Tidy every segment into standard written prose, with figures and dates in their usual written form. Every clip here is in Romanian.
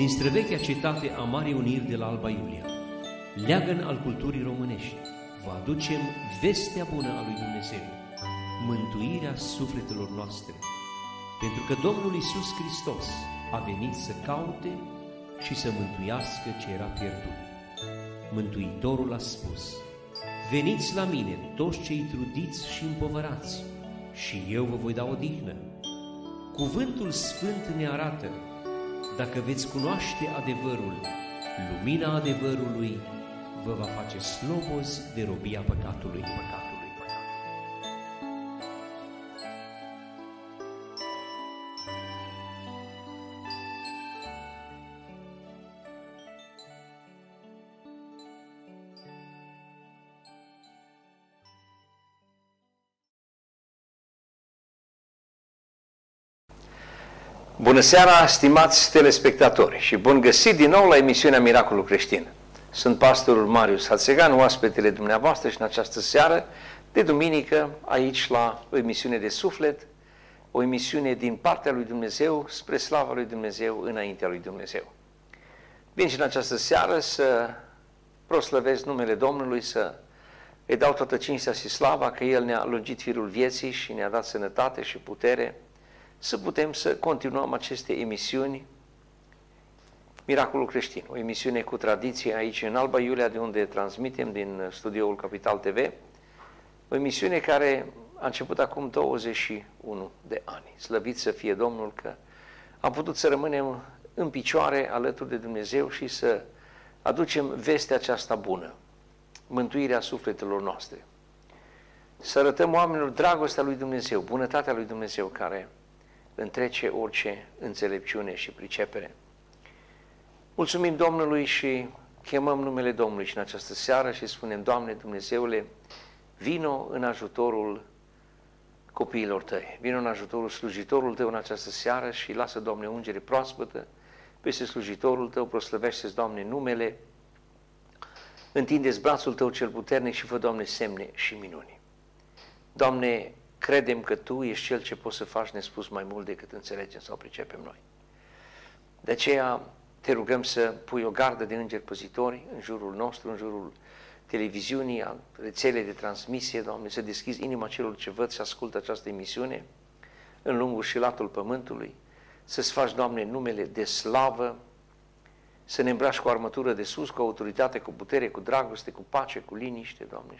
Din străvechea cetate a Marii Uniri de la Alba Iulia, leagăn al culturii românești, vă aducem vestea bună a lui Dumnezeu, mântuirea sufletelor noastre, pentru că Domnul Iisus Hristos a venit să caute și să mântuiască ce era pierdut. Mântuitorul a spus: veniți la mine toți cei trudiți și împovărați, și eu vă voi da odihnă. Cuvântul Sfânt ne arată: dacă veți cunoaște adevărul, lumina adevărului vă va face slobozi de robia păcatului. Bună seara, stimați telespectatori, și bun găsit din nou la emisiunea Miracolul Creștin. Sunt pastorul Marius Hațegan, oaspetele dumneavoastră, și în această seară de duminică, aici la o emisiune de suflet, o emisiune din partea lui Dumnezeu, spre slava lui Dumnezeu, înaintea lui Dumnezeu. Vin și în această seară să proslăvesc numele Domnului, să îi dau toată cinstea și slava că El ne-a lungit firul vieții și ne-a dat sănătate și putere să putem să continuăm aceste emisiuni Miracolul Creștin, o emisiune cu tradiție aici în Alba Iulia, de unde transmitem din studioul Capital TV, o emisiune care a început acum 21 de ani. Slăvit să fie Domnul că am putut să rămânem în picioare alături de Dumnezeu și să aducem vestea aceasta bună, mântuirea sufletelor noastre. Să arătăm oamenilor dragostea lui Dumnezeu, bunătatea lui Dumnezeu care întrece orice înțelepciune și pricepere. Mulțumim Domnului și chemăm numele Domnului și în această seară și spunem: Doamne Dumnezeule, vino în ajutorul copiilor Tăi, vino în ajutorul slujitorul Tău în această seară și lasă, Doamne, ungere proaspătă peste slujitorul Tău, proslăvește-ți, Doamne, numele, întinde-ți brațul Tău cel puternic și fă, Doamne, semne și minuni. Doamne, credem că Tu ești Cel ce poți să faci nespus mai mult decât înțelegem sau pricepem noi. De aceea Te rugăm să pui o gardă de îngeri păzitori în jurul nostru, în jurul televiziunii, a rețelei de transmisie, Doamne, să deschizi inima celor ce văd și ascultă această emisiune în lungul și latul pământului, să-ți faci, Doamne, numele de slavă, să ne îmbraci cu armătură de sus, cu autoritate, cu putere, cu dragoste, cu pace, cu liniște, Doamne,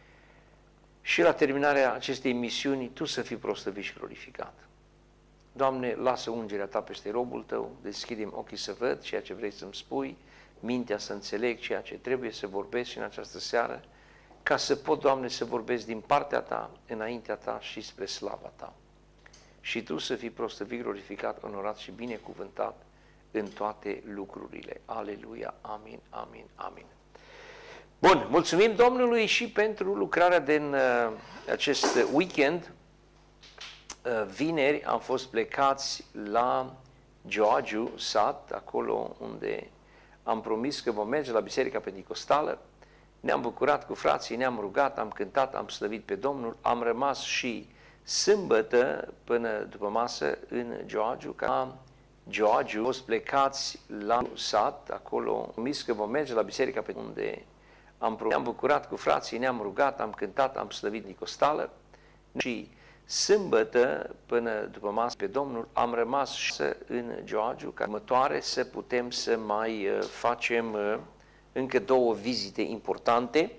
și la terminarea acestei emisiuni Tu să fii proslăvit și glorificat. Doamne, lasă ungerea Ta peste robul Tău, deschide-mi ochii să văd ceea ce vrei să-mi spui, mintea să înțeleg ceea ce trebuie să vorbesc și în această seară, ca să pot, Doamne, să vorbesc din partea Ta, înaintea Ta și spre slava Ta. Și Tu să fii proslăvit, glorificat, onorat și binecuvântat în toate lucrurile. Aleluia, amin, amin, amin. Bun, mulțumim Domnului și pentru lucrarea din acest weekend. Vineri am fost plecați la Gioagiu, sat, acolo unde am promis că vom merge la Biserica Penticostală. Ne-am bucurat cu frații, ne-am rugat, am cântat, am slăvit pe Domnul, am rămas și sâmbătă până după masă în Gioagiu. Gioagiu, am fost plecați la sat, acolo am promis că vom merge la Biserica Penticostală, unde ne-am bucurat cu frații, ne-am rugat, am cântat, am slăvit Nicostală și sâmbătă până după masă pe Domnul am rămas și în Gioagiu ca următoare să putem să mai facem încă 2 vizite importante.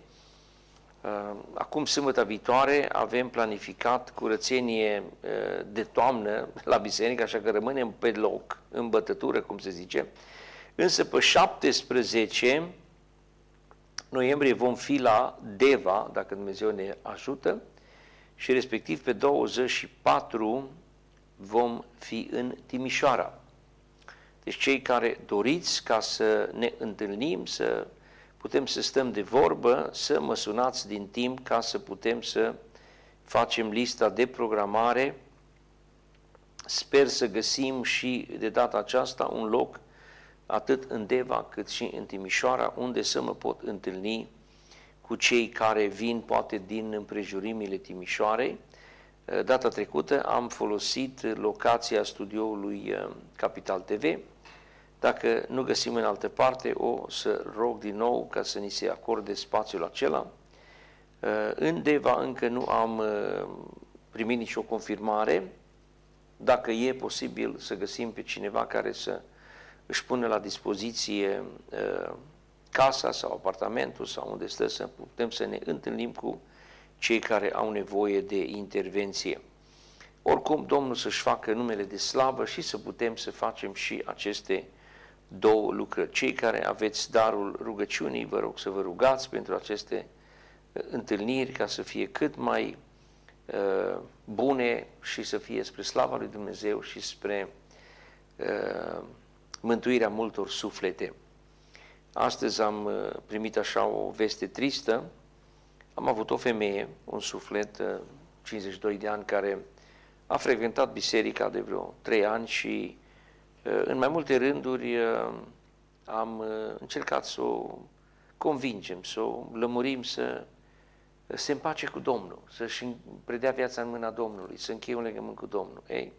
Acum sâmbătă viitoare avem planificat curățenie de toamnă la biserică, așa că rămânem pe loc, în bătătură, cum se zice, însă pe 17 noiembrie vom fi la Deva, dacă Dumnezeu ne ajută, și respectiv pe 24 vom fi în Timișoara. Deci cei care doriți ca să ne întâlnim, să putem să stăm de vorbă, să mă sunați din timp ca să putem să facem lista de programare. Sper să găsim și de data aceasta un loc atât în Deva cât și în Timișoara, unde să mă pot întâlni cu cei care vin poate din împrejurimile Timișoarei. Data trecută am folosit locația studioului Capital TV, Dacă nu găsim în altă parte, o să rog din nou ca să ni se acorde spațiul acela. În Deva încă nu am primit nicio confirmare. Dacă e posibil să găsim pe cineva care să își pună la dispoziție casa sau apartamentul sau unde stă, să putem să ne întâlnim cu cei care au nevoie de intervenție. Oricum, Domnul să-și facă numele de slavă și să putem să facem și aceste două lucrări. Cei care aveți darul rugăciunii, vă rog să vă rugați pentru aceste întâlniri ca să fie cât mai bune și să fie spre slava lui Dumnezeu și spre mântuirea multor suflete. Astăzi am primit așa o veste tristă. Am avut o femeie, un suflet, 52 de ani, care a frecventat biserica de vreo 3 ani și în mai multe rânduri am încercat să o convingem, să o lămurim să se împace cu Domnul, să-și predea viața în mâna Domnului, să încheie un legământ cu Domnul. Ei,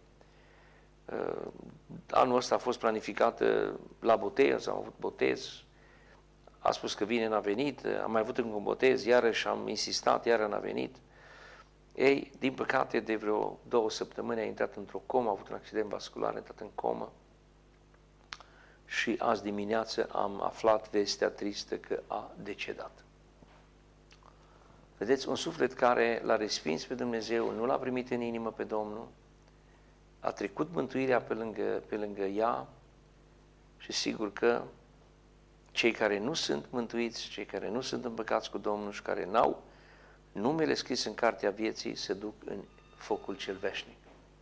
anul ăsta a fost planificată la botez, am avut botez, a spus că vine, n-a venit, am mai avut încă un botez, iarăși am insistat, iară n-a venit. Ei, din păcate, de vreo 2 săptămâni a intrat într-o comă, a avut un accident vascular, a intrat în comă și azi dimineață am aflat vestea tristă că a decedat. Vedeți, un suflet care l-a respins pe Dumnezeu, nu l-a primit în inimă pe Domnul, a trecut mântuirea pe lângă ea și sigur că cei care nu sunt mântuiți, cei care nu sunt împăcați cu Domnul și care n-au numele scris în cartea vieții, se duc în focul cel veșnic.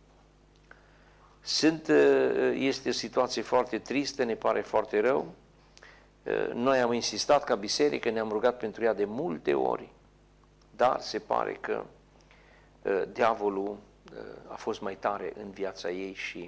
Este o situație foarte tristă, ne pare foarte rău. Noi am insistat ca biserică, ne-am rugat pentru ea de multe ori, dar se pare că diavolul a fost mai tare în viața ei și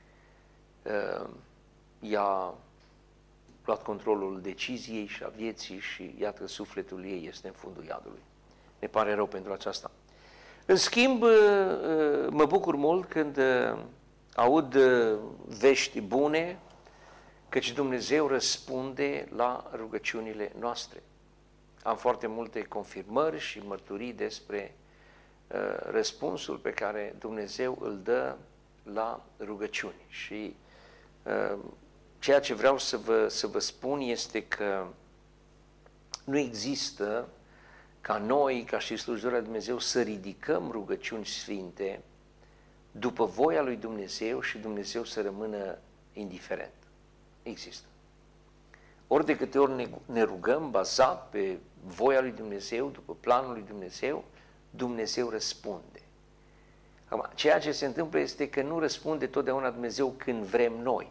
i-a luat controlul deciziei și a vieții și iată sufletul ei este în fundul iadului. Ne pare rău pentru aceasta. În schimb, mă bucur mult când aud vești bune, căci Dumnezeu răspunde la rugăciunile noastre. Am foarte multe confirmări și mărturii despre răspunsul pe care Dumnezeu îl dă la rugăciuni. Și ceea ce vreau să vă spun este că nu există ca noi, ca și slujitori al Dumnezeu, să ridicăm rugăciuni sfinte după voia lui Dumnezeu și Dumnezeu să rămână indiferent. Există. Ori de câte ori ne rugăm bazat pe voia lui Dumnezeu, după planul lui Dumnezeu, Dumnezeu răspunde. Acum, ceea ce se întâmplă este că nu răspunde totdeauna Dumnezeu când vrem noi.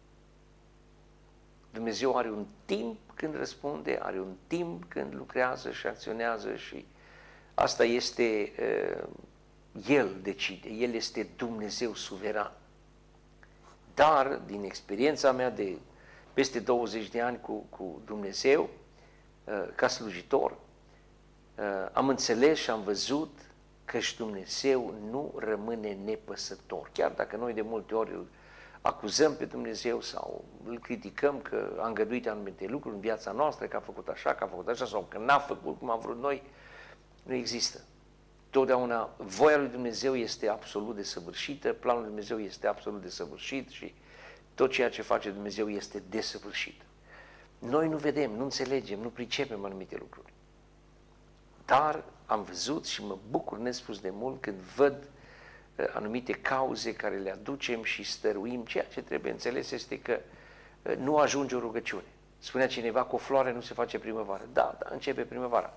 Dumnezeu are un timp când răspunde, are un timp când lucrează și acționează și asta este, El decide, El este Dumnezeu suveran. Dar, din experiența mea de peste 20 de ani cu Dumnezeu, ca slujitor, am înțeles și am văzut că și Dumnezeu nu rămâne nepăsător. Chiar dacă noi de multe ori îl acuzăm pe Dumnezeu sau îl criticăm că a îngăduit anumite lucruri în viața noastră, că a făcut așa, că a făcut așa sau că n-a făcut cum am vrut noi, nu există. Totdeauna voia lui Dumnezeu este absolut desăvârșită, planul lui Dumnezeu este absolut desăvârșit și tot ceea ce face Dumnezeu este desăvârșit. Noi nu vedem, nu înțelegem, nu pricepem anumite lucruri. Dar am văzut și mă bucur nespus de mult când văd anumite cauze care le aducem și stăruim. Ceea ce trebuie înțeles este că nu ajunge o rugăciune. Spunea cineva că o floare nu se face primăvară. Da, începe primăvara.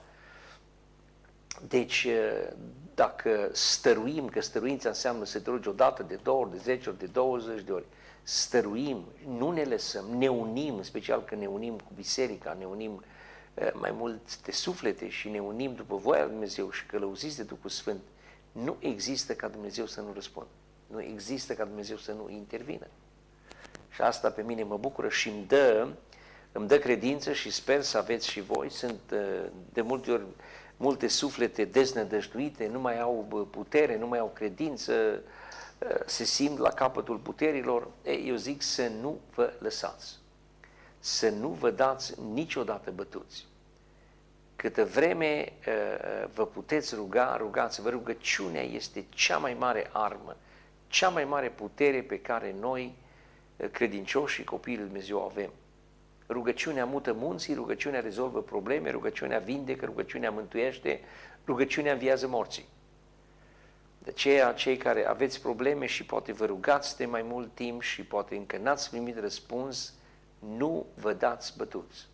Deci, dacă stăruim, că stăruința înseamnă să te rogi o dată, de 2 ori, de 10 ori, de 20 de ori, stăruim, nu ne lăsăm, ne unim, în special că ne unim cu biserica, ne unim mai multe suflete și ne unim după voia lui Dumnezeu și călăuziți de Duhul Sfânt, nu există ca Dumnezeu să nu răspundă. Nu există ca Dumnezeu să nu intervină. Și asta pe mine mă bucură și îmi dă credință și sper să aveți și voi. Sunt de multe ori multe suflete deznădăjduite, nu mai au putere, nu mai au credință, se simt la capătul puterilor, eu zic să nu vă lăsați, să nu vă dați niciodată bătuți. Câtă vreme vă puteți ruga, rugați-vă. Rugăciunea este cea mai mare armă, cea mai mare putere pe care noi, credincioși și copiii lui Dumnezeu, avem. Rugăciunea mută munții, rugăciunea rezolvă probleme, rugăciunea vindecă, rugăciunea mântuiește, rugăciunea înviază morții. De aceea, cei care aveți probleme și poate vă rugați de mai mult timp și poate încă n-ați primit răspuns, nu vă dați bătuți.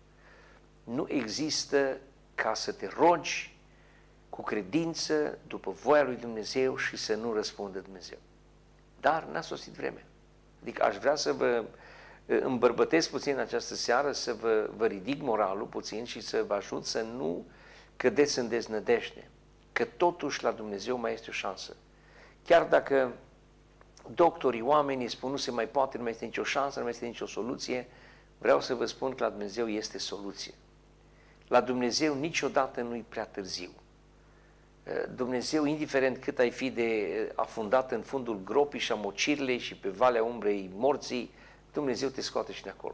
Nu există ca să te rogi cu credință după voia lui Dumnezeu și să nu răspundă Dumnezeu. Dar n-a sosit vremea. Adică aș vrea să vă îmbărbătesc puțin în această seară, să vă ridic moralul puțin și să vă ajut să nu cădeți în deznădejde, că totuși la Dumnezeu mai este o șansă. Chiar dacă doctorii, oamenii spun nu se mai poate, nu mai este nicio șansă, nu mai este nicio soluție, vreau să vă spun că la Dumnezeu este soluție. La Dumnezeu niciodată nu-i prea târziu. Dumnezeu, indiferent cât ai fi de afundat în fundul gropii și a mocirilei și pe valea umbrei morții, Dumnezeu te scoate și de acolo.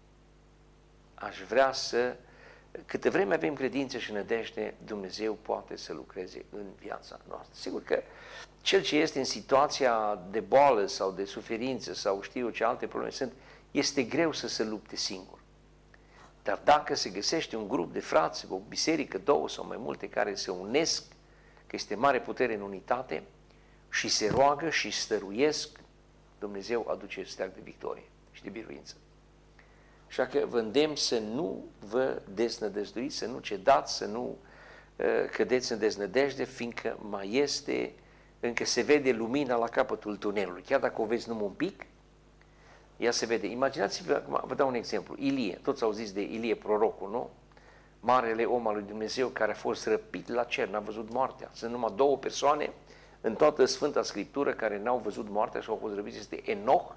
Aș vrea să, câte vreme avem credință și nădejde, Dumnezeu poate să lucreze în viața noastră. Sigur că cel ce este în situația de boală sau de suferință sau știu ce alte probleme sunt, este greu să se lupte singur. Dar dacă se găsește un grup de frați, o biserică, două sau mai multe, care se unesc, că este mare putere în unitate, și se roagă și stăruiesc, Dumnezeu aduce steag de victorie și de biruință. Așa că vă îndemn să nu vă deznădăjduiți, să nu cedați, să nu cădeți în deznădejde, fiindcă mai este, încă se vede lumina la capătul tunelului. Chiar dacă o vezi numai un pic, ea se vede. Imaginați-vă, vă dau un exemplu, Ilie, toți auziți de Ilie prorocul, nu? Marele om al lui Dumnezeu care a fost răpit la cer, n-a văzut moartea. Sunt numai două persoane în toată Sfânta Scriptură care n-au văzut moartea și au fost răpiți, este Enoch,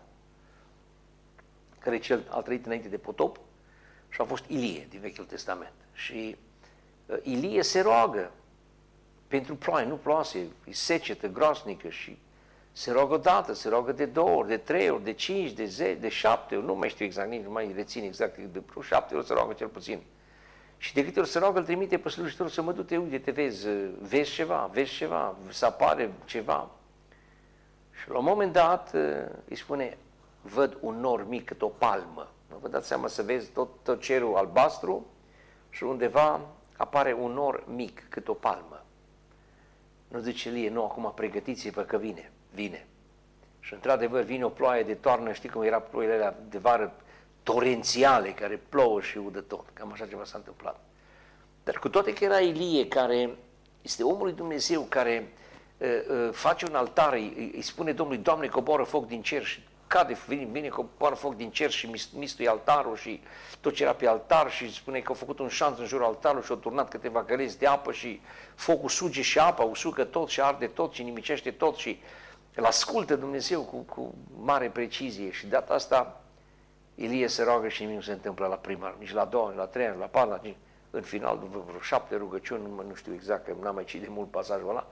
care e cel a trăit înainte de potop, și a fost Ilie din Vechiul Testament. Și Ilie se roagă pentru ploaie, nu ploase, e secetă groasnică și se roagă odată, se roagă de 2 ori, de 3 ori, de 5, de 10, de 7 ori, nu mai știu exact, nici nu mai rețin exact, de 7 ori se roagă cel puțin. Și de câte ori se roagă, îl trimite pe slujitorul să mă du-te, uite, te vezi ceva, să apare ceva. Și la un moment dat îi spune, văd un nor mic cât o palmă. Vă dați seama să vezi tot cerul albastru și undeva apare un nor mic cât o palmă. Nu zice Ilie, nu, acum pregătiți-vă că vine. Și într-adevăr vine o ploaie de toarnă, știi cum era ploile alea de vară torențiale, care plouă și udă tot. Cam așa ceva s-a întâmplat. Dar cu toate că era Ilie, care este omul lui Dumnezeu, care face un altar, îi spune Domnului, Doamne, coboară foc din cer și cade, vine coboară foc din cer și mistuie altarul și tot ce era pe altar și spune că au făcut un șanț în jurul altarului și au turnat câteva găleți de apă și focul suge și apa, usucă tot și arde tot și nimicește tot și îl ascultă Dumnezeu cu mare precizie și data asta Ilie se roagă și nimic nu se întâmplă la prima, nici la 2, nici la 3, nici la 4, nici în final, după vreo 7 rugăciuni, nu știu exact, că n-am mai citit de mult pasajul ăla,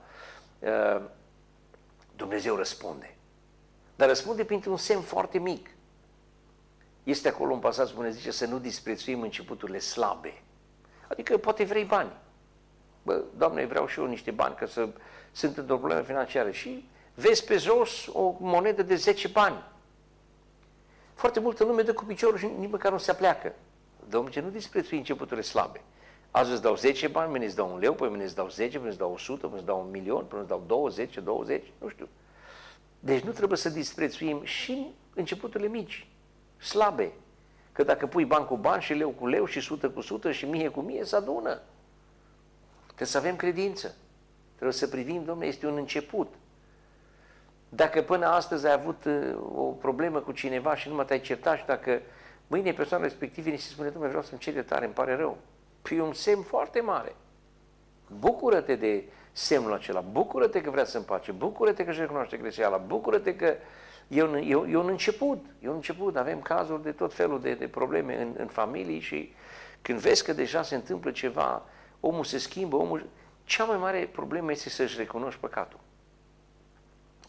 Dumnezeu răspunde. Dar răspunde printr-un semn foarte mic. Este acolo un pasaj, spune, zice, să nu disprețuim începuturile slabe. Adică poate vrei bani. Bă, Doamne, vreau și eu niște bani, că sunt într-o problemă financiară. Și vezi pe jos o monedă de 10 bani. Foarte multă lume dă cu piciorul și nici măcar nu se apleacă. Domnul ce nu disprețui începuturile slabe. Azi îți dau 10 bani, mâine îți dau 1 leu, păi mâine îți dau 10, păi îți dau 100, păi îți dau 1 milion, păi îți dau 20, nu știu. Deci nu trebuie să disprețuim și începuturile mici, slabe. Că dacă pui bani cu bani și leu cu leu și 100 cu 100 și 1000 cu 1000, se adună. Trebuie să avem credință. Trebuie să privim, Dom'le, este un început. Dacă până astăzi ai avut o problemă cu cineva și nu mă te-ai certat și dacă mâine persoana respectivă ni se spune, Dom'le, vreau să-mi cer iertare, îmi pare rău. Păi e un semn foarte mare. Bucură-te de semnul acela, bucură-te că vrea să-mi pace, bucură-te că își recunoaște greșeala, bucură-te că e un început, avem cazuri de tot felul de probleme în familii și când vezi că deja se întâmplă ceva, omul se schimbă, cea mai mare problemă este să-și recunoști păcatul.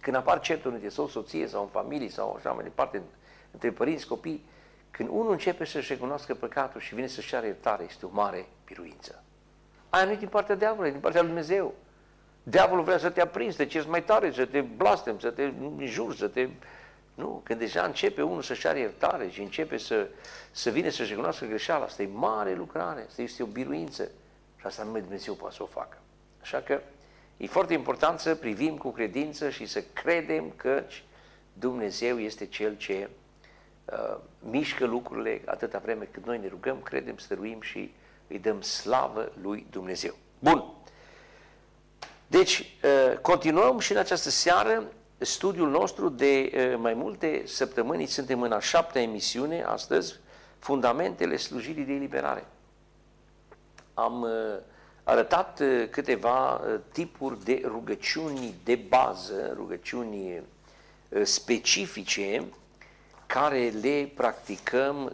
Când apar certuri între soție sau în familie sau așa mai departe, între părinți, copii, când unul începe să-și recunoască păcatul și vine să-și ceară iertare, este o mare biruință. Aia nu e din partea diavolului, e din partea lui Dumnezeu. Diavolul vrea să te aprinzi, să te ceri mai tare, să te blastem, să te înjuri, să te... Nu, când deja începe unul să-și ceară iertare și începe să vină să-și recunoască greșeala, asta e mare lucrare, asta este o biruință și asta numai Dumnezeu poate să o facă. Așa că e foarte important să privim cu credință și să credem că Dumnezeu este Cel ce mișcă lucrurile atâta vreme cât noi ne rugăm, credem, stăruim și îi dăm slavă lui Dumnezeu. Bun. Deci, continuăm și în această seară studiul nostru de mai multe săptămâni. Suntem în a 7-a emisiune, astăzi, Fundamentele slujirii de eliberare. Am arătat câteva tipuri de rugăciuni de bază, rugăciuni specifice, care le practicăm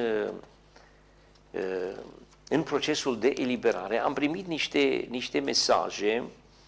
în procesul de eliberare. Am primit niște mesaje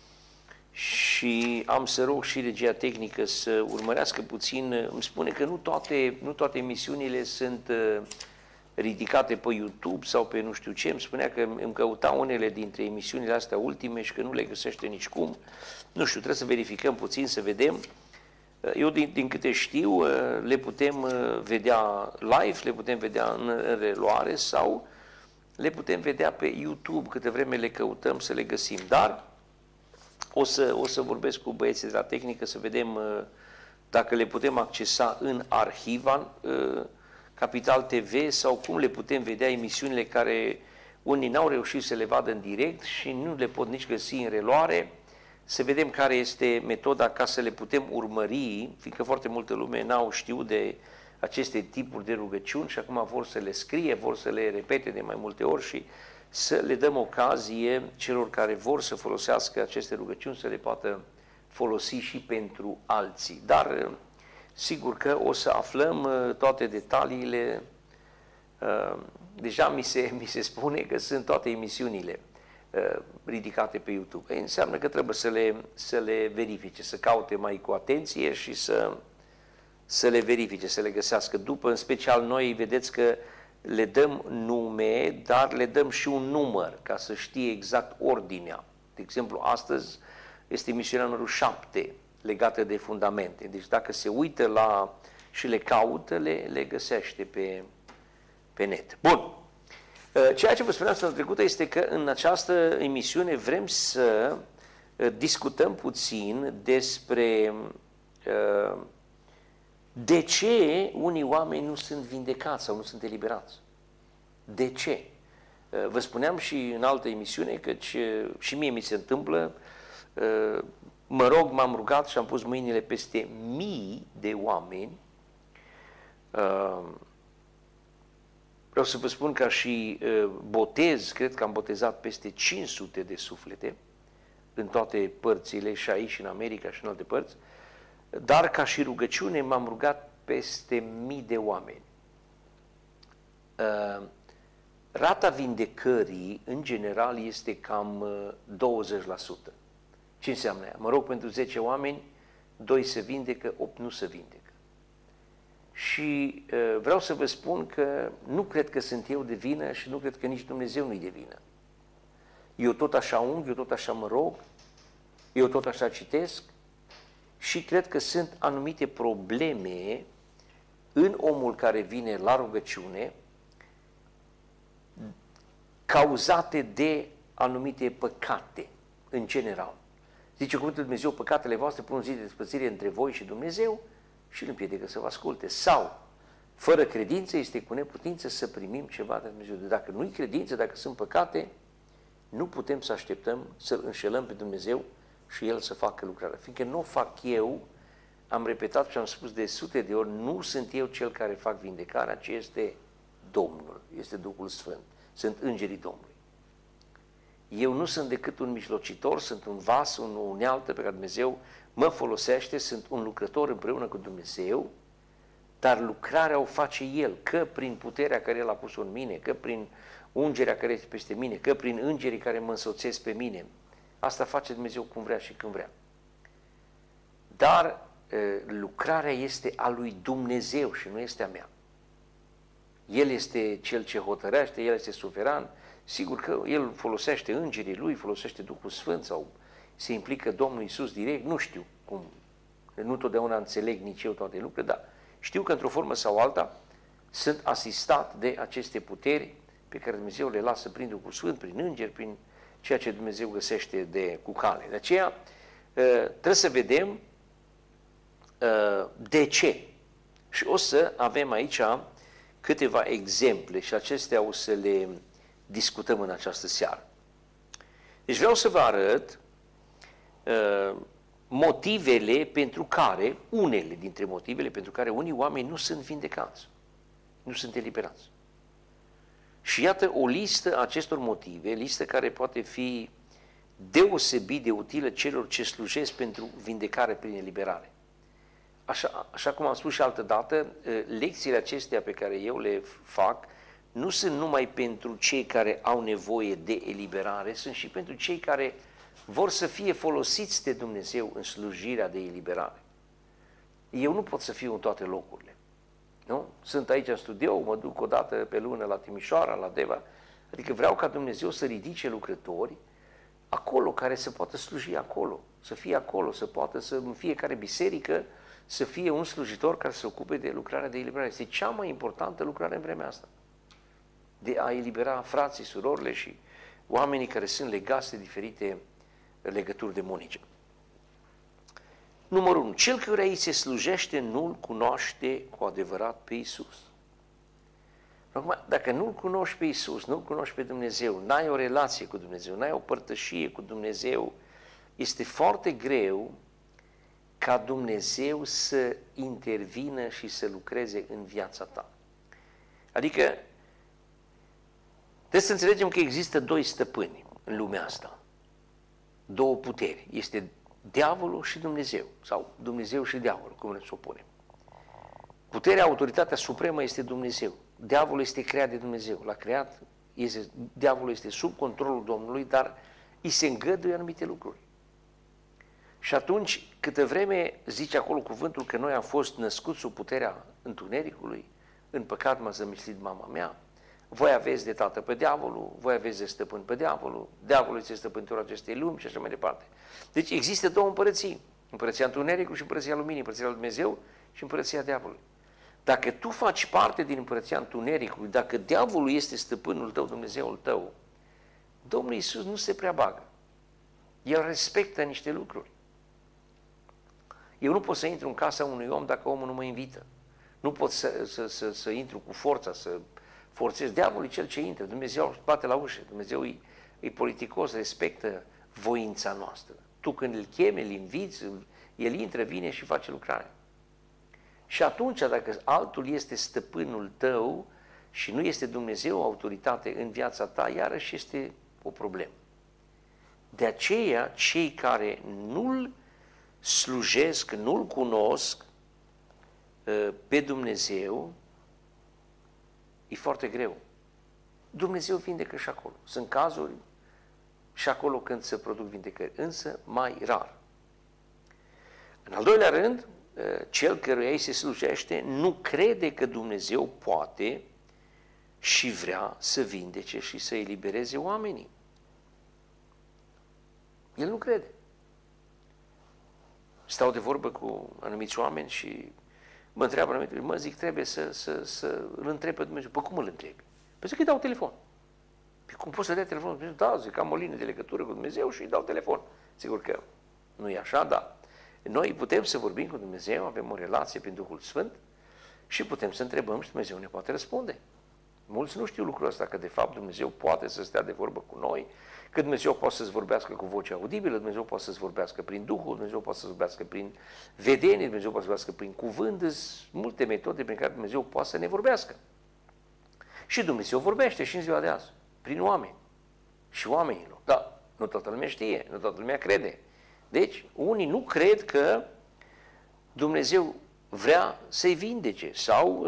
și am să rog și regia tehnică să urmărească puțin. Îmi spune că nu toate emisiunile sunt ridicate pe YouTube sau pe nu știu ce. Îmi spunea că îmi căuta unele dintre emisiunile astea ultime și că nu le găsește nicicum. Nu știu, trebuie să verificăm puțin, să vedem. Eu, din câte știu, le putem vedea live, le putem vedea în reluare sau le putem vedea pe YouTube, câte vreme le căutăm să le găsim. Dar o să vorbesc cu băieții de la tehnică să vedem dacă le putem accesa în arhiva Capital TV sau cum le putem vedea emisiunile care unii n-au reușit să le vadă în direct și nu le pot nici găsi în reluare. Să vedem care este metoda ca să le putem urmări, fiindcă foarte multă lume n-au știut de aceste tipuri de rugăciuni și acum vor să le scrie, vor să le repete de mai multe ori și să le dăm ocazie celor care vor să folosească aceste rugăciuni să le poată folosi și pentru alții. Dar sigur că o să aflăm toate detaliile. Deja mi se spune că sunt toate emisiunile ridicate pe YouTube. Înseamnă că trebuie să le verifice, să caute mai cu atenție și să le verifice, să le găsească. După, în special noi, vedeți că le dăm nume, dar le dăm și un număr ca să știe exact ordinea. De exemplu, astăzi este emisiunea numărul 7 legată de fundamente. Deci dacă se uită și le caută, le găsește pe net. Bun. Ceea ce vă spuneam săptămâna trecută este că în această emisiune vrem să discutăm puțin despre de ce unii oameni nu sunt vindecați sau nu sunt eliberați. De ce? Vă spuneam și în altă emisiune că și mie mi se întâmplă, mă rog, m-am rugat și am pus mâinile peste mii de oameni. Vreau să vă spun ca și botez, cred că am botezat peste 500 de suflete în toate părțile, și aici, și în America, și în alte părți, dar ca și rugăciune m-am rugat peste mii de oameni. Rata vindecării, în general, este cam 20%. Ce înseamnă aia? Mă rog pentru 10 oameni, 2 se vindecă, 8 nu se vindecă. Și vreau să vă spun că nu cred că sunt eu de vină și nu cred că nici Dumnezeu nu-i de vină. Eu tot așa unghi, eu tot așa mă rog, eu tot așa citesc și cred că sunt anumite probleme în omul care vine la rugăciune cauzate de anumite păcate, în general. Zice cuvântul lui Dumnezeu, păcatele voastre pun zi de despărțire între voi și Dumnezeu și îl împiedică să vă asculte. Sau, fără credință, este cu neputință să primim ceva de Dumnezeu. Dacă nu-i credință, dacă sunt păcate, nu putem să așteptăm să-L înșelăm pe Dumnezeu și El să facă lucrarea. Fiindcă nu o fac eu, am repetat și am spus de sute de ori, nu sunt eu cel care fac vindecarea, ci este Domnul, este Duhul Sfânt, sunt îngerii Domnului. Eu nu sunt decât un mijlocitor, sunt un vas, o unealtă pe care Dumnezeu mă folosește, sunt un lucrător împreună cu Dumnezeu, dar lucrarea o face El, că prin puterea care El a pus-o în mine, că prin ungerea care este peste mine, că prin îngerii care mă însoțesc pe mine. Asta face Dumnezeu cum vrea și când vrea. dar lucrarea este a lui Dumnezeu și nu este a mea. El este cel ce hotărește, El este suveran. Sigur că El folosește îngerii Lui, folosește Duhul Sfânt sau se implică Domnul Iisus direct, nu știu cum. Nu totdeauna înțeleg nici eu toate lucrurile, dar știu că într-o formă sau alta sunt asistat de aceste puteri pe care Dumnezeu le lasă prin Duhul Sfânt, prin îngeri, prin ceea ce Dumnezeu găsește cu cale. De aceea trebuie să vedem de ce. Și o să avem aici câteva exemple și acestea o să le discutăm în această seară. Deci vreau să vă arăt motivele pentru care, unele dintre motivele pentru care unii oameni nu sunt vindecați, nu sunt eliberați. Și iată o listă acestor motive, listă care poate fi deosebit de utilă celor ce slujesc pentru vindecare prin eliberare. Așa cum am spus și altă dată, lecțiile acestea pe care eu le fac nu sunt numai pentru cei care au nevoie de eliberare, sunt și pentru cei care vor să fie folosiți de Dumnezeu în slujirea de eliberare. Eu nu pot să fiu în toate locurile. Nu? Sunt aici în studio, mă duc o dată pe lună la Timișoara, la Deva, adică vreau ca Dumnezeu să ridice lucrători acolo care să poată sluji acolo, să fie acolo, să poată să în fiecare biserică să fie un slujitor care se ocupe de lucrarea de eliberare. Este cea mai importantă lucrare în vremea asta. De a elibera frații, surorile și oamenii care sunt legați de diferite legături demonice. Numărul 1. Cel care îi se slujește nu-L cunoaște cu adevărat pe Iisus. Acum, dacă nu-L cunoști pe Iisus, nu-L cunoști pe Dumnezeu, n-ai o relație cu Dumnezeu, n-ai o părtășie cu Dumnezeu, este foarte greu ca Dumnezeu să intervină și să lucreze în viața ta. Adică, trebuie să înțelegem că există doi stăpâni în lumea asta. Două puteri. Este diavolul și Dumnezeu. Sau Dumnezeu și diavolul, cum ne supunem. Puterea, autoritatea supremă este Dumnezeu. Diavolul este creat de Dumnezeu. L-a creat, diavolul este sub controlul Domnului, dar îi se îngăduie anumite lucruri. Și atunci, câtă vreme zice acolo cuvântul că noi am fost născuți sub puterea întunericului, în păcat m-a zămislit mama mea, voi aveți de tată pe diavolul, voi aveți de stăpân pe diavolul, diavolul este stăpânitorul acestei lumi și așa mai departe. Deci există două împărății, împărăția întunericului și împărăția luminii, împărăția lui Dumnezeu și împărăția diavolului. Dacă tu faci parte din împărăția întunericului, dacă diavolul este stăpânul tău, Dumnezeul tău, Domnul Iisus nu se prea bagă. El respectă niște lucruri. Eu nu pot să intru în casa unui om dacă omul nu mă invită. Nu pot să intru cu forța, să forțez. Diavolul e cel ce intră. Dumnezeu bate la ușă. Dumnezeu e politicos, respectă voința noastră. Tu când îl chemi, îl inviți, el intră, vine și face lucrarea. Și atunci, dacă altul este stăpânul tău și nu este Dumnezeu autoritate în viața ta, iarăși este o problemă. De aceea, cei care nu-L slujesc, nu-L cunosc pe Dumnezeu, e foarte greu. Dumnezeu vindecă și acolo. Sunt cazuri și acolo când se produc vindecări, însă mai rar. În al doilea rând, cel căruia îi se slujește nu crede că Dumnezeu poate și vrea să vindece și să elibereze oamenii. El nu crede. Stau de vorbă cu anumiți oameni și mă întreabă anumite, mă zic, trebuie să îl întreb pe Dumnezeu. Păi cum îl întrebi? Păi zic, îi dau telefon. Păi cum poți să dai telefon? Da, zic, am o linie de legătură cu Dumnezeu și îi dau telefon. Sigur că nu e așa, dar noi putem să vorbim cu Dumnezeu, avem o relație prin Duhul Sfânt și putem să întrebăm și Dumnezeu ne poate răspunde. Mulți nu știu lucrul ăsta, că de fapt Dumnezeu poate să stea de vorbă cu noi, că Dumnezeu poate să-ți vorbească cu voce audibilă, Dumnezeu poate să-ți vorbească prin Duhul, Dumnezeu poate să-ți vorbească prin vedenie, Dumnezeu poate să vorbească prin cuvânt, sunt multe metode prin care Dumnezeu poate să ne vorbească. Și Dumnezeu vorbește și în ziua de azi, prin oameni și oamenilor. Da, nu toată lumea știe, nu toată lumea crede. Deci, unii nu cred că Dumnezeu vrea să-i vindece sau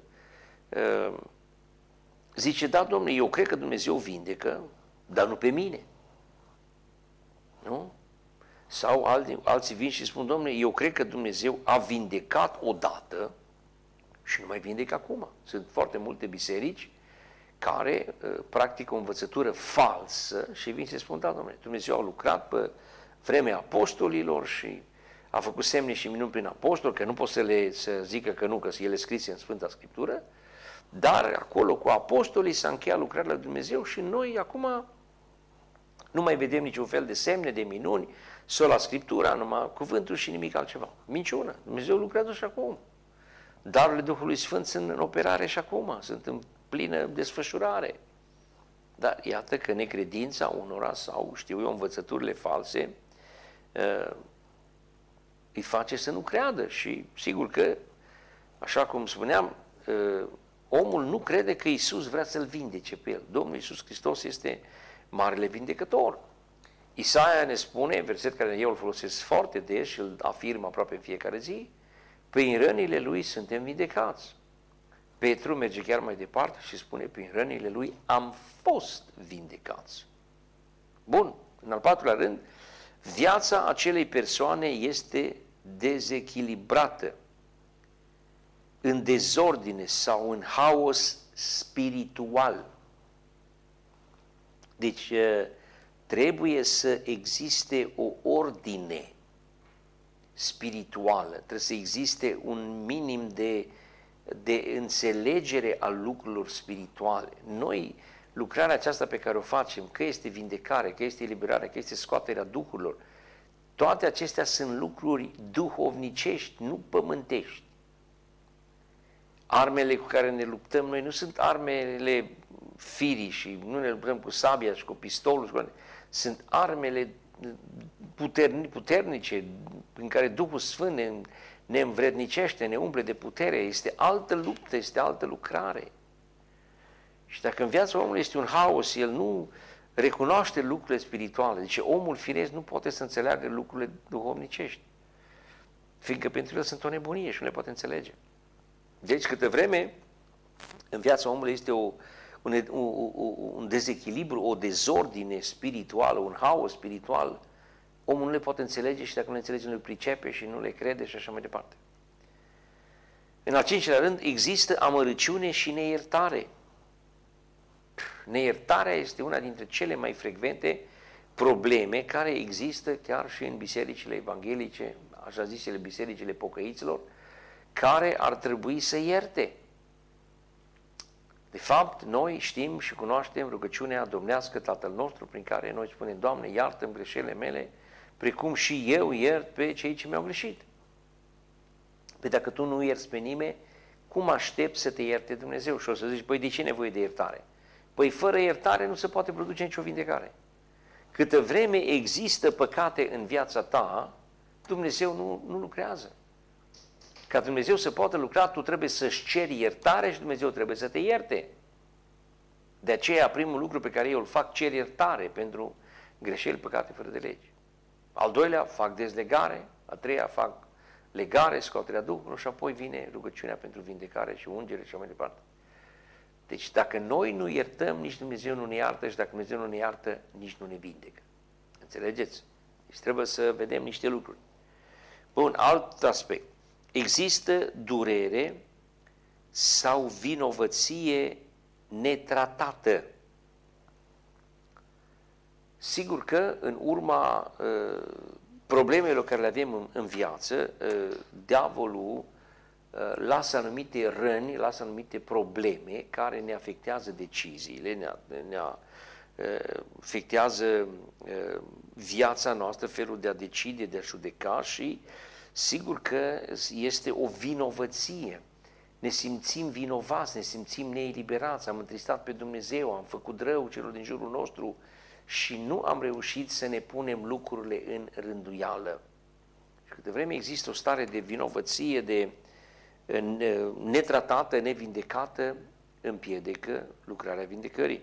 zice, da, Domnule, eu cred că Dumnezeu vindecă, dar nu pe mine. Nu? Sau alții vin și spun, Domnule, eu cred că Dumnezeu a vindecat odată și nu mai vindecă acum. Sunt foarte multe biserici care practică o învățătură falsă și vin și spun, da, Domnule, Dumnezeu a lucrat pe vremea apostolilor și a făcut semne și minuni prin apostol, că nu pot să zică că nu, că ele scrise în Sfânta Scriptură, dar acolo cu apostolii s-a încheiat lucrarea lui Dumnezeu și noi acum nu mai vedem niciun fel de semne, de minuni, sola Scriptura, numai cuvântul și nimic altceva. Minciună. Dumnezeu lucrează și acum. Darurile Duhului Sfânt sunt în operare și acum, sunt în plină desfășurare. Dar iată că necredința unora sau, știu eu, învățăturile false îi face să nu creadă și sigur că, așa cum spuneam, omul nu crede că Iisus vrea să-l vindece pe el. Domnul Iisus Hristos este marele vindecător. Isaia ne spune, verset care eu îl folosesc foarte des și îl afirm aproape în fiecare zi, prin rănile lui suntem vindecați. Petru merge chiar mai departe și spune, prin rănile lui am fost vindecați. Bun, în al patrulea rând, viața acelei persoane este dezechilibrată, în dezordine sau în haos spiritual. Deci trebuie să existe o ordine spirituală, trebuie să existe un minim de înțelegere a lucrurilor spirituale. Noi, lucrarea aceasta pe care o facem, că este vindecare, că este eliberare, că este scoaterea duhurilor, toate acestea sunt lucruri duhovnicești, nu pământești. Armele cu care ne luptăm noi nu sunt armele firii și nu ne luptăm cu sabia și cu pistolul, sunt armele puternice prin care Duhul Sfânt ne învrednicește, ne umple de putere. Este altă luptă, este altă lucrare. Și dacă în viața omului este un haos, el nu recunoaște lucrurile spirituale. Deci omul firesc nu poate să înțeleagă lucrurile duhovnicești, fiindcă pentru el sunt o nebunie și nu le poate înțelege. Deci câtă vreme în viața omului este un dezechilibru, o dezordine spirituală, un haos spiritual, omul nu le poate înțelege și dacă nu le înțelege, nu le pricepe și nu le crede și așa mai departe. În al cincilea rând, există amărăciune și neiertare. Neiertarea este una dintre cele mai frecvente probleme care există chiar și în bisericile evanghelice, așa zisele bisericile pocăiților, care ar trebui să ierte. De fapt, noi știm și cunoaștem rugăciunea domnească Tatăl nostru, prin care noi spunem, Doamne, iartă-mi greșelile mele, precum și eu iert pe cei ce mi-au greșit. Păi dacă tu nu ierți pe nimeni, cum aștepți să te ierte Dumnezeu? Și o să zici, păi de ce nevoie de iertare? Păi fără iertare nu se poate produce nicio vindecare. Câtă vreme există păcate în viața ta, Dumnezeu nu lucrează. Ca Dumnezeu să poată lucra, tu trebuie să-și ceri iertare și Dumnezeu trebuie să te ierte. De aceea, primul lucru pe care eu îl fac, cer iertare pentru greșeli, păcate fără de legi. Al doilea, fac dezlegare. A treia, fac legare, scoaterea Duhului și apoi vine rugăciunea pentru vindecare și ungere și așa mai departe. Deci dacă noi nu iertăm, nici Dumnezeu nu ne iartă și dacă Dumnezeu nu ne iartă, nici nu ne vindecă. Înțelegeți? Deci trebuie să vedem niște lucruri. Bun, alt aspect. Există durere sau vinovăție netratată. Sigur că în urma problemelor care le avem în viață, diavolul lasă anumite răni, lasă anumite probleme care ne afectează deciziile, ne afectează viața noastră, felul de a decide, de a judeca și sigur că este o vinovăție. Ne simțim vinovați, ne simțim neeliberați, am întristat pe Dumnezeu, am făcut rău celor din jurul nostru și nu am reușit să ne punem lucrurile în rânduială. Și câte vreme există o stare de vinovăție, de netratată, nevindecată, împiedică lucrarea vindecării.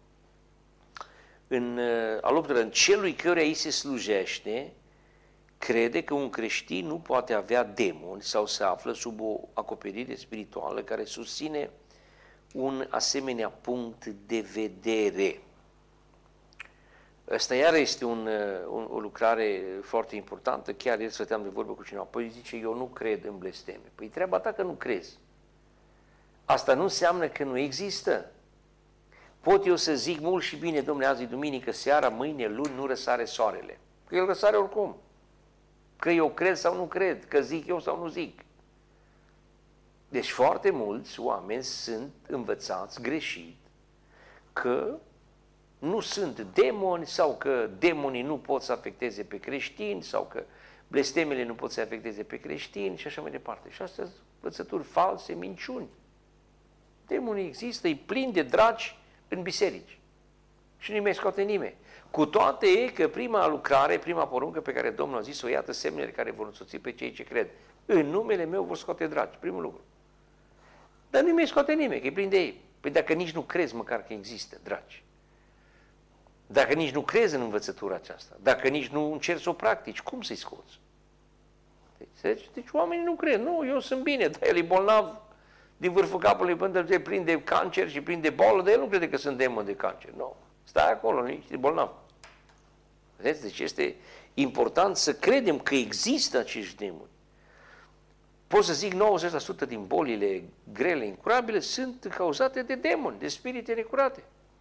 În al optulea rând, celui căruia îi se slujește, crede că un creștin nu poate avea demoni sau se află sub o acoperire spirituală care susține un asemenea punct de vedere. Asta iar este o lucrare foarte importantă. Chiar ieri stăteam de vorbă cu cineva. Păi zice, eu nu cred în blesteme. Păi treaba ta că nu crezi. Asta nu înseamnă că nu există. Pot eu să zic mult și bine, domnule, azi e duminică seara, mâine, luni, nu răsare soarele. Că el răsare oricum. Că eu cred sau nu cred, că zic eu sau nu zic. Deci foarte mulți oameni sunt învățați greșit că nu sunt demoni sau că demonii nu pot să afecteze pe creștini sau că blestemele nu pot să afecteze pe creștini și așa mai departe. Și astea sunt învățături false, minciuni. Demonii există, e plin de dragi în biserici și nu-i mai scoate nimeni. Cu toate că prima lucrare, prima poruncă pe care Domnul a zis-o, iată semnele care vor însoți pe cei ce cred. În numele meu vor scoate dragi, primul lucru. Dar nu-i mai scoate nimeni, că e plin de ei. Păi dacă nici nu crezi măcar că există dragi, dacă nici nu crezi în învățătura aceasta, dacă nici nu încerci să o practici, cum să-i scoți? Deci oamenii nu cred. Nu, eu sunt bine, dar el e bolnav din vârful capului până e plin de cancer și plin de bolă, dar el nu crede că sunt demon de cancer. Nu. Stai acolo, nu ești bolnav. Vedeți? Deci este important să credem că există acești demoni. Pot să zic 90% din bolile grele, incurabile, sunt cauzate de demoni, de spirite necurate.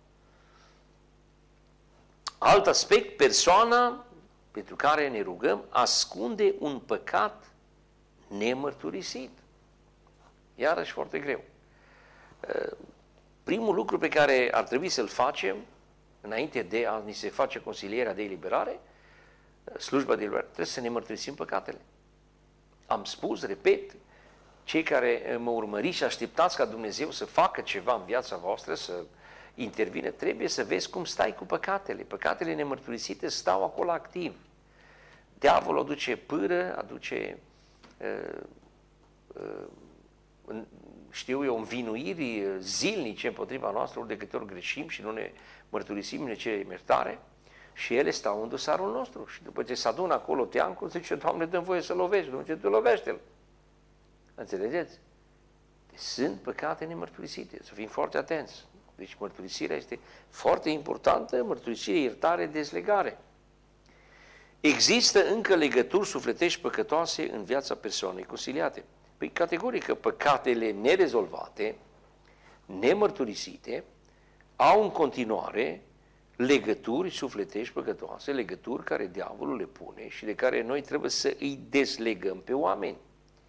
Alt aspect, persoana pentru care ne rugăm ascunde un păcat nemărturisit. Iarăși foarte greu. Primul lucru pe care ar trebui să-l facem, înainte de a ni se face consilierea de eliberare, slujba de eliberare, trebuie să ne mărturisim păcatele. Am spus, repet, cei care mă urmăriți și așteptați ca Dumnezeu să facă ceva în viața voastră, să intervine, trebuie să vezi cum stai cu păcatele. Păcatele nemărturisite stau acolo activ. Diavolul aduce pâră, aduce, știu eu, învinuiri zilnice împotriva noastră, ori de câte ori greșim și nu ne mărturisim, ne cerem iertare, și ele stau în dosarul nostru. Și după ce se adună acolo teancul, zice, Doamne, dă-mi voie să lovești, Dumnezeu, tu lovește-l. Înțelegeți? Deci sunt păcate nemărturisite, să fim foarte atenți. Deci mărturisirea este foarte importantă, mărturisire, iertare, dezlegare. Există încă legături sufletești păcătoase în viața persoanei consiliate. Păi categoric că păcatele nerezolvate, nemărturisite, au în continuare legături sufletești păcătoase, legături care diavolul le pune și de care noi trebuie să îi deslegăm pe oameni.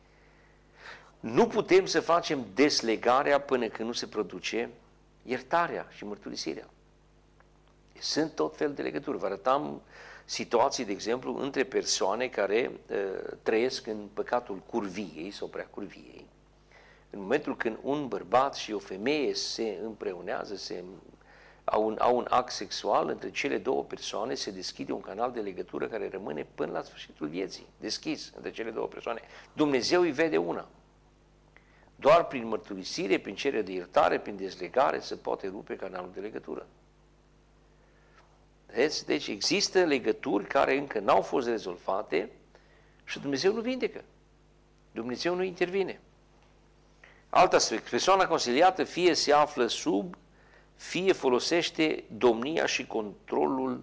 Nu putem să facem deslegarea până când nu se produce iertarea și mărturisirea. Sunt tot fel de legături. Vă arătam situații, de exemplu, între persoane care trăiesc în păcatul curviei sau prea curviei. În momentul când un bărbat și o femeie se împreunează, au un act sexual, între cele două persoane se deschide un canal de legătură care rămâne până la sfârșitul vieții, deschis între cele două persoane. Dumnezeu îi vede una. Doar prin mărturisire, prin cerere de iertare, prin dezlegare se poate rupe canalul de legătură. Deci există legături care încă n-au fost rezolvate și Dumnezeu nu vindecă. Dumnezeu nu intervine. Alt aspect, persoana consiliată fie se află sub, fie folosește domnia și controlul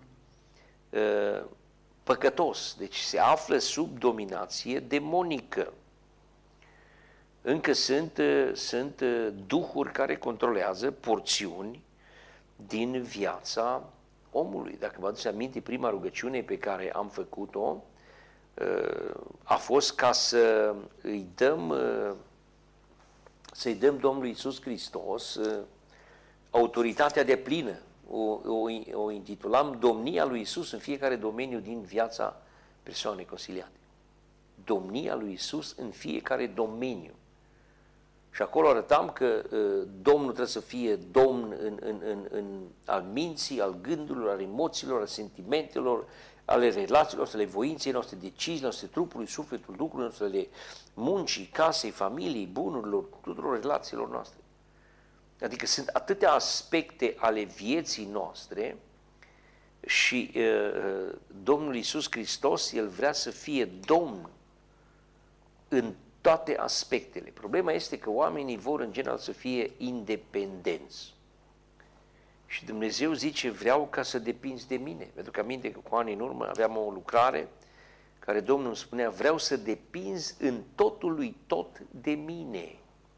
păcătos. Deci se află sub dominație demonică. Încă sunt duhuri care controlează porțiuni din viața omului. Dacă vă aduceți aminte, prima rugăciune pe care am făcut-o a fost ca să-i dăm Domnului Iisus Hristos autoritatea deplină. O intitulam Domnia lui Iisus în fiecare domeniu din viața persoanei consiliate. Domnia lui Iisus în fiecare domeniu. Și acolo arătam că Domnul trebuie să fie Domn al minții, al gândurilor, al emoțiilor, al sentimentelor, ale relațiilor, ale voinței noastre, deciziilor noastre, trupului, sufletul, lucrurilor noastre, ale muncii, casei, familiei, bunurilor, tuturor relațiilor noastre. Adică sunt atâtea aspecte ale vieții noastre și Domnul Iisus Hristos, El vrea să fie Domn în toate aspectele. Problema este că oamenii vor în general să fie independenți. Și Dumnezeu zice, vreau ca să depinzi de mine. Pentru că aminte că cu ani în urmă aveam o lucrare care Domnul îmi spunea, vreau să depinzi în totul lui tot de mine.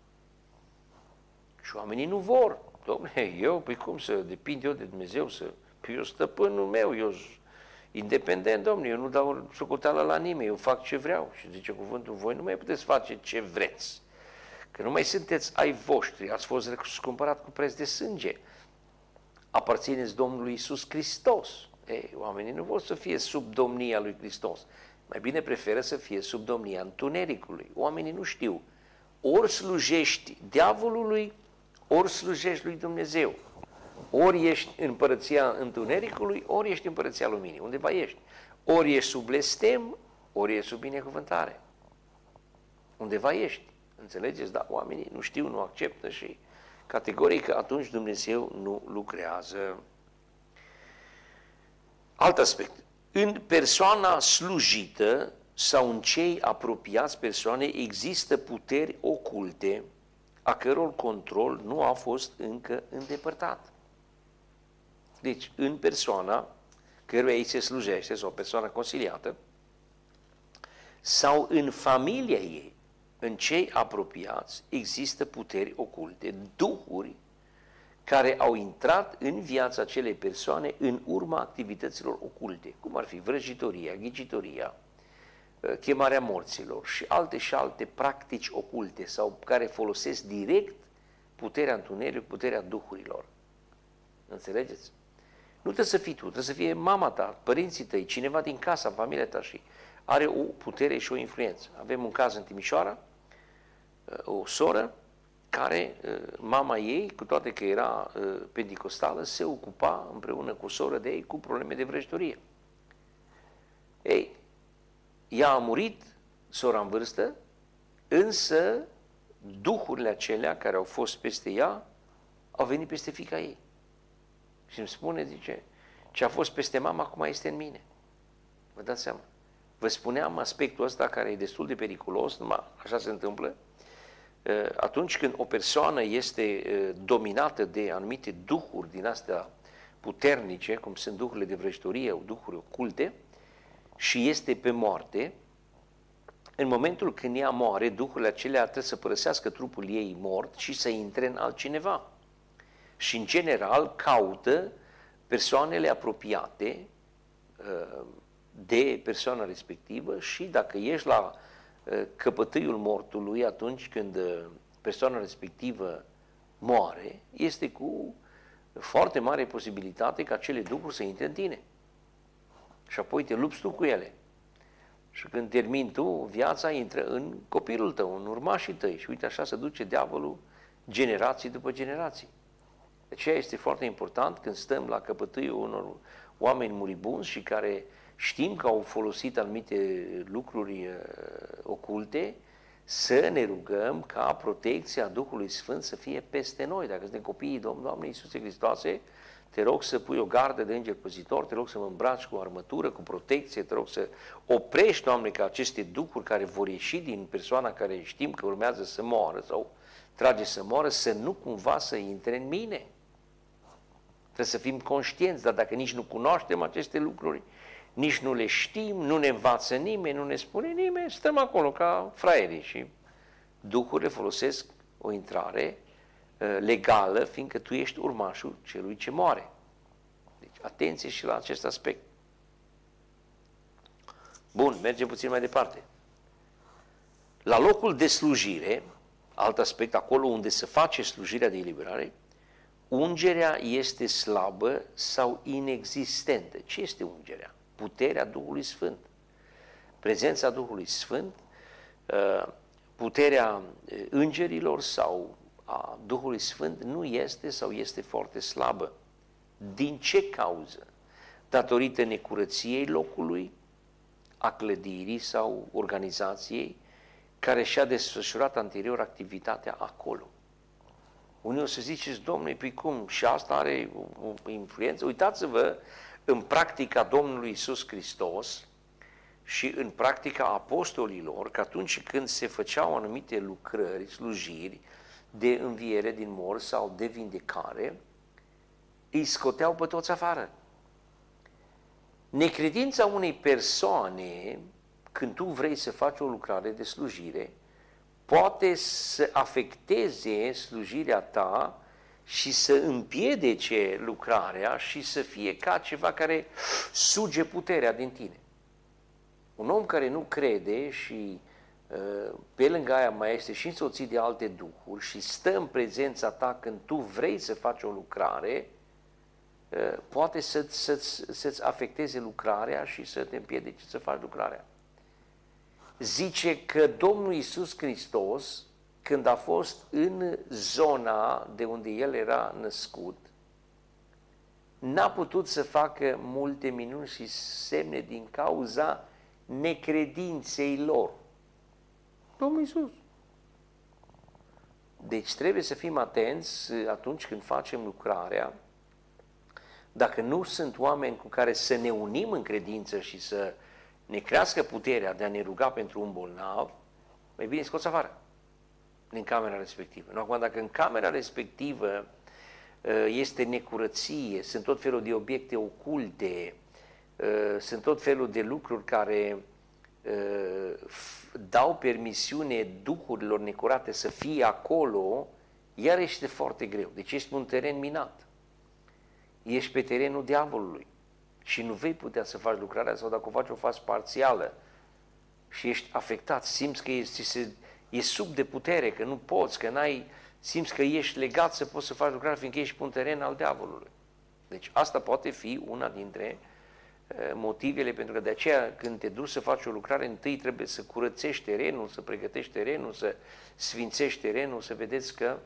Și oamenii nu vor. Dom'le, eu, păi cum să depind eu de Dumnezeu, eu stăpânul meu, eu independent, Dom'le, eu nu dau socoteală la nimeni, eu fac ce vreau. Și zice cuvântul, voi nu mai puteți face ce vreți, că nu mai sunteți ai voștri, ați fost răscumpărat cu preț de sânge, aparțineți Domnului Iisus Hristos. Ei, oamenii nu vor să fie sub domnia lui Hristos, mai bine preferă să fie sub domnia întunericului. Oamenii nu știu, ori slujești diavolului, ori slujești lui Dumnezeu. Ori ești în împărăția întunericului, ori ești în împărăția luminii. Undeva ești. Ori ești sub blestem, ori ești sub binecuvântare. Undeva ești. Înțelegeți? Da, oamenii nu știu, nu acceptă și categoric atunci Dumnezeu nu lucrează. Alt aspect. În persoana slujită sau în cei apropiați persoanei există puteri oculte a căror control nu a fost încă îndepărtat. Deci, în persoana căruia ei se slujește, sau persoana consiliată, sau în familia ei, în cei apropiați, există puteri oculte, duhuri care au intrat în viața acelei persoane în urma activităților oculte, cum ar fi vrăjitoria, ghicitoria, chemarea morților și alte practici oculte sau care folosesc direct puterea întunericului, puterea duhurilor. Înțelegeți? Nu trebuie să fii tu, trebuie să fie mama ta, părinții tăi, cineva din casa, familia ta și are o putere și o influență. Avem un caz în Timișoara, o soră care, mama ei, cu toate că era penticostală, se ocupa împreună cu soră de ei cu probleme de vrăjitorie. Ei, ea a murit, sora în vârstă, însă duhurile acelea care au fost peste ea au venit peste fiica ei. Și îmi spune, zice, ce a fost peste mama acum este în mine. Vă dați seama? Vă spuneam aspectul ăsta care e destul de periculos, numai așa se întâmplă, atunci când o persoană este dominată de anumite duhuri din astea puternice, cum sunt duhurile de vrăjitorie, duhuri oculte, și este pe moarte, în momentul când ea moare, duhurile acelea trebuie să părăsească trupul ei mort și să intre în altcineva. Și în general caută persoanele apropiate de persoana respectivă și dacă ești la căpătâiul mortului atunci când persoana respectivă moare, este cu foarte mare posibilitate ca acele duhuri să intre în tine. Și apoi te lupți tu cu ele. Și când termini tu, viața intră în copilul tău, în urmașii tăi. Și uite, așa se duce diavolul generații după generații. De aceea este foarte important când stăm la căpătâiul unor oameni muribunzi și care știm că au folosit anumite lucruri oculte, să ne rugăm ca protecția Duhului Sfânt să fie peste noi. Dacă suntem copiii Doamnei Iisuse Hristoase, te rog să pui o gardă de înger păzitor, te rog să mă îmbraci cu armătură, cu protecție, te rog să oprești, Doamne, ca aceste duhuri care vor ieși din persoana care știm că urmează să moară sau trage să moară, să nu cumva să intre în mine. Trebuie să fim conștienți, dar dacă nici nu cunoaștem aceste lucruri, nici nu le știm, nu ne învață nimeni, nu ne spune nimeni, stăm acolo ca fraierii și duhurile folosesc o intrare legală, fiindcă tu ești urmașul celui ce moare. Deci, atenție și la acest aspect. Bun, mergem puțin mai departe. La locul de slujire, alt aspect, acolo unde se face slujirea de eliberare, ungerea este slabă sau inexistentă. Ce este ungerea? Puterea Duhului Sfânt. Prezența Duhului Sfânt, puterea îngerilor sau a Duhului Sfânt nu este sau este foarte slabă. Din ce cauză? Datorită necurăției locului, a clădirii sau organizației care și-a desfășurat anterior activitatea acolo. Unii o să ziceți, Domnule, păi cum? Și asta are o influență? Uitați-vă în practica Domnului Iisus Hristos și în practica apostolilor, că atunci când se făceau anumite lucrări, slujiri de înviere din morți sau de vindecare, îi scoteau pe toți afară. Necredința unei persoane, când tu vrei să faci o lucrare de slujire, poate să afecteze slujirea ta și să împiedice lucrarea și să fie ca ceva care suge puterea din tine. Un om care nu crede și pe lângă aia mai este și însoțit de alte duhuri și stă în prezența ta când tu vrei să faci o lucrare, poate să-ți afecteze lucrarea și să te împiedice să faci lucrarea. Zice că Domnul Iisus Hristos, când a fost în zona de unde El era născut, n-a putut să facă multe minuni și semne din cauza necredinței lor. Domnul Iisus. Deci trebuie să fim atenți atunci când facem lucrarea. Dacă nu sunt oameni cu care să ne unim în credință și să ne crească puterea de a ne ruga pentru un bolnav, mai bine scoți afară din camera respectivă. Nu, acum, dacă în camera respectivă este necurăție, sunt tot felul de obiecte oculte, sunt tot felul de lucruri care dau permisiune duhurilor necurate să fie acolo, iar este foarte greu. Deci ești pe un teren minat. Ești pe terenul diavolului și nu vei putea să faci lucrarea, sau dacă o faci, o faci parțială și ești afectat, simți că e sub de putere, că nu poți, că simți că ești legat să poți să faci lucrarea, fiindcă ești pe un teren al diavolului. Deci asta poate fi una dintre motivele, pentru că de aceea când te duci să faci o lucrare, întâi trebuie să curățești terenul, să pregătești terenul, să sfințești terenul, să vedeți că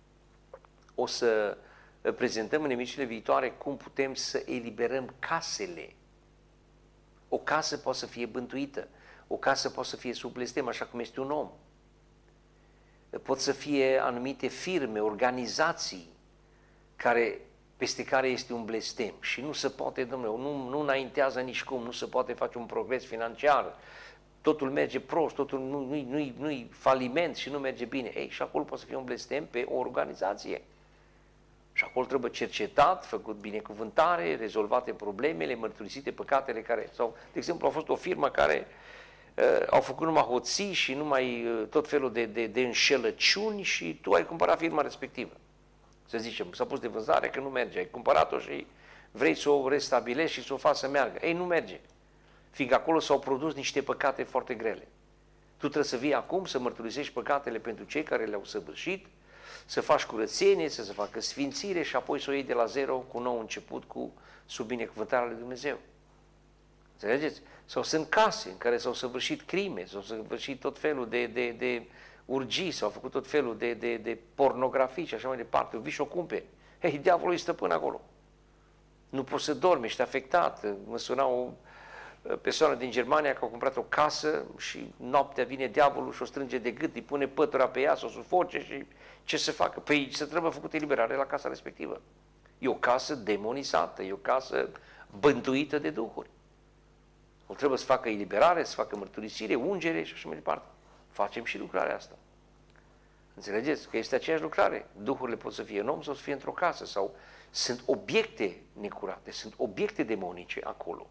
o să prezentăm în emisiunile viitoare cum putem să eliberăm casele. O casă poate să fie bântuită, o casă poate să fie sub blestem, așa cum este un om. Pot să fie anumite firme, organizații, peste care este un blestem și nu se poate, domnule, nu înaintează nici cum, nu se poate face un progres financiar, totul merge prost, totul nu-i faliment și nu merge bine. Ei, și acolo poate să fie un blestem pe o organizație. Și acolo trebuie cercetat, făcut binecuvântare, rezolvate problemele, mărturisite păcatele care, sau, de exemplu, a fost o firmă care au făcut numai hoții și numai tot felul de înșelăciuni și tu ai cumpărat firma respectivă. Să zicem, s-a pus de vânzare că nu merge, ai cumpărat-o și vrei să o restabilești și să o faci să meargă. Ei, nu merge, fiindcă acolo s-au produs niște păcate foarte grele. Tu trebuie să vii acum să mărturisești păcatele pentru cei care le-au săvârșit, să faci curățenie, să se facă sfințire și apoi să o iei de la zero cu un nou început, sub binecuvântarea lui Dumnezeu. Înțelegeți? Sau sunt case în care s-au săvârșit crime, s-au săvârșit tot felul de urgii, s-au făcut tot felul de pornografii și așa mai departe. Vii și o cumperi. Hei, diavolul e stăpân acolo. Nu poți să dormi, ești afectat. Mă suna o persoană din Germania că a cumpărat o casă și noaptea vine diavolul și o strânge de gât, îi pune pătura pe ea, să o sufoce și ce să facă? Păi să trebuie făcută eliberare la casa respectivă. E o casă demonizată, e o casă bântuită de duhuri. O trebuie să facă eliberare, să facă mărturisire, ungere și așa mai departe. Facem și lucrarea asta. Înțelegeți? Că este aceeași lucrare. Duhurile pot să fie în om sau să fie într-o casă sau sunt obiecte necurate, sunt obiecte demonice acolo.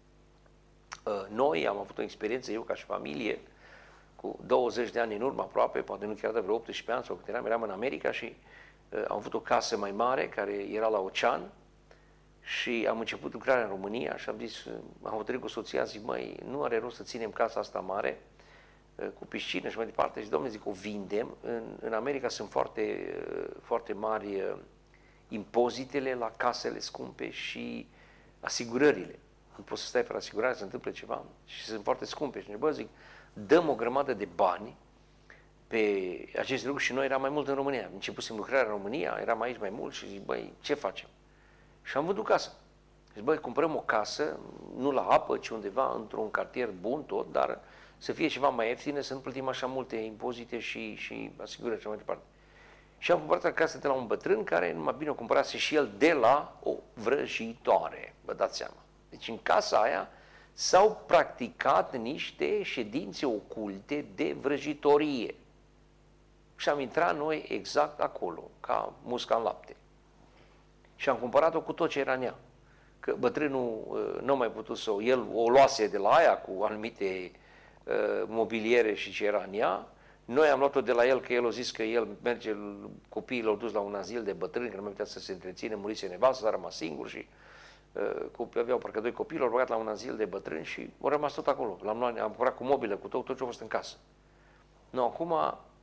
Noi am avut o experiență, eu ca și familie, cu 20 de ani în urmă aproape, poate nu chiar de vreo 18 ani sau cât eram în America și am avut o casă mai mare care era la ocean și am început lucrarea în România și am zis, am hotărât cu soția, zic, măi, nu are rost să ținem casa asta mare cu piscină și mai departe. Și domnule, zic, o vindem. În America sunt foarte, foarte mari impozitele la casele scumpe și asigurările. Nu poți să stai pe asigurare, se întâmplă ceva și sunt foarte scumpe. Și bă, zic, dăm o grămadă de bani pe aceste lucruri și noi eram mai mult în România. Începusem lucrarea în România, eram aici mai mult și zic, băi, ce facem? Și am vândut casă. Zic, băi, cumpărăm o casă, nu la apă, ci undeva într-un cartier bun tot, dar să fie ceva mai ieftină, să nu plătim așa multe impozite și asigurări și mai departe. Și am cumpărat acasă de la un bătrân care numai bine o cumpărase și el de la o vrăjitoare, vă dați seama. Deci în casa aia s-au practicat niște ședințe oculte de vrăjitorie. Și am intrat noi exact acolo, ca musca în lapte. și am cumpărat-o cu tot ce era în ea. Că bătrânul nu a mai putut să el o luase de la aia cu anumite mobiliere și ce era în ea. Noi am luat-o de la el, că el a zis că el merge, copiii l-au dus la un azil de bătrâni, că nu mai putea să se întreține, murise nevastă, s-a rămas singur și aveau parcă 2 copii, l-au rugat la un azil de bătrâni și au rămas tot acolo. L-am luat, am cumpărat cu mobilă, cu tot ce a fost în casă. Nu, acum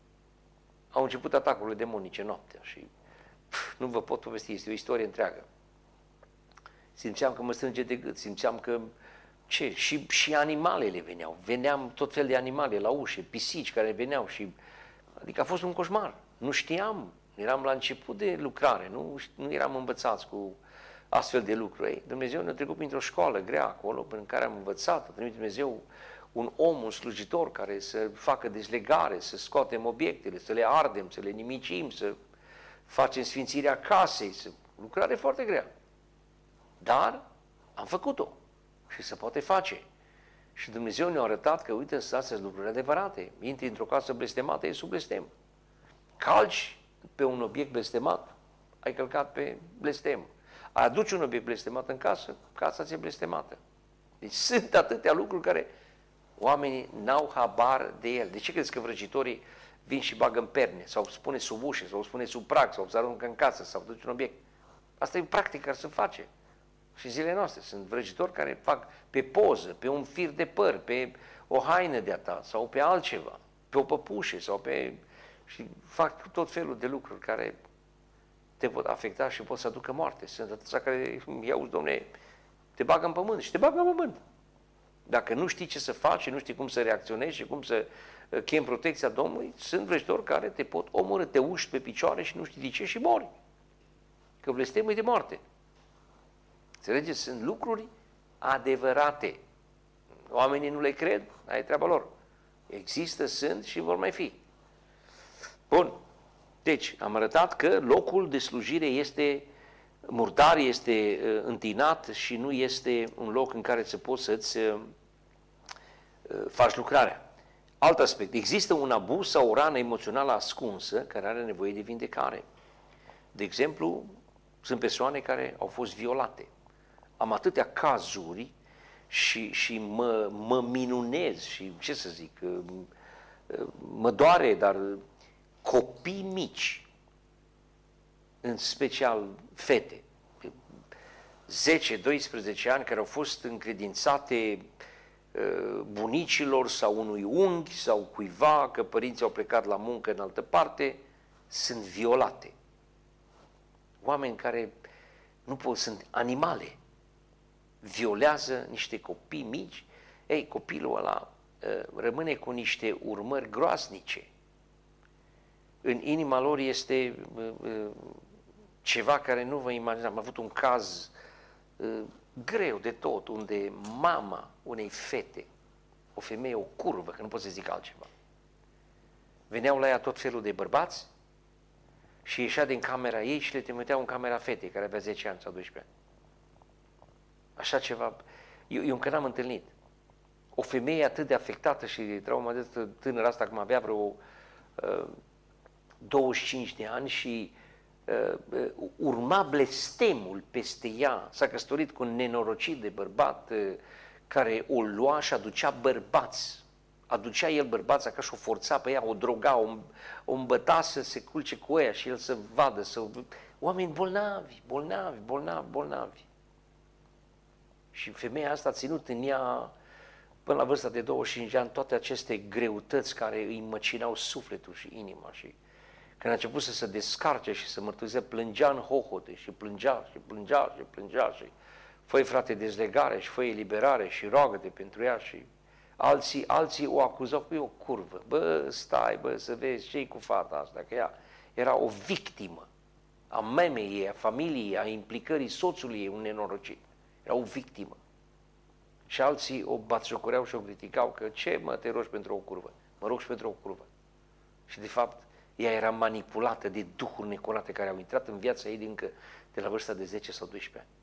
au început atacurile demonice noaptea și nu vă pot povesti, este o istorie întreagă. Simțeam că mă strânge de gât, simțeam că ce? Și animalele veneau. Veneam tot fel de animale la ușe, pisici care veneau și adică a fost un coșmar. Nu știam, eram la început de lucrare, nu eram învățați cu astfel de lucruri. Ei, Dumnezeu ne-a trecut printr-o școală grea acolo, prin care am învățat, a trimis Dumnezeu un om, un slujitor care să facă dezlegare, să scoatem obiectele, să le ardem, să le nimicim, să facem sfințirea casei, lucrare foarte grea. Dar am făcut-o și se poate face. Și Dumnezeu ne-a arătat că, uite, astea sunt lucruri adevărate. Intri într-o casă blestemată, e sub blestem. Calci pe un obiect blestemat, ai călcat pe blestem. Aduci un obiect blestemat în casă, casa ți-e blestemată. Deci sunt atâtea lucruri care oamenii n-au habar de el. De ce crezi că vrăjitorii vin și bagă în perne, sau spune sub ușe, sau spune sub prag, sau se aruncă în casă, sau duce un obiect? Asta e practic care se face. Și zilele noastre sunt vrăjitori care fac pe poză, pe un fir de păr, pe o haină de-a ta, sau pe altceva, pe o păpușă, sau pe... și fac tot felul de lucruri care te pot afecta și pot să aducă moarte. Sunt atâția care iau, domne, te bagă în pământ și te bagă în pământ. Dacă nu știi ce să faci, nu știi cum să reacționezi și cum să chemi protecția Domnului, sunt vrăjitori care te pot omorî, te uști pe picioare și nu știi de ce și mori. Că blestemul e de moarte. Înțelegeți? Sunt lucruri adevărate. Oamenii nu le cred, aia e treaba lor. Există, sunt și vor mai fi. Bun. Deci, am arătat că locul de slujire este murdar, este întinat și nu este un loc în care să poți să-ți faci lucrarea. Alt aspect. Există un abuz sau o rană emoțională ascunsă care are nevoie de vindecare. De exemplu, sunt persoane care au fost violate. Am atâtea cazuri și mă minunez și, ce să zic, mă doare, dar copii mici, în special fete, 10-12 ani, care au fost încredințate bunicilor sau unui unghi sau cuiva, că părinții au plecat la muncă în altă parte, sunt violate. Oameni care nu pot, sunt animale, violează niște copii mici. Ei, copilul ăla rămâne cu niște urmări groaznice. În inima lor este ceva care nu vă imaginați. Am avut un caz greu de tot, unde mama unei fete, o femeie, o curvă, că nu pot să zic altceva, veneau la ea tot felul de bărbați și ieșea din camera ei și le trimiteau în camera fetei, care avea 10 ani sau 12 ani. Așa ceva, eu încă n-am întâlnit. O femeie atât de afectată și de traumatizată, tânără asta, cum avea vreo 25 de ani și urma blestemul peste ea. S-a căsătorit cu un nenorocit de bărbat care o lua și aducea bărbați. Aducea el bărbați acasă și o forța pe ea, o droga, o îmbăta să se culce cu ea și el să vadă. Oameni bolnavi, bolnavi, bolnavi, bolnavi. Și femeia asta a ținut în ea până la vârsta de 25 de ani toate aceste greutăți care îi măcinau sufletul și inima. Și când a început să se descarce și să mărturiseze, plângea în hohote și plângea și plângea și plângea și fă-i, frate, dezlegare și fă-i eliberare și roagă-te pentru ea. Și alții o acuzau că e o curvă. Bă, stai, bă, să vezi ce-i cu fata asta, că ea era o victimă a memei ei, a familiei, a implicării soțului ei, un nenorocit. Era o victimă. Și alții o batjocoreau și o criticau că ce mă te rogi pentru o curvă? Mă rog și pentru o curvă. Și de fapt ea era manipulată de duhuri necurate care au intrat în viața ei încă de la vârsta de 10 sau 12 ani.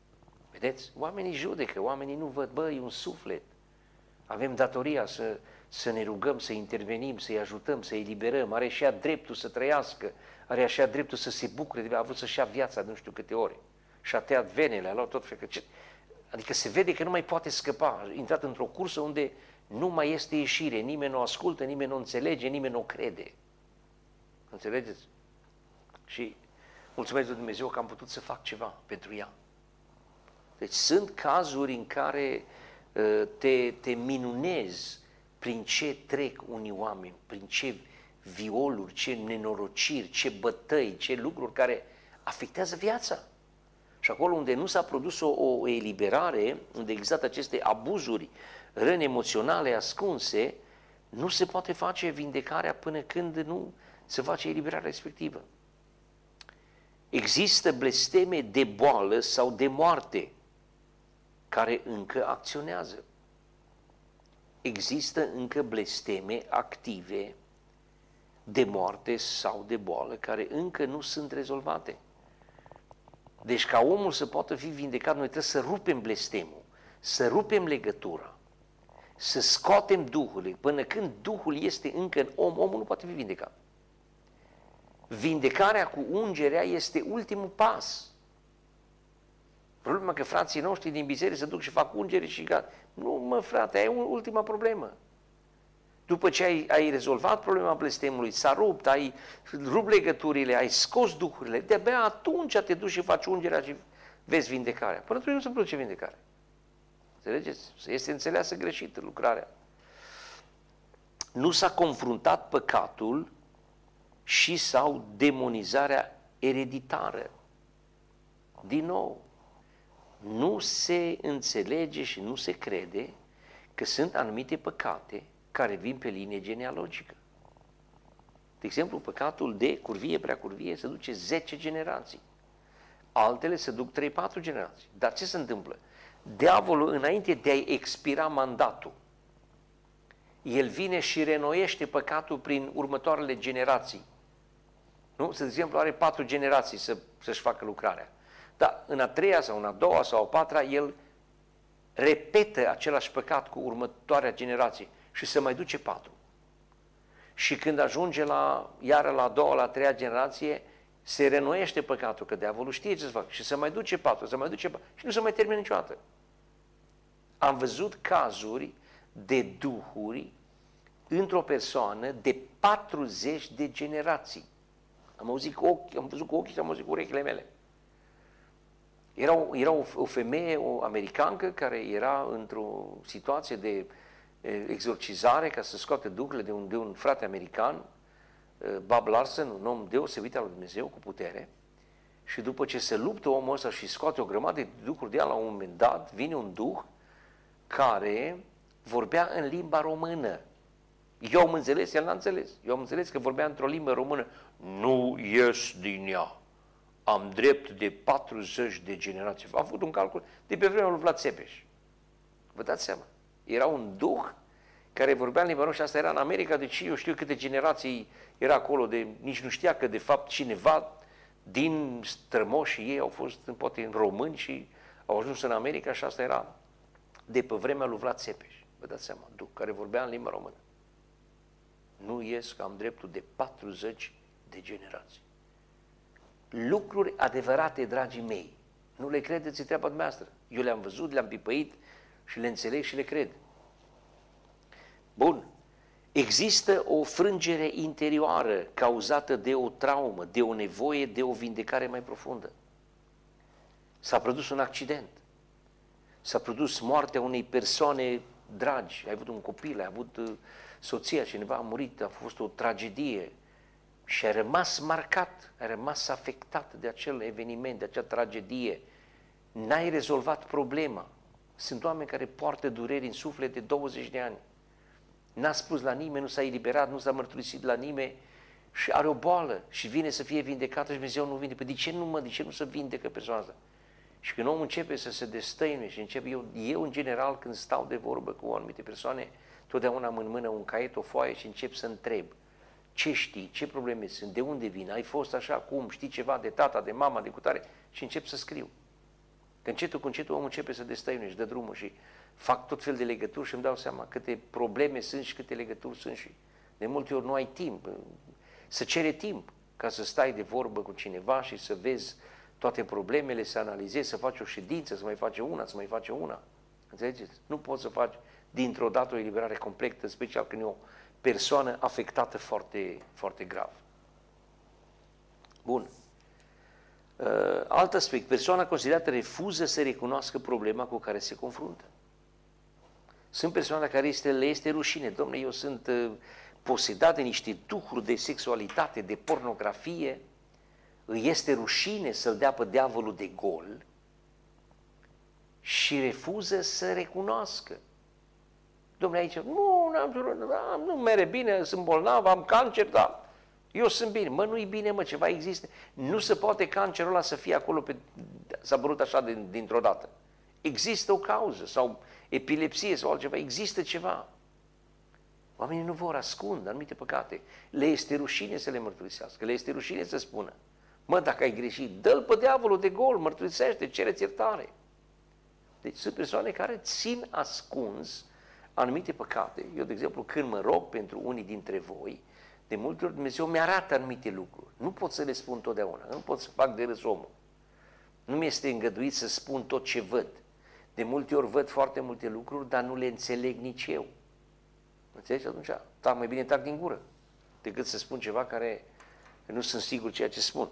Vedeți? Oamenii judecă, oamenii nu văd, bă, e un suflet. Avem datoria să ne rugăm, să intervenim, să-i ajutăm, să-i eliberăm, are și ea dreptul să trăiască, are și ea dreptul să se bucure, a vrut să-și ia viața de nu știu câte ore. Și a tăiat venele, a luat tot felul. Adică se vede că nu mai poate scăpa, a intrat într-o cursă unde nu mai este ieșire, nimeni nu ascultă, nimeni nu înțelege, nimeni nu crede. Înțelegeți? Și mulțumesc lui Dumnezeu că am putut să fac ceva pentru ea. Deci sunt cazuri în care te minunezi prin ce trec unii oameni, prin ce violuri, ce nenorociri, ce bătăi, ce lucruri care afectează viața. Și acolo unde nu s-a produs o eliberare, unde există aceste abuzuri, răni emoționale ascunse, nu se poate face vindecarea până când nu se face eliberarea respectivă. Există blesteme de boală sau de moarte care încă acționează. Există încă blesteme active de moarte sau de boală care încă nu sunt rezolvate. Deci ca omul să poată fi vindecat, noi trebuie să rupem blestemul, să rupem legătura, să scoatem Duhul. Până când Duhul este încă în om, omul nu poate fi vindecat. Vindecarea cu ungerea este ultimul pas. Problema că frații noștri din biserică se duc și fac ungere și gata. Nu, mă, frate, ai ultima problemă. După ce ai rezolvat problema blestemului, s-a rupt, ai rupt legăturile, ai scos duhurile, de-abia atunci te duci și faci ungerea și vezi vindecarea. Până atunci nu se produce vindecare. Înțelegeți? Este înțeleasă greșită lucrarea. Nu s-a confruntat păcatul și sau demonizarea ereditară. Din nou, nu se înțelege și nu se crede că sunt anumite păcate care vin pe linie genealogică. De exemplu, păcatul de curvie, prea curvie, se duce 10 generații. Altele se duc 3-4 generații. Dar ce se întâmplă? Diavolul, înainte de a-i expira mandatul, el vine și renoiește păcatul prin următoarele generații. Nu? De exemplu, are 4 generații să-și facă lucrarea. Dar în a 3-a sau în a 2-a sau a 4-a, el repetă același păcat cu următoarea generație și se mai duce 4. Și când ajunge iară la a 2-a, la a 3-a generație, se renoiește păcatul, că diavolul știe ce să facă și se mai duce 4, se mai duce 4 și nu se mai termină niciodată. Am văzut cazuri de duhuri într-o persoană de 40 de generații. Am văzut cu ochii și am auzit cu urechile mele. Era o femeie, o americancă, care era într-o situație de exorcizare ca să scoate duhurile de un frate american, Bob Larson, un om deosebit al lui Dumnezeu, cu putere, și după ce se luptă omul ăsta și scoate o grămadă de duhuri de ea, la un moment dat vine un duh care vorbea în limba română. Eu am înțeles, el n-a înțeles. Eu am înțeles că vorbea într-o limbă română. Nu ies din ea. Am drept de 40 de generații. Am făcut un calcul de pe vremea lui Vlad Țepeș. Vă dați seama? Era un duh care vorbea în limba română și asta era în America, deci eu știu câte generații era acolo, nici nu știa că de fapt cineva din strămoșii ei au fost poate români și au ajuns în America și asta era de pe vremea lui Vlad Țepeș. Vă dați seama, duh care vorbea în limba română. Nu ies că am dreptul de 40 de generații. Lucruri adevărate, dragii mei, nu le credeți, treaba dumneavoastră. Eu le-am văzut, le-am pipăit și le înțeleg și le cred. Bun. Există o frângere interioară cauzată de o traumă, de o nevoie de o vindecare mai profundă. S-a produs un accident. S-a produs moartea unei persoane dragi. Ai avut un copil, ai avut soția, cineva a murit, a fost o tragedie. Și a rămas marcat, a rămas afectat de acel eveniment, de acea tragedie. N-ai rezolvat problema. Sunt oameni care poartă dureri în suflet de 20 de ani. N-a spus la nimeni, nu s-a eliberat, nu s-a mărturisit la nimeni și are o boală și vine să fie vindecată și Dumnezeu nu vindecă. Păi de ce nu se vindecă persoana asta? Și când omul începe să se destăinuie și eu în general când stau de vorbă cu anumite persoane, totdeauna am în mână un caiet, o foaie și încep să întreb. Ce știi? Ce probleme sunt? De unde vin? Ai fost așa? Cum? Știi ceva de tata, de mama, de cutare? Și încep să scriu. Că încetul cu încetul omul începe să destăinuie și dă drumul și fac tot fel de legături și îmi dau seama câte probleme sunt și câte legături sunt și de multe ori nu ai timp. Să cere timp ca să stai de vorbă cu cineva și să vezi toate problemele, să analizezi, să faci o ședință, să mai faci una, să mai faci una. Înțelegeți? Nu poți să faci dintr-o dată o eliberare completă, special când e o persoană afectată foarte, foarte grav. Bun. Alt aspect, persoana considerată refuză să recunoască problema cu care se confruntă. Sunt persoane care le este rușine. Dom'le, eu sunt posedat de niște duhuri de sexualitate, de pornografie, îi este rușine să-l dea pe diavolul de gol și refuză să recunoască. Dom'le, aici, nu mere bine, sunt bolnav, am cancer, dar eu sunt bine. Mă, nu-i bine, mă, ceva există. Nu se poate cancerul ăla să fie acolo, s-a bărut așa dintr-o dată. Există o cauză, sau epilepsie, sau altceva, există ceva. Oamenii nu vor ascunde anumite păcate. Le este rușine să le mărturisească, le este rușine să spună. Mă, dacă ai greșit, dă-l pe diavolul de gol, mărturisește, cere-ți iertare. Deci sunt persoane care țin ascuns anumite păcate. Eu, de exemplu, când mă rog pentru unii dintre voi, de multe ori Dumnezeu mi-arată anumite lucruri. Nu pot să le spun totdeauna, nu pot să fac de râs omul. Nu mi-este îngăduit să spun tot ce văd. De multe ori văd foarte multe lucruri, dar nu le înțeleg nici eu. Înțelegi? Atunci, mai bine tac din gură, decât să spun ceva care nu sunt sigur ceea ce spun.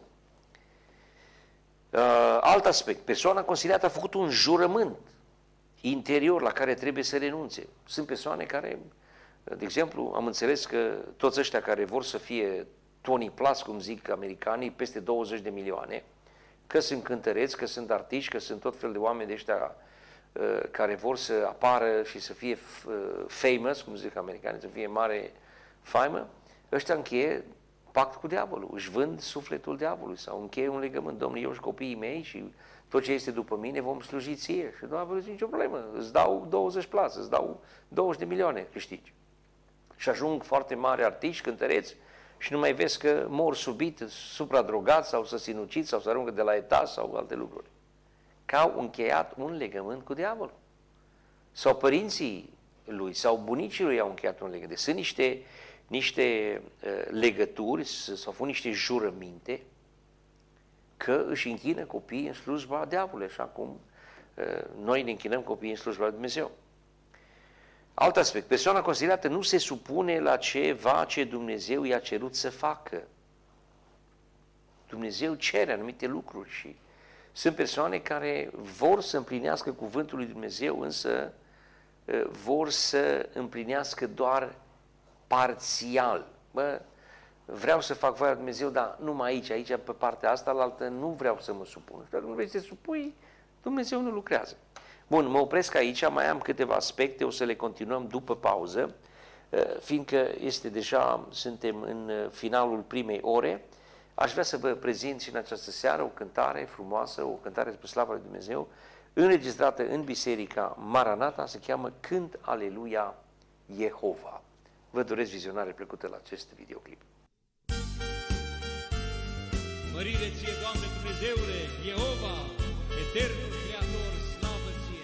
Alt aspect, persoana considerată a făcut un jurământ interior la care trebuie să renunțe. Sunt persoane care, de exemplu, am înțeles că toți ăștia care vor să fie Tony Plus, cum zic americanii, peste 20 de milioane, că sunt cântăreți, că sunt artiști, că sunt tot fel de oameni de ăștia care vor să apară și să fie famous, cum zic americanii, să fie mare faimă, ăștia încheie pact cu diavolul, își vând sufletul diavolului sau încheie un legământ. Domnule, eu și copiii mei și tot ce este după mine vom sluji ție. Și Doamne, zice, nicio problemă, îți dau 20 plus, îți dau 20 de milioane câștigi. Și ajung foarte mari artiști, cântăreți și nu mai vezi că mor subit, supradrogați sau să sinucid sau să aruncă de la etaj sau alte lucruri. Că au încheiat un legământ cu diavolul. Sau părinții lui sau bunicii lui au încheiat un legământ. Deci sunt niște legături, s-au făcut niște jurăminte că își închină copiii în slujba diavolului, așa cum noi ne închinăm copiii în slujba lui Dumnezeu. Alt aspect, persoana considerată nu se supune la ceva ce Dumnezeu i-a cerut să facă. Dumnezeu cere anumite lucruri și sunt persoane care vor să împlinească cuvântul lui Dumnezeu, însă vor să împlinească doar parțial. Bă, vreau să fac voia lui Dumnezeu, dar numai aici, pe partea asta, la altă, nu vreau să mă supun. Dacă nu vrei să te supui, Dumnezeu nu lucrează. Bun, mă opresc aici, mai am câteva aspecte, o să le continuăm după pauză, fiindcă suntem în finalul primei ore. Aș vrea să vă prezint și în această seară o cântare frumoasă, o cântare spre slava lui Dumnezeu, înregistrată în Biserica Maranata, se cheamă Cânt Aleluia Jehova. Vă doresc vizionare plăcută la acest videoclip. Mărire ție, Doamne Dumnezeule, Jehova, eternul Creator, slavă ție!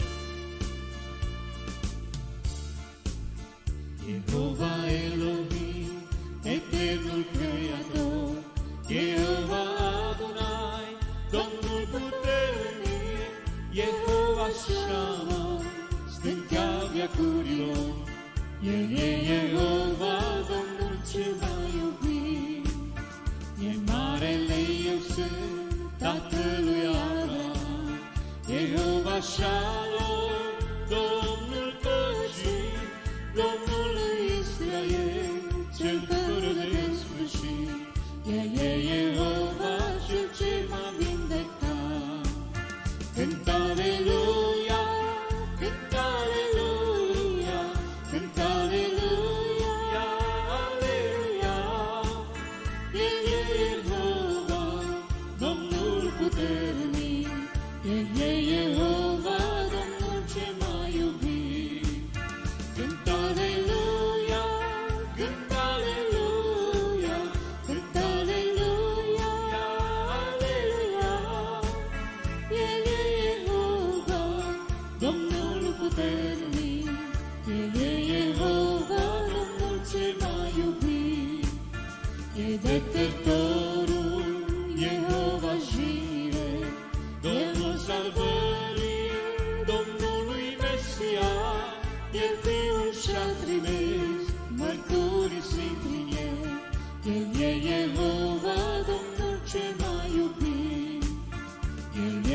Jehova Elohim, eternul Creator, Jehova Adonai, Domnul puternic, Jehova Shammah, stânca veacurilor. El e Jehova, Domnul ce va iubi. E marele eu sunt, Tatălui Abraham, Jehova Shalom, Domnul păcii, Domnul Israel, cel fără de sfârșit. El e Jehova, cel ce m-a vindecat. Cânt aleluia, cânt aleluia, cânt aleluia, aleluia. El e Jehova, Domnul puternic. El e Jehova, Domnul ce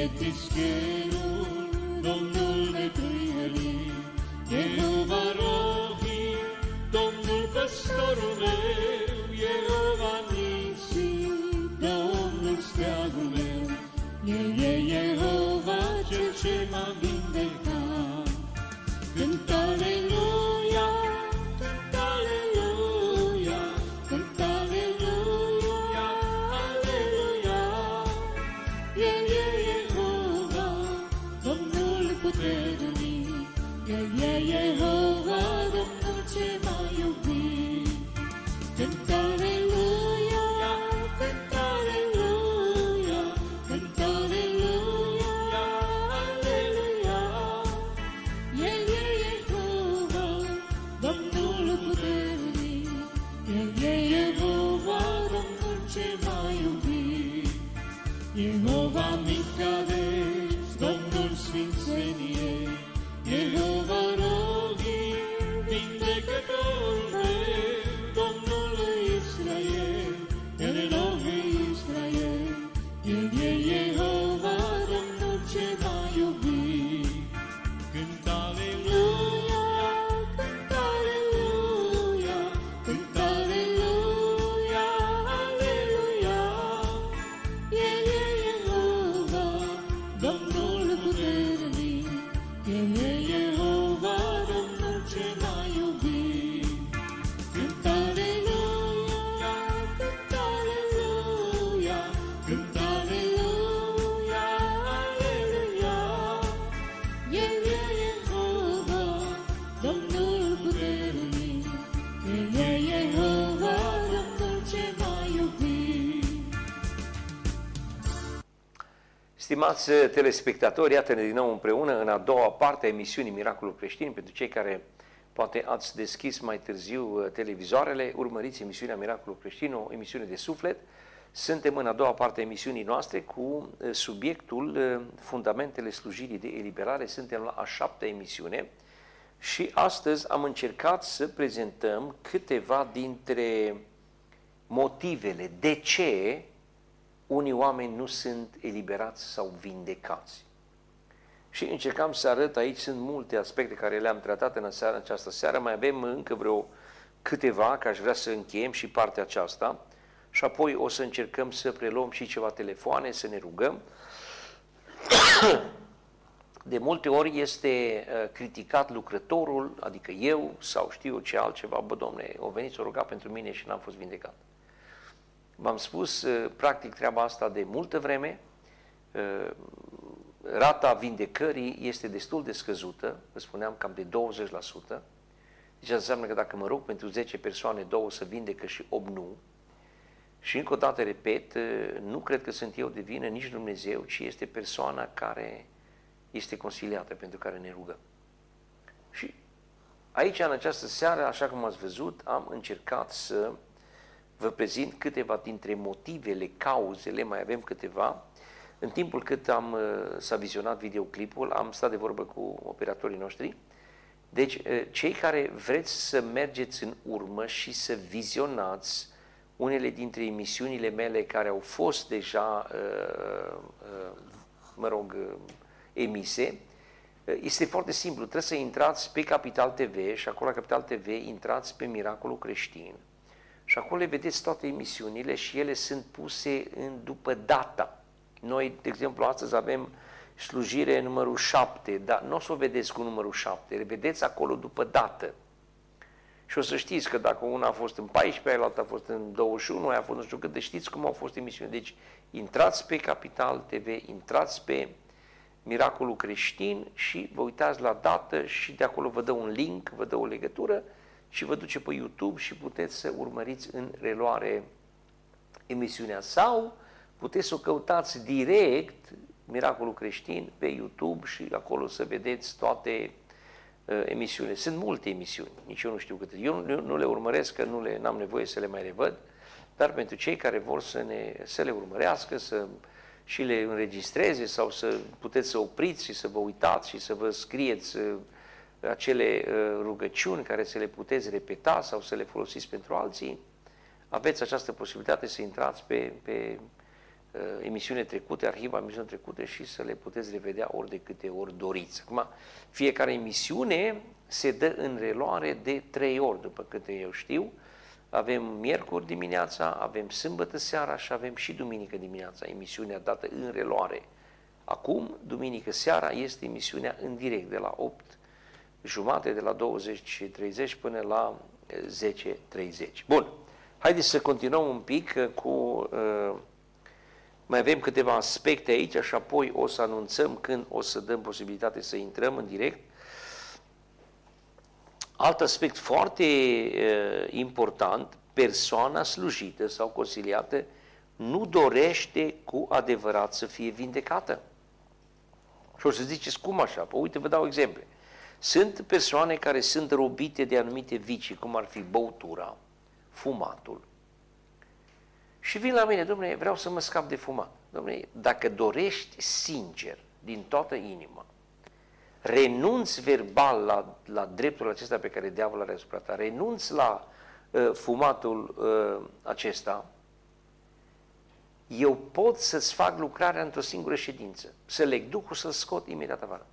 Ieșiți cherul, Domnul mântuierii, Jehova Rohi, Domnul păstorul meu, Jehova Nisi, Domnul steagul meu, El e Jehova cel ce m-a vindecat. Cânt aleluia, cânt aleluia, cânt aleluia, aleluia. El e Jehova, Domnul puternic, El e Jehova, Domnul ce m-a iubit. Cânt aleluia, cânt aleluia, cânt aleluia, aleluia. El e Jehova, Domnul puternic, El e Jehova, Domnul ce m-a iubit. Jehova Micadesh, Domnul sfințeniei, Jehova Rohi, vindecătorul meu, Domnul Israel, El Elohe Israel, El e Jehova, Domnul ce m-a iubit. Cânt aleluia, cânt aleluia, cânt aleluia, aleluia. El e Jehova, Domnul puternic, El e Jehova, Domnul ce m-a iubit. Cânt aleluia, cânt aleluia, cânt aleluia, aleluia. El e Jehova, Domnul puternic, El e Jehova, Domnul ce m-a iubit. Stimați telespectatori, iată-ne din nou împreună în a doua parte a emisiunii Miracolul Creștin. Pentru cei care poate ați deschis mai târziu televizoarele, urmăriți emisiunea Miracolul Creștin, o emisiune de suflet. Suntem în a doua parte a emisiunii noastre cu subiectul Fundamentele slujirii de eliberare. Suntem la a 7-a emisiune și astăzi am încercat să prezentăm câteva dintre motivele de ce unii oameni nu sunt eliberați sau vindecați. Și încercam să arăt, aici sunt multe aspecte care le-am tratat în această seară, mai avem încă vreo câteva, că aș vrea să încheiem și partea aceasta, și apoi o să încercăm să preluăm și ceva telefoane, să ne rugăm. De multe ori este criticat lucrătorul, adică eu sau știu ce altceva, bă, domne, o venit să o ruga pentru mine și n-am fost vindecat. V-am spus, practic, treaba asta de multă vreme, rata vindecării este destul de scăzută, vă spuneam, cam de 20%. Deci asta înseamnă că dacă mă rog pentru 10 persoane, 2 să vindecă și 8 nu. Și încă o dată, repet, nu cred că sunt eu de vină, nici Dumnezeu, ci este persoana care este consiliată, pentru care ne rugăm. Și aici, în această seară, așa cum ați văzut, am încercat să vă prezint câteva dintre motivele, cauzele, mai avem câteva. În timpul cât s-a vizionat videoclipul, am stat de vorbă cu operatorii noștri. Deci, cei care vreți să mergeți în urmă și să vizionați unele dintre emisiunile mele care au fost deja, emise, este foarte simplu. Trebuie să intrați pe Capital TV și acolo la Capital TV intrați pe Miracolul Creștin. Și acolo le vedeți toate emisiunile și ele sunt puse după data. Noi, de exemplu, astăzi avem slujire numărul 7, dar nu o să o vedeți cu numărul 7, le vedeți acolo după dată. Și o să știți că dacă una a fost în 14, alta a fost în 21, aia a fost nu știu cât, de știți cum au fost emisiunile. Deci intrați pe Capital TV, intrați pe Miracolul Creștin și vă uitați la dată și de acolo vă dă un link, vă dă o legătură și vă duce pe YouTube și puteți să urmăriți în reluare emisiunea sau puteți să o căutați direct, Miracolul Creștin, pe YouTube și acolo să vedeți toate emisiunile. Sunt multe emisiuni, nici eu nu știu câte. Eu nu le urmăresc, că n-am nevoie să le mai revăd, dar pentru cei care vor să le urmărească, și le înregistreze sau să puteți să opriți și să vă uitați și să vă scrieți acele rugăciuni care să le puteți repeta sau să le folosiți pentru alții, aveți această posibilitate să intrați pe emisiune trecute, arhiva emisiunii trecute și să le puteți revedea ori de câte ori doriți. Acum, fiecare emisiune se dă în reluare de 3 ori, după câte eu știu. Avem miercuri dimineața, avem sâmbătă seara și avem și duminică dimineața, emisiunea dată în reluare. Acum, duminică seara, este emisiunea în direct de la 8:30, de la 20:30 până la 10:30. Bun, haideți să continuăm un pic cu... mai avem câteva aspecte aici și apoi o să anunțăm când o să dăm posibilitate să intrăm în direct. Alt aspect foarte important, persoana slujită sau consiliată nu dorește cu adevărat să fie vindecată. Și o să ziceți, cum așa? Păi uite, vă dau exemple. Sunt persoane care sunt robite de anumite vicii, cum ar fi băutura, fumatul. Și vin la mine, dom'le, vreau să mă scap de fumat. Dom'le, dacă dorești sincer, din toată inima, renunți verbal la dreptul acesta pe care diavolul are asupra ta, renunți la fumatul acesta, eu pot să-ți fac lucrarea într-o singură ședință, să leg Duhul, să-l scot imediat afară.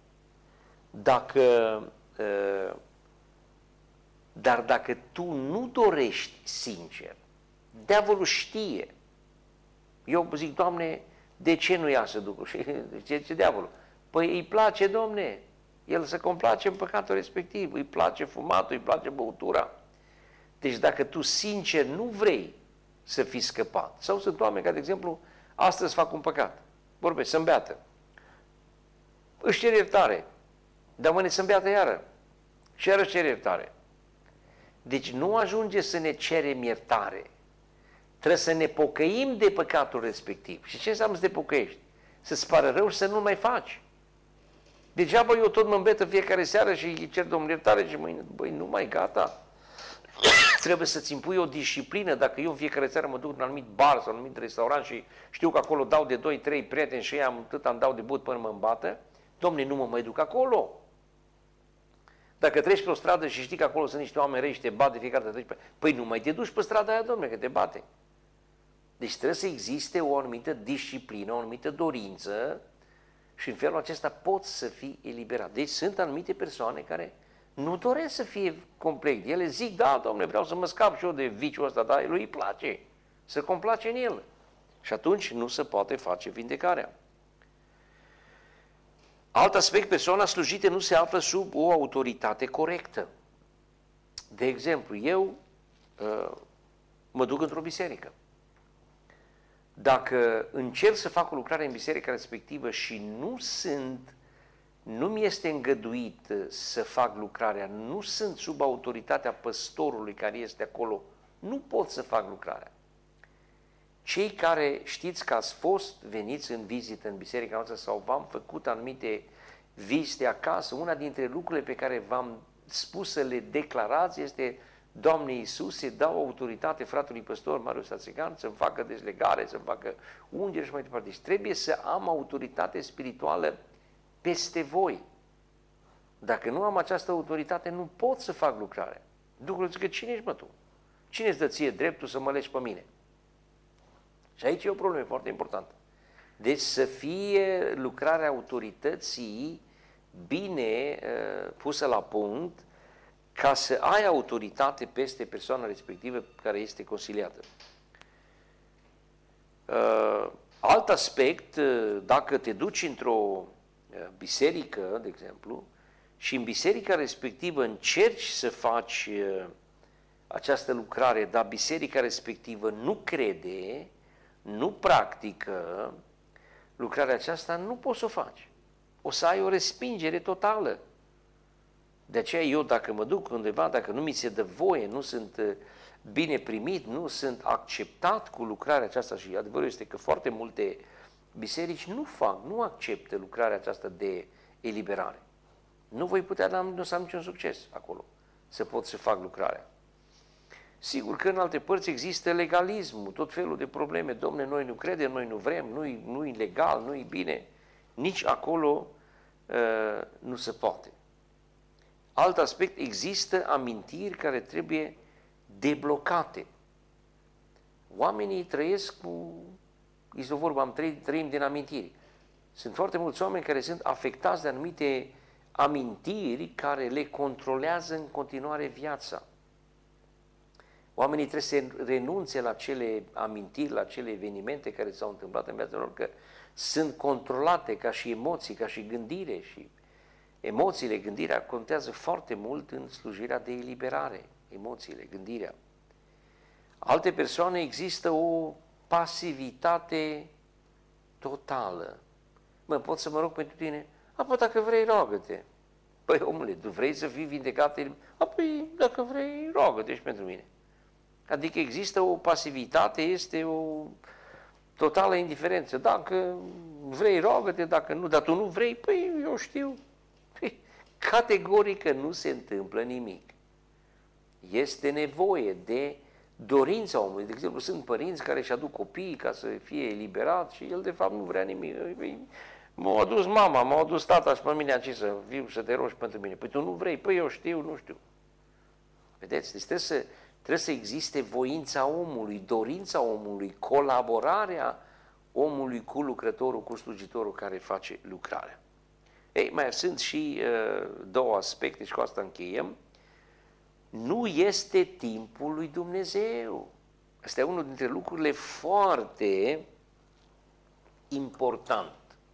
Dar dacă tu nu dorești sincer, diavolul știe. Eu zic, Doamne, de ce nu iasă Duhul? Și ce diavolul? Păi îi place, Domne, el se complace în păcatul respectiv, îi place fumatul, îi place băutura. Deci dacă tu sincer nu vrei să fii scăpat, sau sunt oameni care, de exemplu, astăzi fac un păcat, vorbesc, să-mi beată, își cer iertare, dar mâine să-mi beată iară și iară cer iertare. Deci nu ajunge să ne cerem iertare, trebuie să ne pocăim de păcatul respectiv. Și ce înseamnă să te pocăiești? Să-ți pară rău și să nu mai faci. Degeaba eu tot mă îmbetă fiecare seară și îi cer Domnul iertare și mâine, băi, nu mai gata. Trebuie să-ți impui o disciplină. Dacă eu în fiecare seară mă duc în un anumit bar sau un anumit restaurant și știu că acolo dau de 2-3 prieteni și am dau de but până mă îmbată, Domne, nu mă mai duc acolo. Dacă treci pe o stradă și știi că acolo sunt niște oameni răi și te bat de fiecare dată, păi nu mai te duci pe strada aia, Domne, că te bate. Deci trebuie să existe o anumită disciplină, o anumită dorință și în felul acesta poți să fii eliberat. Deci sunt anumite persoane care nu doresc să fie complet. Ele zic, da, Domne, vreau să mă scap și eu de viciul ăsta, dar lui îi place, să complace în el. Și atunci nu se poate face vindecarea. Alt aspect, persoana slujită nu se află sub o autoritate corectă. De exemplu, eu mă duc într-o biserică. Dacă încerc să fac o lucrare în biserica respectivă și nu mi este îngăduit să fac lucrarea, nu sunt sub autoritatea păstorului care este acolo, nu pot să fac lucrarea. Cei care știți că ați fost veniți în vizită în biserica noastră sau v-am făcut anumite vizite acasă, una dintre lucrurile pe care v-am spus să le declarați este: Doamne Iisuse, dau autoritate fratelui păstor Marius Hatzegan să-mi facă dezlegare, să-mi facă ungere și mai departe. Deci trebuie să am autoritate spirituală peste voi. Dacă nu am această autoritate, nu pot să fac lucrarea. Duhul zice, cine ești, mă, tu? Cine îți dă ție dreptul să mă legi pe mine? Și aici e o problemă foarte importantă. Deci să fie lucrarea autorității bine pusă la punct, ca să ai autoritate peste persoana respectivă care este consiliată. Alt aspect, dacă te duci într-o biserică, de exemplu, și în biserica respectivă încerci să faci această lucrare, dar biserica respectivă nu crede, nu practică lucrarea aceasta, nu poți să o faci. O să ai o respingere totală. De aceea eu, dacă mă duc undeva, dacă nu mi se dă voie, nu sunt bine primit, nu sunt acceptat cu lucrarea aceasta, și adevărul este că foarte multe biserici nu acceptă lucrarea aceasta de eliberare. Nu voi putea, dar nu să am niciun succes acolo, să pot să fac lucrarea. Sigur că în alte părți există legalismul, tot felul de probleme. Domne, noi nu credem, noi nu vrem, nu-i legal, nu-i bine. Nici acolo nu se poate. Alt aspect, există amintiri care trebuie deblocate. Oamenii trăiesc cu este o vorbă, trăim din amintiri. Sunt foarte mulți oameni care sunt afectați de anumite amintiri care le controlează în continuare viața. Oamenii trebuie să renunțe la acele amintiri, la acele evenimente care s-au întâmplat în viața lor, că sunt controlate ca și emoții, ca și gândire și emoțiile, gândirea contează foarte mult în slujirea de eliberare, emoțiile, gândirea. Alte persoane există o pasivitate totală. Mă, pot să mă rog pentru tine? Apoi dacă vrei, roagă-te. Păi, omule, tu vrei să fii vindecat? Apoi, dacă vrei, roagă-te și pentru mine. Adică există o pasivitate, este o totală indiferență. Dacă vrei, roagă-te, dacă nu, dar tu nu vrei, păi, eu știu. Păi, categoric că nu se întâmplă nimic. Este nevoie de dorința omului. De exemplu, sunt părinți care își aduc copiii ca să fie eliberat și el de fapt nu vrea nimic. M-a adus mama, m-a adus tata și pe mine aici să viu, să te rogi pentru mine. Păi tu nu vrei, păi eu știu, nu știu. Vedeți, deci trebuie să existe voința omului, dorința omului, colaborarea omului cu lucrătorul, cu slujitorul care face lucrarea. Ei, mai sunt și două aspecte și cu asta încheiem. Nu este timpul lui Dumnezeu. Asta e unul dintre lucrurile foarte important.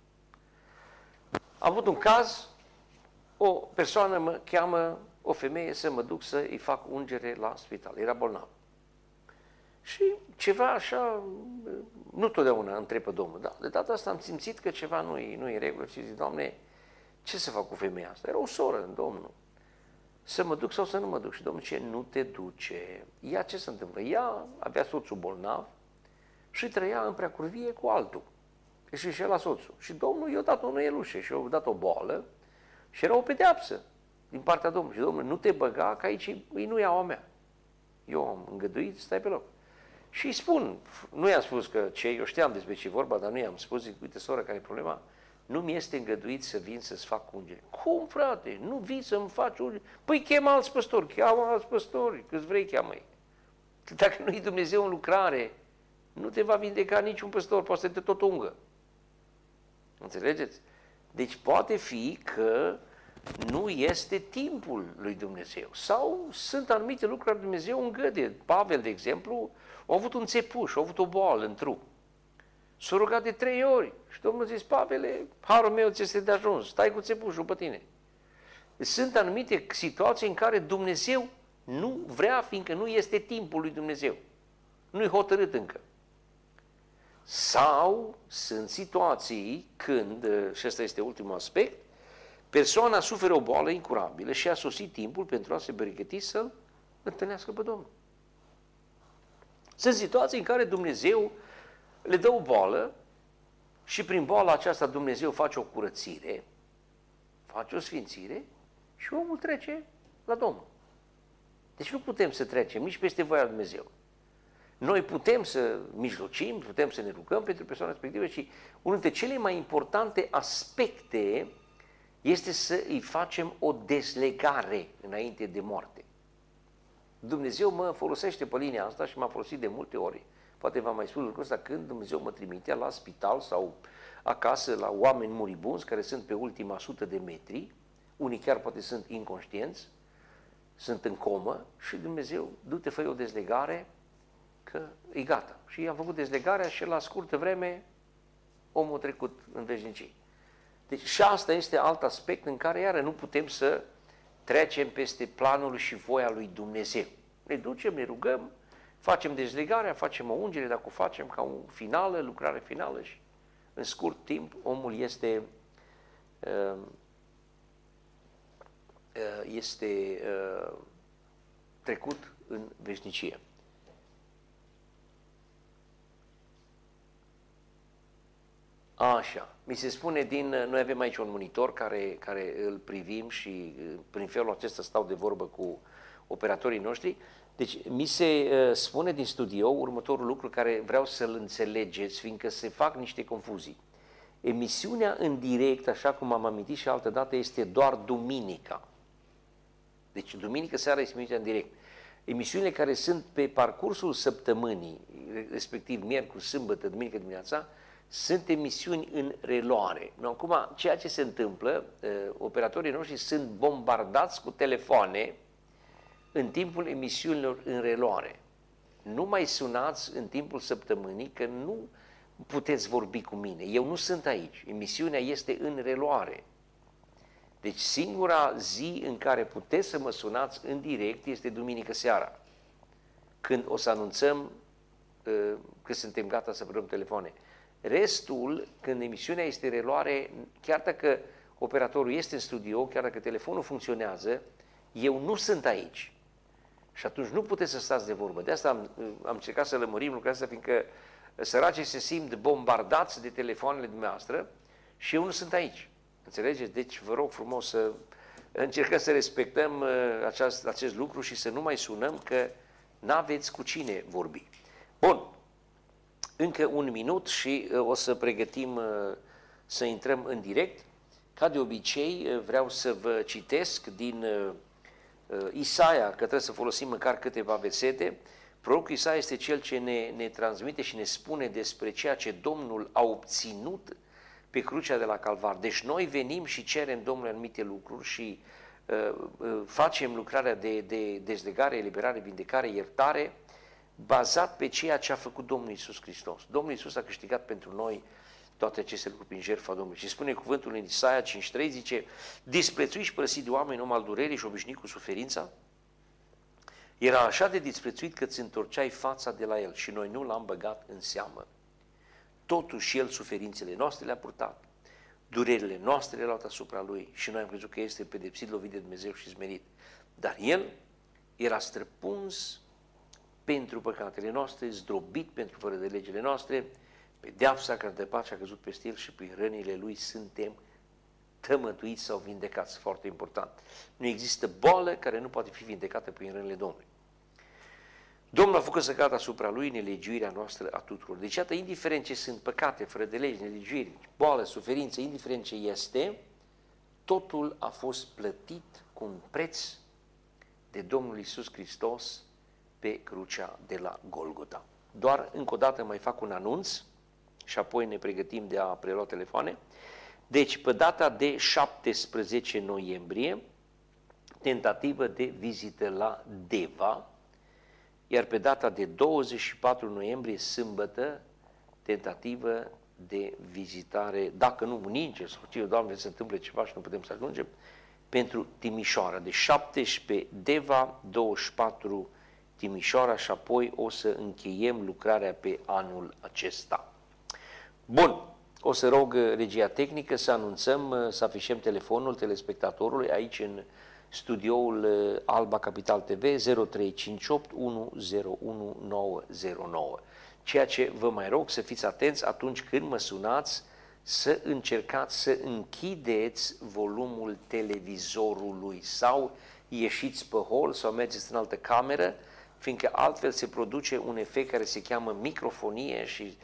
Am avut un caz, o persoană mă cheamă, o femeie, să mă duc să îi fac ungere la spital. Era bolnav. Și ceva așa, nu totdeauna întreb pe Domnul, dar de data asta am simțit că ceva nu e regulă și zic, Doamne, ce să fac cu femeia asta? Era o soră în Domnul. Să mă duc sau să nu mă duc? Și Domnul ce nu te duce. Ea ce se întâmplă? Ea avea soțul bolnav și trăia în preacurvie cu altul. Și și la soțul. Și Domnul i-a dat o elușe și i-a dat o boală și era o pedeapsă din partea Domnului. Și Domnul, nu te băga, că aici nu e a mea. Eu am îngăduit, stai pe loc. Și îi spun, nu i-am spus că eu știam despre ce vorba, dar nu i-am spus, zic, uite, soră, care e problema? Nu mi este îngăduit să vin să-ți fac ungere. Cum, frate? Nu vii să-mi faci ungere? Păi chem alți păstori, cheamă alți păstori, câți vrei cheamă-i. Dacă nu-i Dumnezeu în lucrare, nu te va vindeca niciun păstor, poate să te tot ungă. Înțelegeți? Deci poate fi că nu este timpul lui Dumnezeu. Sau sunt anumite lucruri care Dumnezeu îngăduie. Pavel, de exemplu, a avut un țepuș, a avut o boală în trup. S-a rugat de 3 ori și Domnul a zis, Pavele, harul meu ți este de ajuns, stai cu țepușul pe tine. Sunt anumite situații în care Dumnezeu nu vrea, fiindcă nu este timpul lui Dumnezeu. Nu-i hotărât încă. Sau sunt situații când, și ăsta este ultimul aspect, persoana suferă o boală incurabilă și a sosit timpul pentru a se pregăti să-L întâlnească pe Domnul. Sunt situații în care Dumnezeu le dă o boală și prin boala aceasta Dumnezeu face o curățire, face o sfințire și omul trece la Domnul. Deci nu putem să trecem nici peste voia lui Dumnezeu. Noi putem să mijlocim, putem să ne rugăm pentru persoana respectivă și unul dintre cele mai importante aspecte este să îi facem o dezlegare înainte de moarte. Dumnezeu mă folosește pe linia asta și m-a folosit de multe ori. Poate v-am mai spus lucrul ăsta când Dumnezeu mă trimitea la spital sau acasă la oameni muribunzi care sunt pe ultima 100 de metri, unii chiar poate sunt inconștienți, sunt în comă și Dumnezeu, du-te, fă o dezlegare că e gata. Și am făcut dezlegarea și la scurtă vreme omul a trecut în veșnicie. Deci și asta este alt aspect în care iară nu putem să trecem peste planul și voia lui Dumnezeu. Ne ducem, ne rugăm, facem dezlegarea, facem o ungere, dacă o facem ca o finală, lucrare finală și în scurt timp omul este trecut în veșnicie. Așa, mi se spune noi avem aici un monitor care îl privim și prin felul acesta stau de vorbă cu operatorii noștri. Deci mi se spune din studio următorul lucru care vreau să-l înțelegeți, fiindcă se fac niște confuzii. Emisiunea în direct, așa cum am amintit și altă dată, este doar duminica. Deci duminică seara este emisiunea în direct. Emisiunile care sunt pe parcursul săptămânii, respectiv miercuri, sâmbătă, duminică dimineața, sunt emisiuni în reluare. Acum, ceea ce se întâmplă, operatorii noștri sunt bombardați cu telefoane în timpul emisiunilor în reluare. Nu mai sunați în timpul săptămânii, că nu puteți vorbi cu mine. Eu nu sunt aici. Emisiunea este în reluare. Deci singura zi în care puteți să mă sunați în direct este duminică seara, când o să anunțăm că suntem gata să predăm telefoane. Restul, când emisiunea este reluare, chiar dacă operatorul este în studio, chiar dacă telefonul funcționează, eu nu sunt aici. Și atunci nu puteți să stați de vorbă. De asta am încercat să lămurim lucrurile astea, fiindcă săracii se simt bombardați de telefoanele dumneavoastră și eu nu sunt aici. Înțelegeți? Deci vă rog frumos să încercăm să respectăm acest lucru și să nu mai sunăm, că n-aveți cu cine vorbi. Bun. Încă un minut și o să pregătim să intrăm în direct. Ca de obicei vreau să vă citesc din Isaia, că trebuie să folosim măcar câteva versete. Prorocul Isaia este cel ce ne transmite și ne spune despre ceea ce Domnul a obținut pe crucea de la Calvar. Deci noi venim și cerem Domnului anumite lucruri și facem lucrarea de dezlegare, eliberare, vindecare, iertare, bazat pe ceea ce a făcut Domnul Iisus Hristos. Domnul Iisus a câștigat pentru noi toate aceste lucruri prin jertfa Domnului. Și spune cuvântul în Isaia 5:3, zice: disprețuit și părăsit de oameni, om al durerii și obișnuit cu suferința, era așa de disprețuit că îți întorceai fața de la el și noi nu l-am băgat în seamă. Totuși el suferințele noastre le-a purtat, durerile noastre le-au luat asupra lui și noi am crezut că este pedepsit, lovit de Dumnezeu și smerit. Dar el era străpuns pentru păcatele noastre, zdrobit pentru fără de legile noastre, pedeapsa care de pace a căzut peste el și prin rănile lui suntem tămăduiți sau vindecați. Foarte important. Nu există boală care nu poate fi vindecată prin rănile Domnului. Domnul a făcut să cadă asupra lui nelegiuirea noastră a tuturor. Deci, iată, indiferent ce sunt păcate, fără de legi, nelegiuiri, boală, suferință, indiferent ce este, totul a fost plătit cu un preț de Domnul Iisus Hristos pe crucea de la Golgota. Doar încă o dată mai fac un anunț și apoi ne pregătim de a prelua telefoane. Deci, pe data de 17 noiembrie, tentativă de vizită la Deva, iar pe data de 24 noiembrie, sâmbătă, tentativă de vizitare, dacă nu ninge sau știu, Doamne, se întâmplă ceva și nu putem să ajungem, pentru Timișoara. De 17 Deva, 24 Timișoara și apoi o să încheiem lucrarea pe anul acesta. Bun, o să rog regia tehnică să anunțăm, să afișăm telefonul telespectatorului aici în studioul Alba Capital TV 0358 101 909. Ceea ce vă mai rog să fiți atenți atunci când mă sunați, să încercați să închideți volumul televizorului sau ieșiți pe hol sau mergeți în altă cameră, fiindcă altfel se produce un efect care se cheamă microfonie și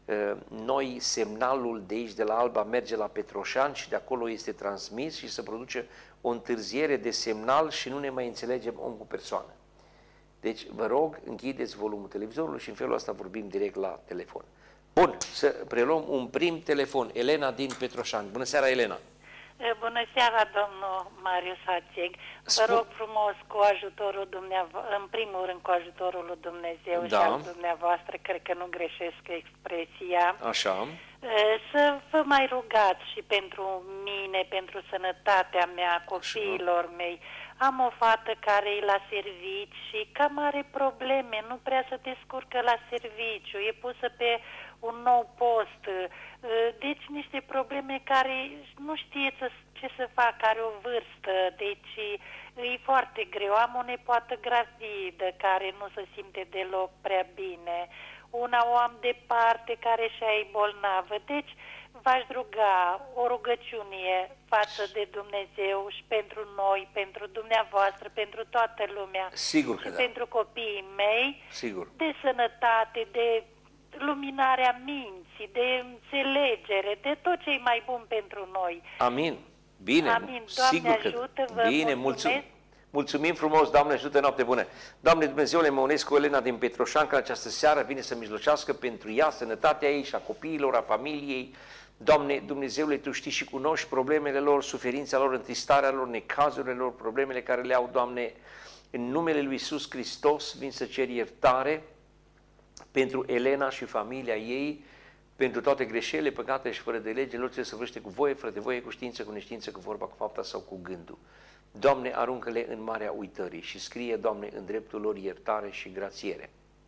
noi semnalul de aici, de la Alba, merge la Petroșan și de acolo este transmis și se produce o întârziere de semnal și nu ne mai înțelegem om cu persoană. Deci, vă rog, închideți volumul televizorului și în felul ăsta vorbim direct la telefon. Bun, să preluăm un prim telefon. Elena din Petroșani. Bună seara, Elena! Bună seara, domnul Marius Hațeg. Vă rog frumos, cu ajutorul dumneavoastră, în primul rând cu ajutorul lui Dumnezeu și al dumneavoastră, cred că nu greșesc expresia. Așa. Să vă mai rugați și pentru mine, pentru sănătatea mea, copiilor mei. Am o fată care e la serviciu și cam are probleme, nu prea se descurcă la serviciu, e pusă pe un nou post, deci niște probleme care nu știe ce să facă, are o vârstă, deci e foarte greu. Am o nepoată gravidă care nu se simte deloc prea bine, una o am departe care și-a e bolnavă, deci v-aș ruga o rugăciune față de Dumnezeu și pentru noi, pentru dumneavoastră, pentru toată lumea. Sigur că și da. pentru copiii mei, sigur, de sănătate, de luminarea minții, de înțelegere, de tot ce e mai bun pentru noi. Amin. Bine, Amin. Doamne sigur ajută, că vă bine, mulțumesc. Mulțumim frumos, Doamne, ajută, noapte bună. Doamne Dumnezeule, mă unesc cu Elena din Petroșanca în această seară, vine să mijlocească pentru ea, sănătatea ei și a copiilor, a familiei. Doamne Dumnezeule, Tu știi și cunoști problemele lor, suferința lor, întristarea lor, necazurile lor, problemele care le au, Doamne. În numele Lui Iisus Hristos vin să cer iertare pentru Elena și familia ei, pentru toate greșelile, păcatele și fără de lege, lor ce se săvârșește cu voie, fără de voie, cu știință, cu neștiință, cu vorba, cu fapta sau cu gândul. Doamne, aruncă-le în marea uitării și scrie, Doamne, în dreptul lor iertare și grațiere.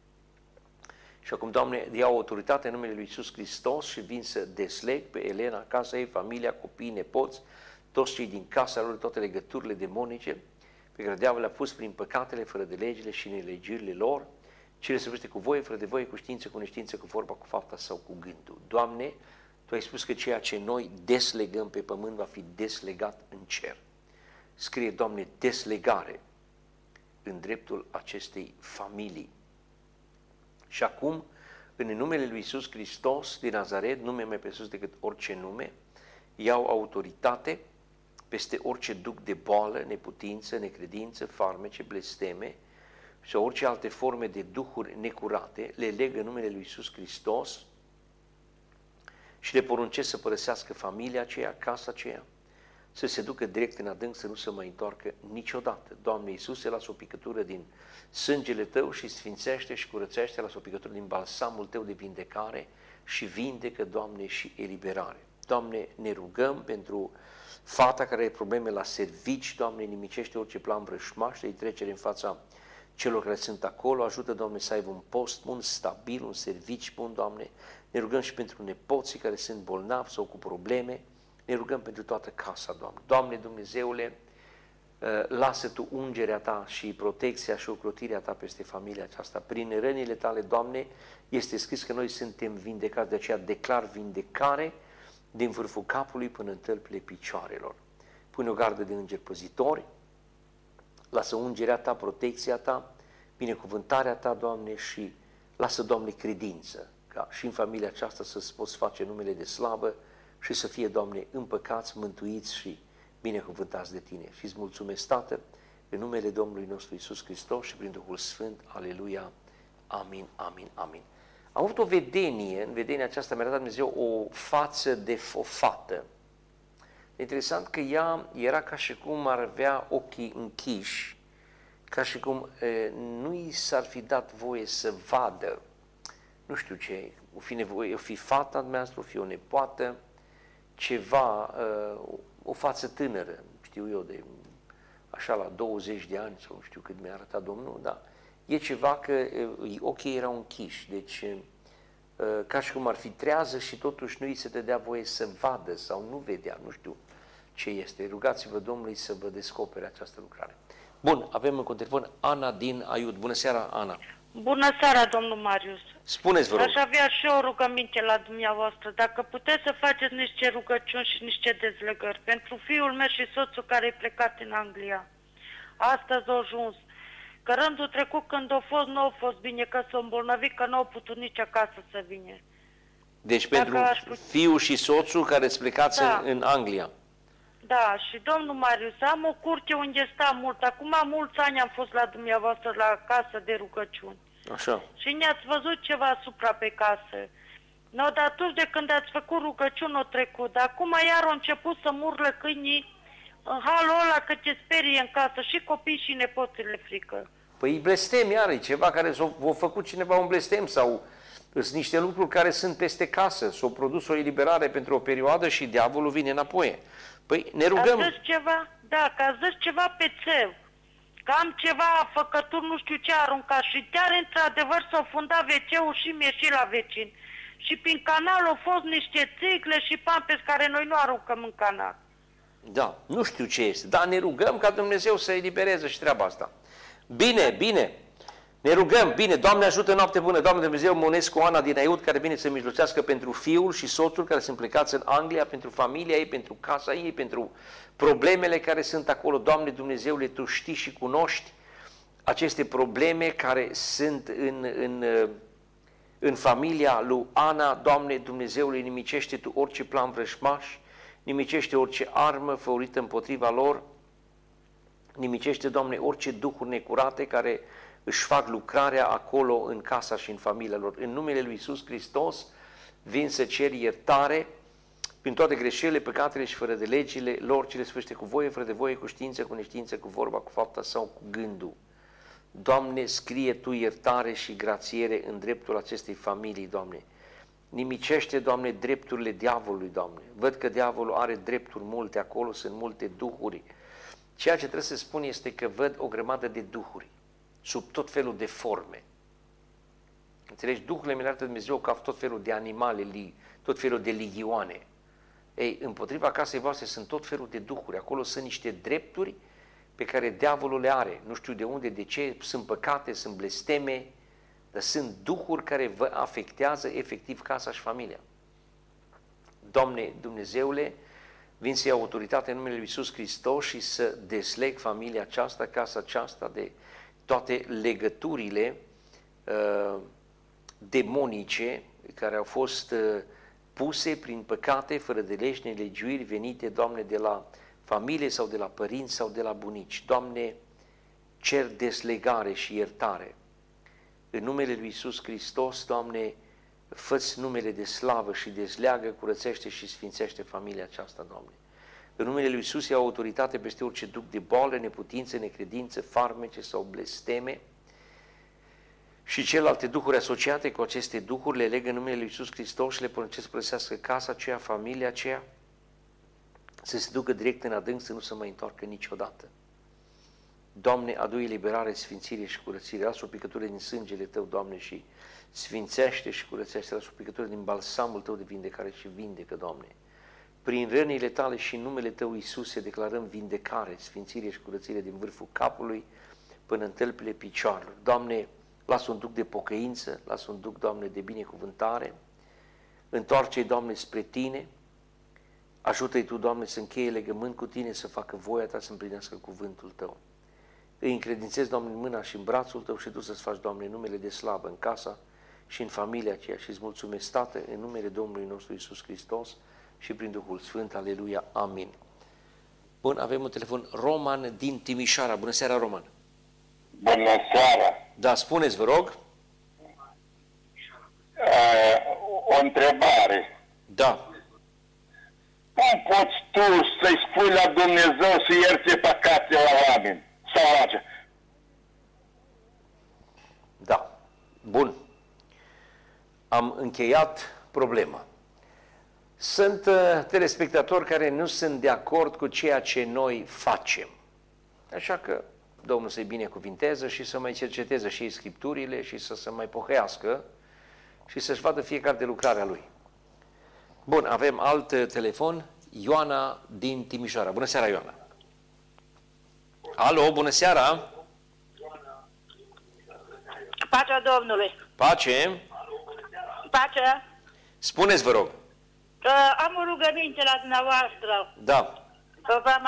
Și acum, Doamne, iau autoritate în numele Lui Iisus Hristos și vin să desleg pe Elena, casa ei, familia, copii, nepoți, toți cei din casa lor, toate legăturile demonice pe care diavolul le-a pus prin păcatele, fără de legile și nelegirile lor, cele se vârște cu voie, fără de voie, cu știință, cu neștiință, cu vorba, cu fapta sau cu gândul. Doamne, Tu ai spus că ceea ce noi deslegăm pe pământ va fi deslegat în cer. Scrie, Doamne, deslegare în dreptul acestei familii. Și acum, în numele Lui Iisus Hristos din Nazaret, nume mai presus decât orice nume, iau autoritate peste orice duc de boală, neputință, necredință, farmece, blesteme sau orice alte forme de duhuri necurate, le leg în numele Lui Iisus Hristos și le poruncesc să părăsească familia aceea, casa aceea, să se ducă direct în adânc, să nu se mai întoarcă niciodată. Doamne Iisuse, lasă o picătură din sângele Tău și sfințește și curățește, lasă o picătură din balsamul Tău de vindecare și vindecă, Doamne, și eliberare. Doamne, ne rugăm pentru fata care are probleme la servici, Doamne, nimicește orice plan vrășmaș, de trecere în fața celor care sunt acolo, ajută, Doamne, să aibă un post bun, stabil, un servici bun, Doamne. Ne rugăm și pentru nepoții care sunt bolnavi sau cu probleme, ne rugăm pentru toată casa, Doamne. Doamne Dumnezeule, lasă Tu ungerea Ta și protecția și ocrotirea Ta peste familia aceasta. Prin rănile Tale, Doamne, este scris că noi suntem vindecați, de aceea declar vindecare din vârful capului până în tălpile picioarelor. Pune o gardă de îngeri păzitori, lasă ungerea Ta, protecția Ta, binecuvântarea Ta, Doamne, și lasă, Doamne, credință, ca și în familia aceasta să-ți poți face numele de slavă și să fie, Doamne, împăcați, mântuiți și binecuvântați de Tine. Și îți mulțumesc, Tată, în numele Domnului nostru Iisus Hristos și prin Duhul Sfânt. Aleluia. Amin, amin, amin. Am avut o vedenie, în vedenia aceasta mi-a dat Dumnezeu o față de o fată. Interesant că ea era ca și cum ar avea ochii închiși, ca și cum nu i s-ar fi dat voie să vadă. Nu știu ce, o fi fata dumneavoastră, o fi o nepoată, ceva, o față tânără, știu eu, de așa la 20 de ani, sau nu știu cât mi-a arătat Domnul, dar e ceva că ochii erau închiși, deci ca și cum ar fi trează și totuși nu îi se dădea voie să vadă sau nu vedea, nu știu ce este. Rugați-vă Domnului să vă descopere această lucrare. Bun, avem în telefon Ana din Aiud. Bună seara, Ana! Bună seara, domnul Marius! Spuneți, vă rog! Aș avea și o rugăminte la dumneavoastră. Dacă puteți să faceți niște rugăciuni și niște dezlegări pentru fiul meu și soțul care e plecat în Anglia. Astăzi au ajuns. Că rândul trecut când au fost, nu au fost bine, că s-au îmbolnăvit, că nu au putut nici acasă să vină. Deci pentru fiul și soțul care îți plecați în Anglia. Da, și domnul Marius, am o curte unde stau mult. Acum mulți ani am fost la dumneavoastră la casă de rugăciuni. Așa. Și ne-ați văzut ceva asupra pe casă. No, dar atunci de când ați făcut rugăciuni o trecut, dar acum iar au început să murlă câinii în halul ăla că te sperie în casă și copii și nepoțile frică. Păi blestem iar, e ceva care s-a făcut cineva un blestem sau sunt niște lucruri care sunt peste casă, s-a produs o eliberare pentru o perioadă și diavolul vine înapoi. Păi ne rugăm... Ați zis ceva? Da, că ați zis ceva pe țev. Că am ceva făcături, nu știu ce aruncat și chiar într-adevăr s-au fundat WC-ul și mi-e și la vecin. Și prin canal au fost niște țigle și pampers care noi nu aruncăm în canal. Da, nu știu ce este, dar ne rugăm ca Dumnezeu să elibereze și treaba asta. Bine, bine, ne rugăm, bine, Doamne ajută, noapte bună, Doamne Dumnezeu, mă unesc cu Ana din Aiud, care vine să mijlocească pentru fiul și soțul care sunt plecați în Anglia, pentru familia ei, pentru casa ei, pentru problemele care sunt acolo. Doamne Dumnezeule, Tu știi și cunoști aceste probleme care sunt în familia lui Ana. Doamne Dumnezeule, nimicește Tu orice plan vrăjmaș, nimicește orice armă făurită împotriva lor Nimicește, Doamne, orice duhuri necurate care își fac lucrarea acolo în casa și în familia lor. În numele Lui Iisus Hristos vin să cer iertare prin toate greșelile, păcatele și fără de legile lor, ce le sfârșește cu voie, fără de voie, cu știință, cu neștiință, cu vorba, cu fapta sau cu gândul. Doamne, scrie Tu iertare și grațiere în dreptul acestei familii, Doamne. Nimicește, Doamne, drepturile diavolului, Doamne. Văd că diavolul are drepturi multe acolo, sunt multe duhuri. Ceea ce trebuie să spun este că văd o grămadă de duhuri, sub tot felul de forme. Înțelegi? Duhurile mi le arată Dumnezeu ca tot felul de animale, tot felul de ligioane. Ei, împotriva casei voastre sunt tot felul de duhuri. Acolo sunt niște drepturi pe care diavolul le are. Nu știu de unde, de ce, sunt păcate, sunt blesteme, dar sunt duhuri care vă afectează efectiv casa și familia. Doamne Dumnezeule, vin să iau autoritate în numele Lui Iisus Hristos și să desleg familia aceasta, casa aceasta de toate legăturile demonice care au fost puse prin păcate, fără de legi, nelegiuiri venite, Doamne, de la familie sau de la părinți sau de la bunici. Doamne, cer deslegare și iertare. În numele Lui Iisus Hristos, Doamne, fă-ți numele de slavă și dezleagă, curățește și sfințește familia aceasta, Doamne. În numele Lui Iisus iau autoritate peste orice duc de boală, neputință, necredință, farmece sau blesteme și celelalte duhuri asociate cu aceste duhuri, le leg în numele Lui Iisus Hristos și le poruncesc să părăsească casa aceea, familia aceea, să se ducă direct în adânc, să nu se mai întoarcă niciodată. Doamne, adu eliberare, sfințire și curățire, lasă o picătură din sângele Tău, Doamne, și sfințește și curățește, lasă o picătură din balsamul Tău de vindecare și vindecă, Doamne. Prin rănile Tale și în numele Tău, Iisuse, declarăm vindecare, sfințire și curățire din vârful capului până în tălpile picioarelor. Doamne, lasă un duc de pocăință, lasă un duc, Doamne, de binecuvântare, întoarce-i, Doamne, spre Tine, ajută-i Tu, Doamne, să încheie legământ cu Tine, să facă voia Ta, să împlinească cuvântul Tău. Îi încredințezi, Doamne, în mâna și în brațul Tău și Tu să-ți faci, Doamne, numele de slavă în casa și în familia aceea și îți mulțumesc, Tată, în numele Domnului nostru Iisus Hristos și prin Duhul Sfânt. Aleluia. Amin. Bun, avem un telefon. Roman din Timișoara. Bună seara, Roman. Bună seara! Da, spuneți, vă rog. O întrebare. Da. Cum poți tu să-i spui la Dumnezeu să ierte păcate la oameni? Sau face? Da. Bun. Am încheiat problema. Sunt telespectatori care nu sunt de acord cu ceea ce noi facem. Așa că Domnul să-i binecuvinteze și să mai cerceteze și Scripturile și să se mai pohăiască și să-și vadă fiecare de lucrarea lui. Bun, avem alt telefon. Ioana din Timișoara. Bună seara, Ioana. Alo, bună seara. Pacea Domnului. Pace. Pacea. Spuneți, vă rog. Am o rugăminte la dumneavoastră. Da. V-am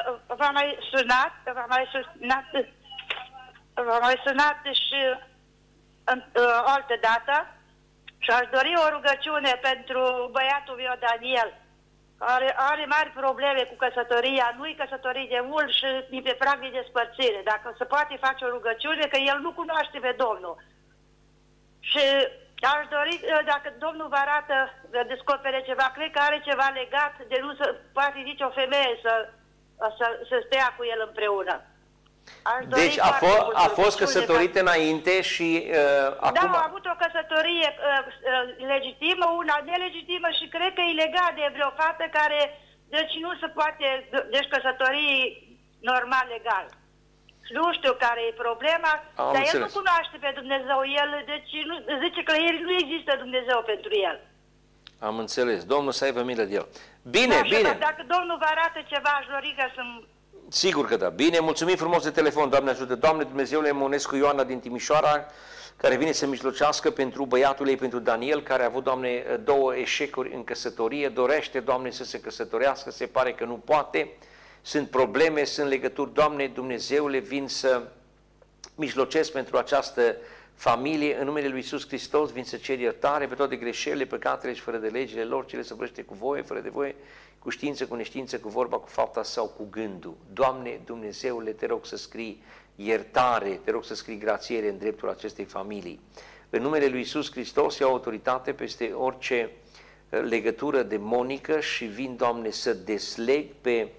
mai sunat și o altă dată și aș dori o rugăciune pentru băiatul meu, Daniel, care are mari probleme cu căsătoria, nu-i căsătorit de mult și e pe prag de despărțire. Dacă se poate face o rugăciune, că el nu cunoaște pe Domnul. Și aș dori, dacă Domnul vă arată, vă descopere ceva, cred că are ceva legat de nu se poate nicio femeie să stea cu el împreună. Deci a fost căsătorit înainte și acum... Da, a avut o căsătorie legitimă, una nelegitimă și cred că e legat de vreo fată care, deci nu se poate, deci căsătorii normal, legal. Nu știu care e problema, dar el nu cunoaște pe Dumnezeu, el deci zice că nu există Dumnezeu pentru el. Am înțeles. Domnul să aibă milă de el. Bine, da, bine. Dacă Domnul vă arată ceva, aș dori ca să-mi... Sigur că da. Bine, mulțumim frumos de telefon, Doamne ajută. Doamne Dumnezeule, Monescu Ioana din Timișoara, care vine să mijlocească pentru băiatul ei, pentru Daniel, care a avut, Doamne, 2 eșecuri în căsătorie, dorește, Doamne, să se căsătorească, se pare că nu poate, sunt probleme, sunt legături, Doamne Dumnezeule, vin să mijlocesc pentru această familie, în numele Lui Iisus Hristos, vin să cer iertare pe toate greșelile, păcatele și fără de legile lor, cele săvârșite cu voie, fără de voie, cu știință, cu neștiință, cu vorba, cu fapta sau cu gândul. Doamne, Dumnezeule, te rog să scrii iertare, te rog să scrii grațiere în dreptul acestei familii. În numele Lui Iisus Hristos iau autoritate peste orice legătură demonică și vin, Doamne, să desleg pe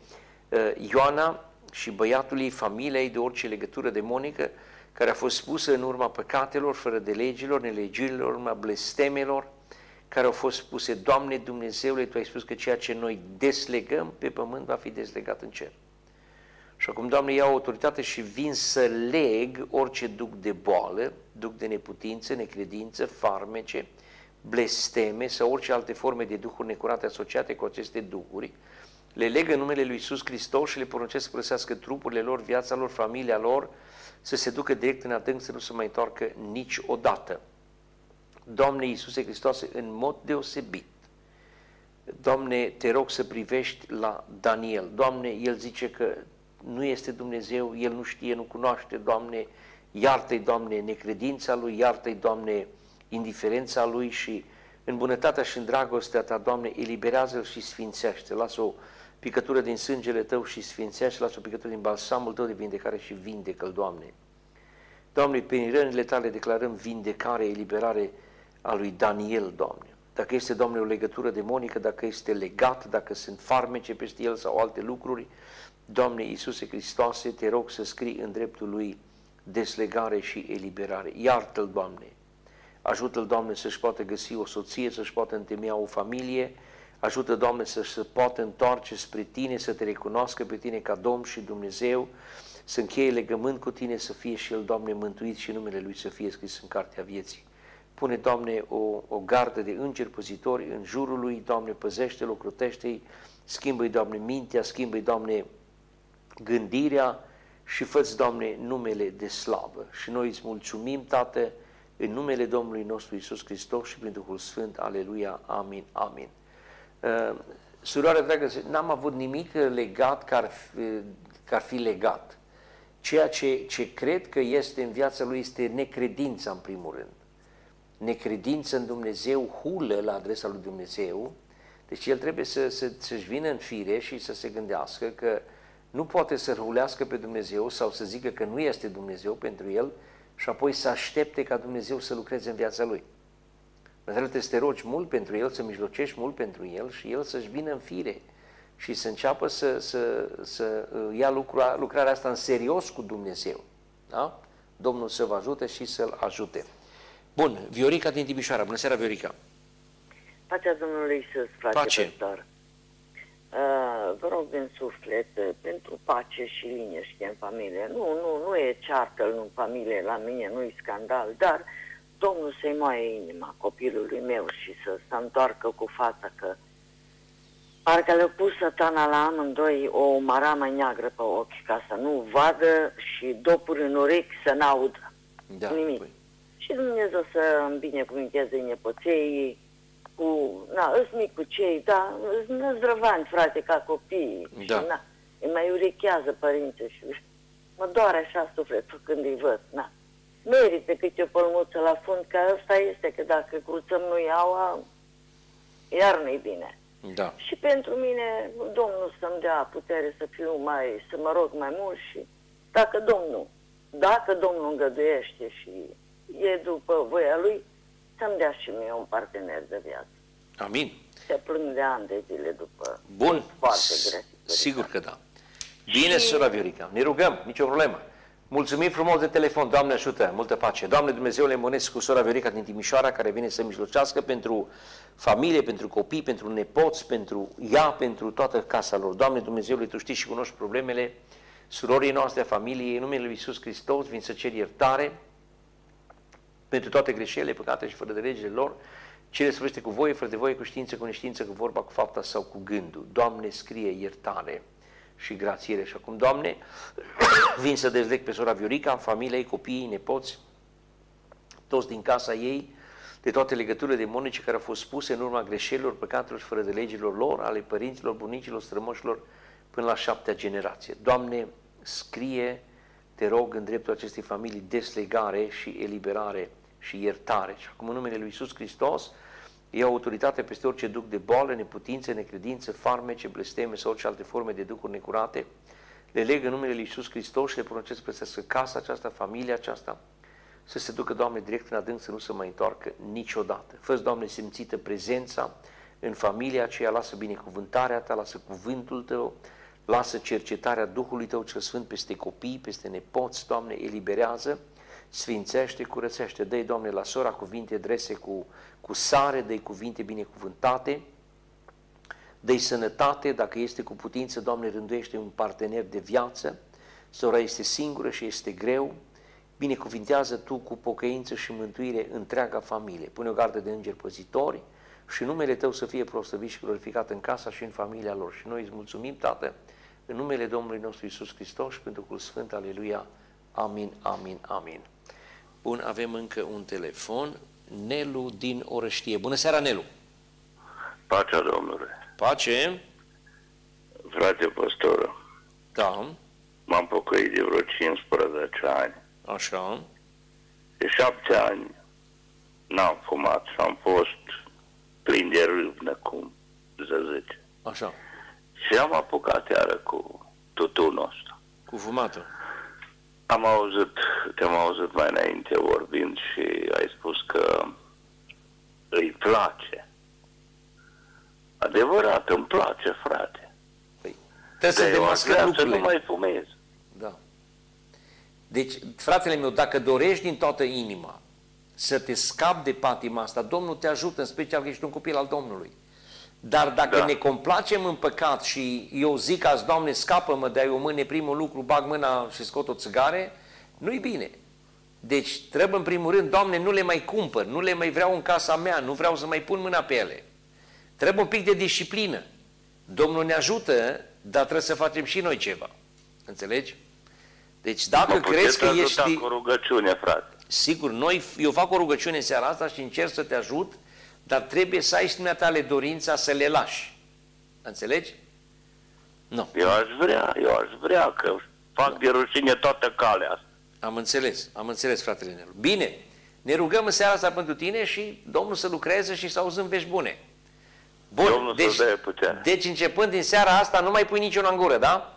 Ioana și băiatul ei, familia ei, de orice legătură demonică care a fost pusă în urma păcatelor, fără de legilor, nelegiurilor, în urma blestemelor, care au fost puse. Doamne Dumnezeule, Tu ai spus că ceea ce noi deslegăm pe pământ va fi deslegat în cer. Și acum, Doamne, iau autoritate și vin să leg orice duc de boală, duc de neputință, necredință, farmece, blesteme sau orice alte forme de duhuri necurate asociate cu aceste duhuri. Le leg în numele Lui Iisus Hristos și le poruncesc să părăsească trupurile lor, viața lor, familia lor, să se ducă direct în adânc, să nu se mai întoarcă niciodată. Doamne Iisuse Hristoase, în mod deosebit, Doamne, te rog să privești la Daniel. Doamne, el zice că nu este Dumnezeu, el nu știe, nu cunoaște, Doamne, iartă-i, Doamne, necredința lui, iartă-i, Doamne, indiferența lui și în bunătatea și în dragostea Ta, Doamne, eliberează-l și sfințește. Lasă o picătură din sângele Tău și sfințește, lasă o picătură din balsamul Tău de vindecare și vindecă-l, Doamne. Doamne, prin rănile Tale declarăm vindecare, eliberare a lui Daniel, Doamne. Dacă este, Doamne, o legătură demonică, dacă este legat, dacă sunt farmece peste el sau alte lucruri, Doamne Iisuse Hristoase, te rog să scrii în dreptul lui deslegare și eliberare. Iartă-l, Doamne. Ajută-l, Doamne, să-și poată găsi o soție, să-și poată întemeia o familie. Ajută, Doamne, să-și se poată întoarce spre Tine, să Te recunoască pe Tine ca Domn și Dumnezeu, să încheie legământ cu Tine, să fie și el, Doamne, mântuit și numele Lui să fie scris în cartea vieții. Pune, Doamne, o gardă de îngeri păzitori în jurul lui, Doamne, păzește-l, ocrotește-i, schimbă-i, Doamne, mintea, schimbă-i, Doamne, gândirea și fă-ți, Doamne, numele de slavă. Și noi îți mulțumim, Tată, în numele Domnului nostru Iisus Hristos și prin Duhul Sfânt. Aleluia, amin, amin. Suroare dragă, n-am avut nimic legat că ar fi legat. Ceea ce cred că este în viața lui este necredința, în primul rând. Necredință în Dumnezeu, hulă la adresa lui Dumnezeu. Deci el trebuie să-și vină în fire și să se gândească că nu poate să hulească pe Dumnezeu sau să zică că nu este Dumnezeu pentru el și apoi să aștepte ca Dumnezeu să lucreze în viața lui. Trebuie să te rogi mult pentru el, să mijlocești mult pentru el și el să-și vină în fire și să înceapă să ia lucrarea asta în serios cu Dumnezeu. Da? Domnul să vă ajute și să-l ajute. Bun, Viorica din Timișoara. Bună seara, Viorica. Pacea Domnului Iisus, frate păstor. Vă rog din suflet pentru pace și liniște în familie. Nu e ceartă în familie la mine, nu e scandal, dar Domnul să-i moaie inima copilului meu și să se întoarcă cu fața, că parcă le-a pus Satana la amândoi o maramă neagră pe ochi ca să nu vadă și dopuri în urechi să n-audă nimic. Păi. Și Dumnezeu să îmi binecuvânteze nepoței, îți micucei, da, nu zdrăvani, frate, ca copiii. Da. Și, îi mai urechează părinții și mă doare așa sufletul când îi văd, Merită câte o pălmuță la fund, că ăsta este, că dacă cruțăm nu iau, iar nu-i bine. Da. Și pentru mine, Domnul să-mi dea putere să mă rog mai mult și dacă Domnul îngăduiește și e după voia Lui, să-mi dea și mie un partener de viață. Amin. Se plâng de ani de zile după. Bun, foarte greșit. Sigur că da. Bine, sora Viorica, ne rugăm, nicio problemă. Mulțumim frumos de telefon, Doamne ajută, multă pace. Doamne Dumnezeule, monesc cu sora Viorica din Timișoara, care vine să mijlocească pentru familie, pentru copii, pentru nepoți, pentru ea, pentru toată casa lor. Doamne Dumnezeule, Tu știi și cunoști problemele surorii noastre, a familiei, în numele Lui Iisus Hristos, vin să cer iertare pentru toate greșelile, păcate și fără de legile lor, cele sfârșite cu voie, fără de voie, cu știință, cu neștiință, cu vorba, cu fapta sau cu gândul. Doamne, scrie iertare și grațiere. Și acum, Doamne, vin să dezleg pe sora Viorica, familia ei, copiii, nepoți, toți din casa ei, de toate legăturile demonice care au fost spuse în urma greșelilor, păcatelor și fără de legilor lor, ale părinților, bunicilor, strămoșilor, până la 7-a generație. Doamne, scrie te rog în dreptul acestei familii deslegare și eliberare și iertare. Și acum în numele Lui Iisus Hristos iau autoritate peste orice duc de boală, neputință, necredință, farmece, blesteme sau orice alte forme de ducuri necurate. Le leg în numele Lui Iisus Hristos și le poruncesc peste casa aceasta, familia aceasta, să se ducă, Doamne, direct în adânc, să nu se mai întoarcă niciodată. Fă-ți, Doamne, simțită prezența în familia aceea, lasă binecuvântarea Ta, lasă cuvântul Tău, lasă cercetarea Duhului Tău cel Sfânt peste copii, peste nepoți, Doamne, eliberează, sfințește, curățește. Dă-i, Doamne, la sora cuvinte drese cu sare, dă-i cuvinte binecuvântate, dă-i sănătate, dacă este cu putință, Doamne, rânduiește un partener de viață. Sora este singură și este greu, binecuvintează Tu cu pocăință și mântuire întreaga familie. Pune o gardă de îngeri păzitori și numele Tău să fie proslăvit și glorificat în casa și în familia lor. Și noi îți mulțumim, Tată, în numele Domnului nostru Iisus Hristos și pentru Duhul Sfânt, aleluia, amin, amin, amin. Bun, avem încă un telefon, Nelu din Orăștie. Bună seara, Nelu! Pacea Domnului! Pace! Frate păstoră, Da, m-am pocăit de vreo 15 ani. așa, De 7 ani n-am fumat și am fost plin de râvnă, cum se zice. așa, Și am apucat iară cu tutunul ăsta. cu fumatul. Te-am auzit mai înainte vorbind și ai spus că îi place. Adevărat, îmi place, frate. Păi, trebuie să demascăm să lucrurile. nu mai fumez. Da. Deci, fratele meu, dacă dorești din toată inima să te scapi de patima asta, Domnul te ajută, în special că ești un copil al Domnului. Dar dacă ne complacem în păcat și eu zic azi, Doamne, scapă-mă, dai o mâine, primul lucru, bag mâna și scot o țigare, nu-i bine. Deci trebuie în primul rând, Doamne, nu le mai cumpăr, nu le mai vreau în casa mea, nu vreau să mai pun mâna pe ele. Trebuie un pic de disciplină. Domnul ne ajută, dar trebuie să facem și noi ceva. Înțelegi? Deci dacă crezi că ești... cu rugăciune, frate. Sigur, eu fac o rugăciune în seara asta și încerc să te ajut, dar trebuie să ai și dumneatale dorința să le lași. Înțelegi? Nu. Eu aș vrea, că fac de rușine toată calea asta. Am înțeles, fratele Nelu. Bine, ne rugăm în seara asta pentru tine și Domnul să lucreze și să auzim vești bune. Bun, Domnul să dea putere. Deci începând din seara asta nu mai pui niciuna în gură, da?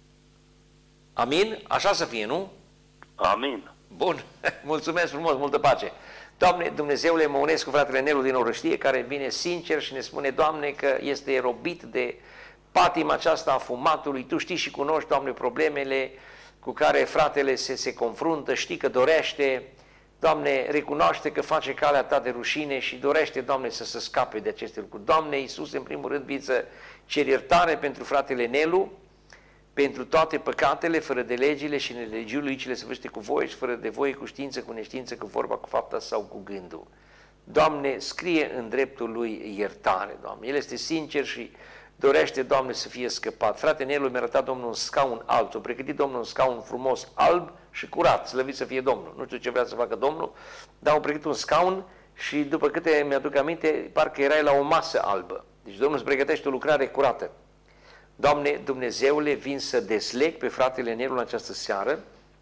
Amin? Așa să fie, nu? Amin. Bun, mulțumesc frumos, multă pace. Doamne, Dumnezeule, mă unesc cu fratele Nelu din Orăștie, care vine sincer și ne spune, Doamne, că este robit de patima aceasta a fumatului. Tu știi și cunoști, Doamne, problemele cu care fratele se confruntă, știi că dorește, Doamne, recunoaște că face calea Ta de rușine și dorește, Doamne, să se scape de aceste lucruri. Doamne, Iisus, în primul rând, vin să cer iertare pentru fratele Nelu, pentru toate păcatele, fără de legile și nelegiul lui, ce le săvârșește cu voie și fără de voie, cu știință, cu neștiință, cu vorba, cu fapta sau cu gândul. Doamne, scrie în dreptul lui iertare, Doamne. El este sincer și dorește, Doamne, să fie scăpat. Frate Nelu mi-a arătat Domnul un scaun alb, a pregătit Domnul un scaun frumos, alb și curat, slăvit să fie Domnul. Nu știu ce vrea să facă Domnul, dar a pregătit un scaun și după câte mi-aduc aminte, parcă erai la o masă albă. Deci Domnul îți pregătește o lucrare curată. Doamne, Dumnezeule, vin să desleg pe fratele Nelu în această seară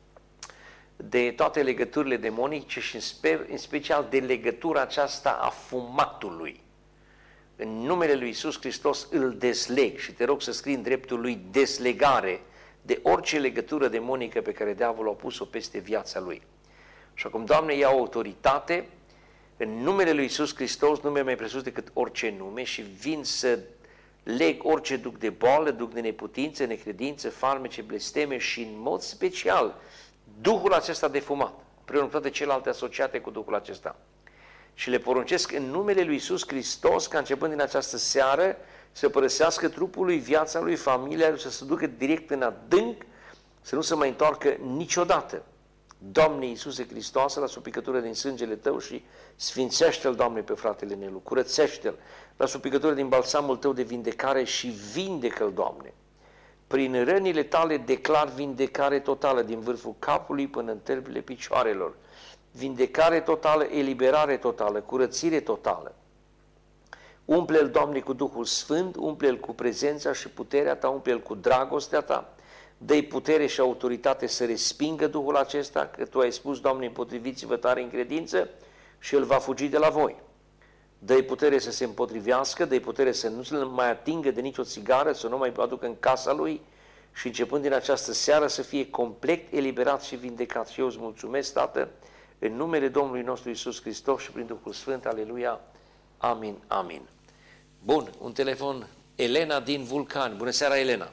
de toate legăturile demonice și în special de legătura aceasta a fumatului. În numele lui Iisus Hristos îl desleg și te rog să scrii în dreptul lui deslegare de orice legătură demonică pe care diavolul a pus-o peste viața lui. Și acum, Doamne, iau autoritate în numele lui Iisus Hristos, nume mai presus decât orice nume, și vin să leg orice duc de boală, duc de neputință, necredință, farmece, blesteme și în mod special duhul acesta de fumat, împreună cu toate celelalte asociate cu duhul acesta. Și le poruncesc în numele lui Iisus Hristos ca începând din această seară să părăsească trupul lui, viața lui, familia lui, să se ducă direct în adânc, să nu se mai întoarcă niciodată. Doamne Iisuse Hristoase, la o picătură din sângele Tău și sfințește-L, Doamne, pe fratele Nelu, curățește-L, la o picătură din balsamul Tău de vindecare și vindecă-L, Doamne. Prin rănile Tale declar vindecare totală din vârful capului până în tălpile picioarelor, vindecare totală, eliberare totală, curățire totală. Umple-L, Doamne, cu Duhul Sfânt, umple-L cu prezența și puterea Ta, umple-L cu dragostea Ta, dă-i putere și autoritate să respingă Duhul acesta, că Tu ai spus, Doamne, împotriviți-vă tare în credință și el va fugi de la voi. Dă-i putere să se împotrivească, dă-i putere să nu se mai atingă de nicio țigară, să nu mai aducă în casa lui și începând din această seară să fie complet eliberat și vindecat. Și eu îți mulțumesc, Tată, în numele Domnului nostru Iisus Hristos și prin Duhul Sfânt, aleluia, amin, amin. Bun, un telefon, Elena din Vulcani. Bună seara, Elena!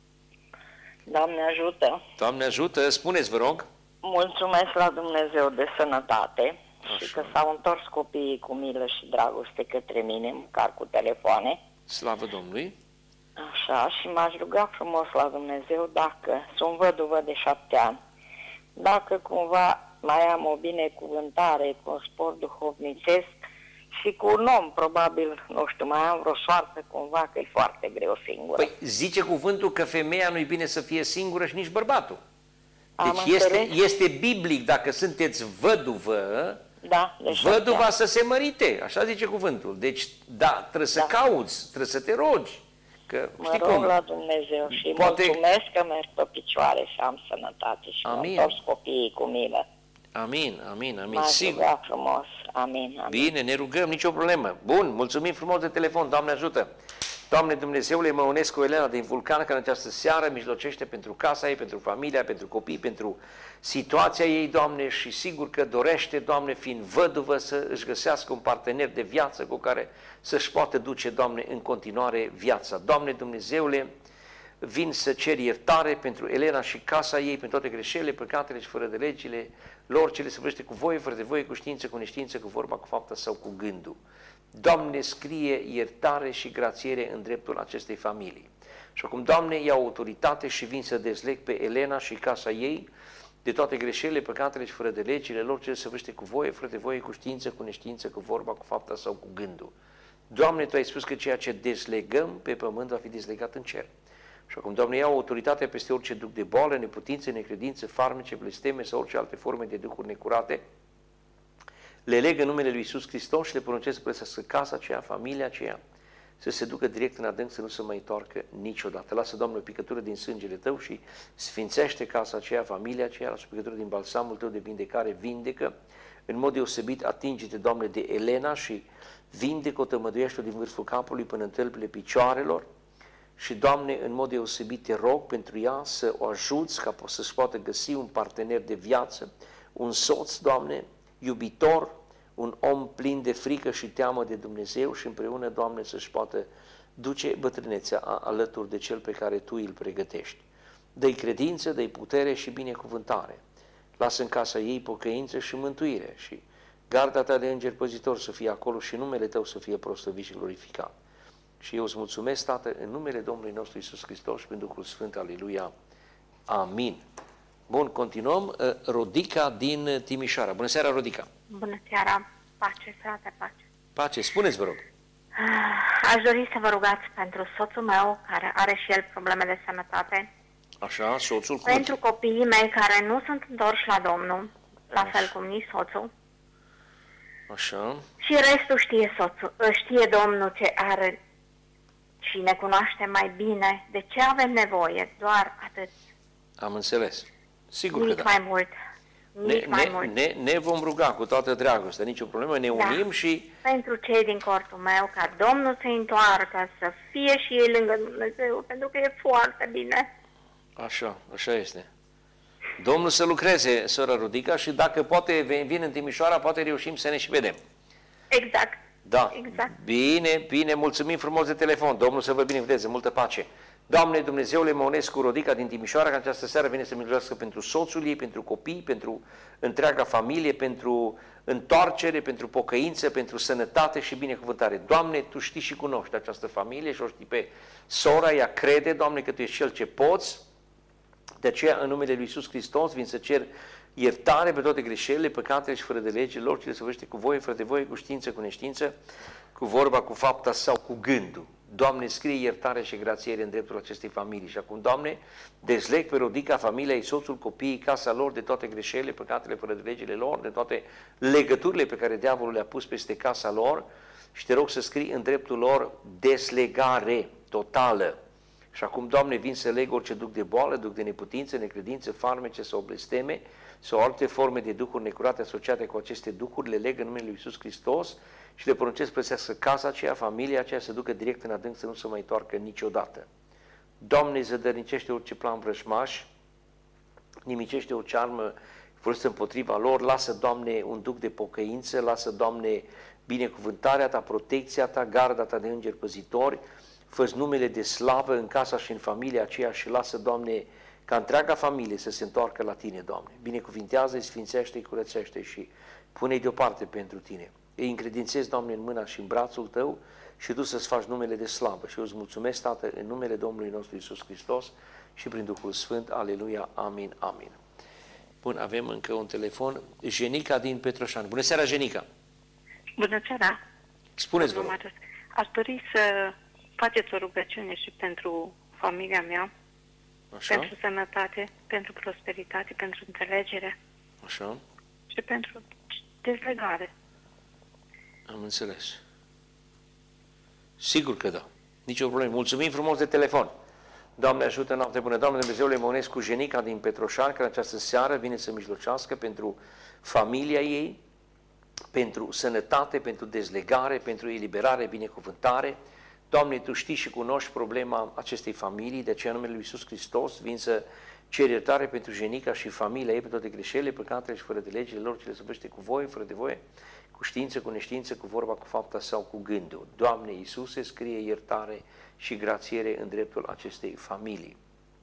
Doamne ajută! Doamne ajută, spuneți, vă rog! Mulțumesc la Dumnezeu de sănătate. Așa. Și că s-au întors copiii cu milă și dragoste către mine, măcar cu telefoane. Slavă Domnului! Așa, și m-aș ruga frumos la Dumnezeu dacă sunt văduvă de 7 ani, dacă cumva mai am o binecuvântare cu un spor duhovnicesc și cu un om, probabil, nu știu, mai am vreo soartă cumva, că e foarte greu singură. Păi zice cuvântul că femeia nu-i bine să fie singură și nici bărbatul. Am Deci înțeles. este biblic, dacă sunteți văduvă, Da, de 7 văduva ani. să se mărite, așa zice cuvântul. Deci, da, trebuie să cauți, trebuie să te rogi. Că, Mă știi rog cum? la Dumnezeu și Poate- mulțumesc că merg pe picioare și am sănătate și m-am Amin. întors copiii cu milă. Amin, amin, amin, M-aș sigur. ruga frumos. Amin, amin. Bine, ne rugăm, nicio problemă. Bun, mulțumim frumos de telefon, Doamne ajută. Doamne Dumnezeule, mă unesc cu Elena din Vulcan, care în această seară mijlocește pentru casa ei, pentru familia, pentru copii, pentru situația ei, Doamne, și sigur că dorește, Doamne, fiind văduvă, să își găsească un partener de viață cu care să-și poată duce, Doamne, în continuare viața. Doamne Dumnezeule, vin să cer iertare pentru Elena și casa ei, pentru toate greșelile, păcatele și fără de legile lor, ce le săvârșește cu voie, fără de voie, cu știință, cu neștiință, cu vorba, cu fapta sau cu gândul. Doamne, scrie iertare și grațiere în dreptul acestei familii. Și acum, Doamne, iau autoritate și vin să dezleg pe Elena și casa ei de toate greșelile, păcatele și fără de legile lor, ce le săvârșește cu voie, fără de voie, cu știință, cu neștiință, cu vorba, cu fapta sau cu gândul. Doamne, Tu ai spus că ceea ce dezlegăm pe pământ va fi dezlegat în cer. Și acum, Doamne, iau autoritatea peste orice duc de boală, neputință, necredință, farmece, blesteme sau orice alte forme de duhuri necurate, le leg în numele Lui Iisus Hristos și le poruncesc să părăsească casa aceea, familia aceea, să se ducă direct în adânc, să nu se mai întoarcă niciodată. Lasă, Doamne, o picătură din sângele Tău și sfințește casa aceea, familia aceea, lasă o picătură din balsamul Tău de vindecare, vindecă. În mod deosebit, atinge-te, Doamne, de Elena și vindecă-o, tămăduiește-o din vârful capului până în tălpile picioarelor. Și, Doamne, în mod deosebit te rog pentru ea să o ajuți ca să-și poată găsi un partener de viață, un soț, Doamne, iubitor, un om plin de frică și teamă de Dumnezeu și împreună, Doamne, să-și poată duce bătrânețea alături de cel pe care Tu îl pregătești. Dă-i credință, dă-i putere și binecuvântare. Lasă în casa ei pocăință și mântuire și garda Ta de îngeri păzitori să fie acolo și numele Tău să fie proslăvit și glorificat. Și eu îți mulțumesc, Tată, în numele Domnului nostru Iisus Hristos și prin Duhul Sfânt, aleluia, amin. Bun, continuăm. Rodica din Timișoara. Bună seara, Rodica. Bună seara, pace, frate, pace. Pace, spuneți, vă rog. Aș dori să vă rugați pentru soțul meu, care are și el probleme de sănătate, Așa, soțul cu... pentru copiii mei care nu sunt întorși la Domnul, la fel cum nici soțul, Așa. și restul știe Domnul ce are și ne cunoaște mai bine, de ce avem nevoie, doar atât, Am înțeles. Sigur că nici da. mai mult. Nici mai mult. Ne vom ruga cu toată dragostea, nicio problemă, ne Da. unim și... Pentru cei din cortul meu, ca Domnul să întoarcă, să fie și ei lângă Dumnezeu, pentru că e foarte bine. Așa, așa este. Domnul să lucreze, sora Rodica, și dacă poate vin în Timișoara, poate reușim să ne și vedem. Exact. Da. Exact. Bine, bine, mulțumim frumos de telefon. Domnul să vă binecuvânteze, multă pace. Doamne Dumnezeule, mă unesc cu Rodica din Timișoara, că această seară vine să miluiască pentru soțul ei, pentru copii, pentru întreaga familie, pentru întoarcere, pentru pocăință, pentru sănătate și binecuvântare. Doamne, Tu știi și cunoști această familie și o știi pe sora, ea crede, Doamne, că Tu ești Cel ce poți. De aceea, în numele Lui Iisus Hristos, vin să cer iertare pe toate greșelile, păcatele și fără de lege, lor ce le săvârșește cu voie, fără de voie, cu știință, cu neștiință, cu vorba, cu fapta sau cu gândul. Doamne, scrie iertare și grațiere în dreptul acestei familii. Și acum, Doamne, dezleg pe Rodica, familia ei, soțul, copiii, casa lor, de toate greșelile, păcatele fără de legile lor, de toate legăturile pe care diavolul le-a pus peste casa lor și te rog să scrii în dreptul lor deslegare totală Și acum, Doamne, vin să leg orice duc de boală, duc de neputință, necredință, farmece sau blesteme sau alte forme de duhuri necurate asociate cu aceste duhuri, le leg în numele Lui Iisus Hristos și le poruncesc să părăsească casa aceea, familia aceea, să ducă direct în adânc, să nu se mai întoarcă niciodată. Doamne, zădărnicește orice plan vrăjmaș, nimicește orice armă folosită împotriva lor, lasă, Doamne, un duc de pocăință, lasă, Doamne, binecuvântarea Ta, protecția Ta, garda Ta de îngeri păzitori, fă-ți numele de slavă în casa și în familia aceea și lasă, Doamne, ca întreaga familie să se întoarcă la Tine, Doamne. Binecuvintează-i, sfințește-i, curățește-i și pune-i deoparte pentru Tine. Îi încredințezi, Doamne, în mâna și în brațul Tău și Tu să-ți faci numele de slavă. Și eu îți mulțumesc, Tată, în numele Domnului nostru Iisus Hristos și prin Duhul Sfânt. Aleluia, amin, amin. Bun, avem încă un telefon. Jenica din Petroșani. Bună seara, Jenica! Bună seara! Spuneți, vă rog. Aș dori să faceți o rugăciune și pentru familia mea, Așa? pentru sănătate, pentru prosperitate, pentru înțelegere. Așa? Și pentru dezlegare. Am înțeles. Sigur că da. Nici o problemă. Mulțumim frumos de telefon. Doamne ajută, noapte bună. Doamne Dumnezeule, mă unesc cu Jenica din Petroșani, care în această seară vine să mijlocească pentru familia ei, pentru sănătate, pentru dezlegare, pentru eliberare, binecuvântare. Doamne, Tu știi și cunoști problema acestei familii, de aceea în numele Lui Iisus Hristos vin să cer iertare pentru Jenica și familia ei, pe toate greșelile, păcatele și fără de legile lor, ce le săvârșește cu voie, fără de voie, cu știință, cu neștiință, cu vorba, cu fapta sau cu gândul. Doamne Iisuse, scrie iertare și grațiere în dreptul acestei familii.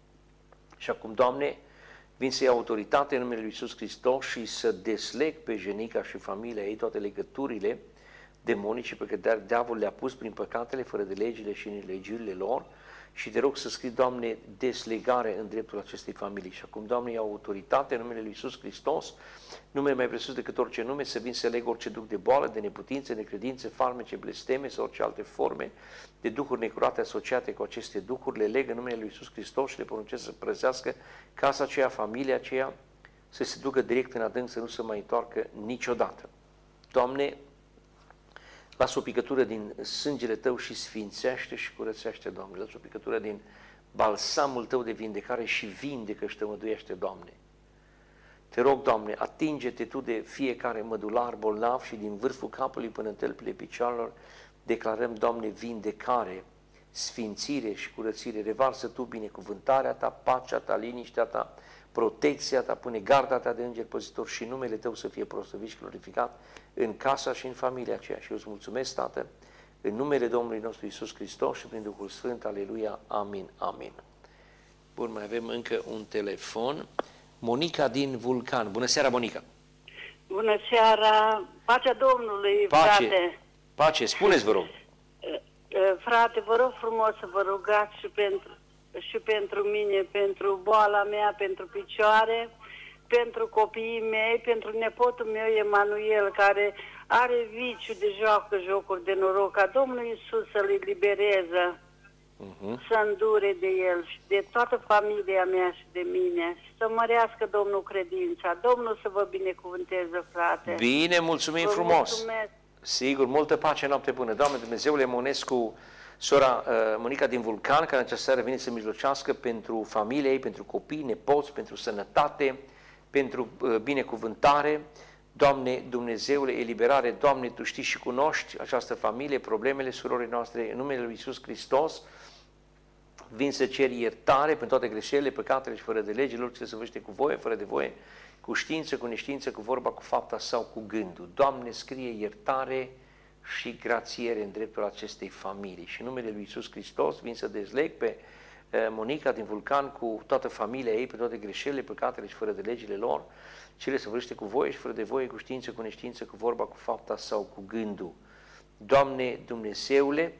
Și acum, Doamne, vin să iau autoritate în numele Lui Iisus Hristos și să desleg pe Jenica și familia ei toate legăturile demonice pe care diavolul le-a pus prin păcatele, fără de legile și nelegiurile lor, și te rog să scrii, Doamne, deslegare în dreptul acestei familii. Și acum, Doamne, iau autoritate în numele Lui Iisus Hristos, numele mai presus decât orice nume, să vin să leg orice duc de boală, de neputință, necredințe, farmece, blesteme sau orice alte forme de duhuri necurate asociate cu aceste duhuri, le leg în numele Lui Iisus Hristos și le poruncesc să părăsească casa aceea, familia aceea, să se ducă direct în adânc, să nu se mai întoarcă niciodată. Doamne, lasă o picătură din sângele Tău și sfințește și curățește, Doamne. Lasă o picătură din balsamul Tău de vindecare și vindecă și tămăduiește, Doamne. Te rog, Doamne, atinge-te Tu de fiecare mădular bolnav și din vârful capului până în tălpile picioarelor declarăm, Doamne, vindecare, sfințire și curățire. Revarsă Tu binecuvântarea Ta, pacea Ta, liniștea Ta, protecția Ta, pune garda Ta de îngeri păzitori și numele Tău să fie proslăvit și glorificat în casa și în familia aceea. Și eu îți mulțumesc, Tată, în numele Domnului nostru Iisus Hristos și prin Duhul Sfânt. Aleluia, amin, amin. Bun, mai avem încă un telefon. Monica din Vulcan. Bună seara, Monica! Bună seara! Pacea Domnului, pace, frate! Pace, spuneți, vă rog! Frate, vă rog frumos să vă rugați și pentru mine, pentru boala mea, pentru picioare, pentru copiii mei, pentru nepotul meu Emanuel, care are viciu de joacă jocuri de noroc, ca Domnul Iisus să-l elibereze, să îndure de el și de toată familia mea și de mine, și să mărească Domnul credința. Domnul să vă binecuvânteze, frate. Bine, mulțumim vă frumos! Mulțumesc. Sigur, multă pace, noapte bună! Doamne Dumnezeule, mă unesc cu sora Monica din Vulcan, care în această seară vine să mijlocească pentru familia ei, pentru copii, nepoți, pentru sănătate, pentru binecuvântare. Doamne Dumnezeule, eliberare, Doamne, Tu știi și cunoști această familie, problemele surorii noastre, în numele Lui Iisus Hristos, vin să cer iertare pentru toate greșelile, păcatele și fără de legilor, ce se săvârșește cu voie, fără de voie, cu știință, cu neștiință, cu vorba, cu fapta sau cu gândul. Doamne, scrie iertare și grațiere în dreptul acestei familii. Și în numele Lui Iisus Hristos vin să dezleg pe Monica din Vulcan cu toată familia ei, pe toate greșelile, păcatele și fără de legile lor, ce le săvârșește cu voie și fără de voie, cu știință, cu neștiință, cu vorba, cu fapta sau cu gândul. Doamne Dumnezeule,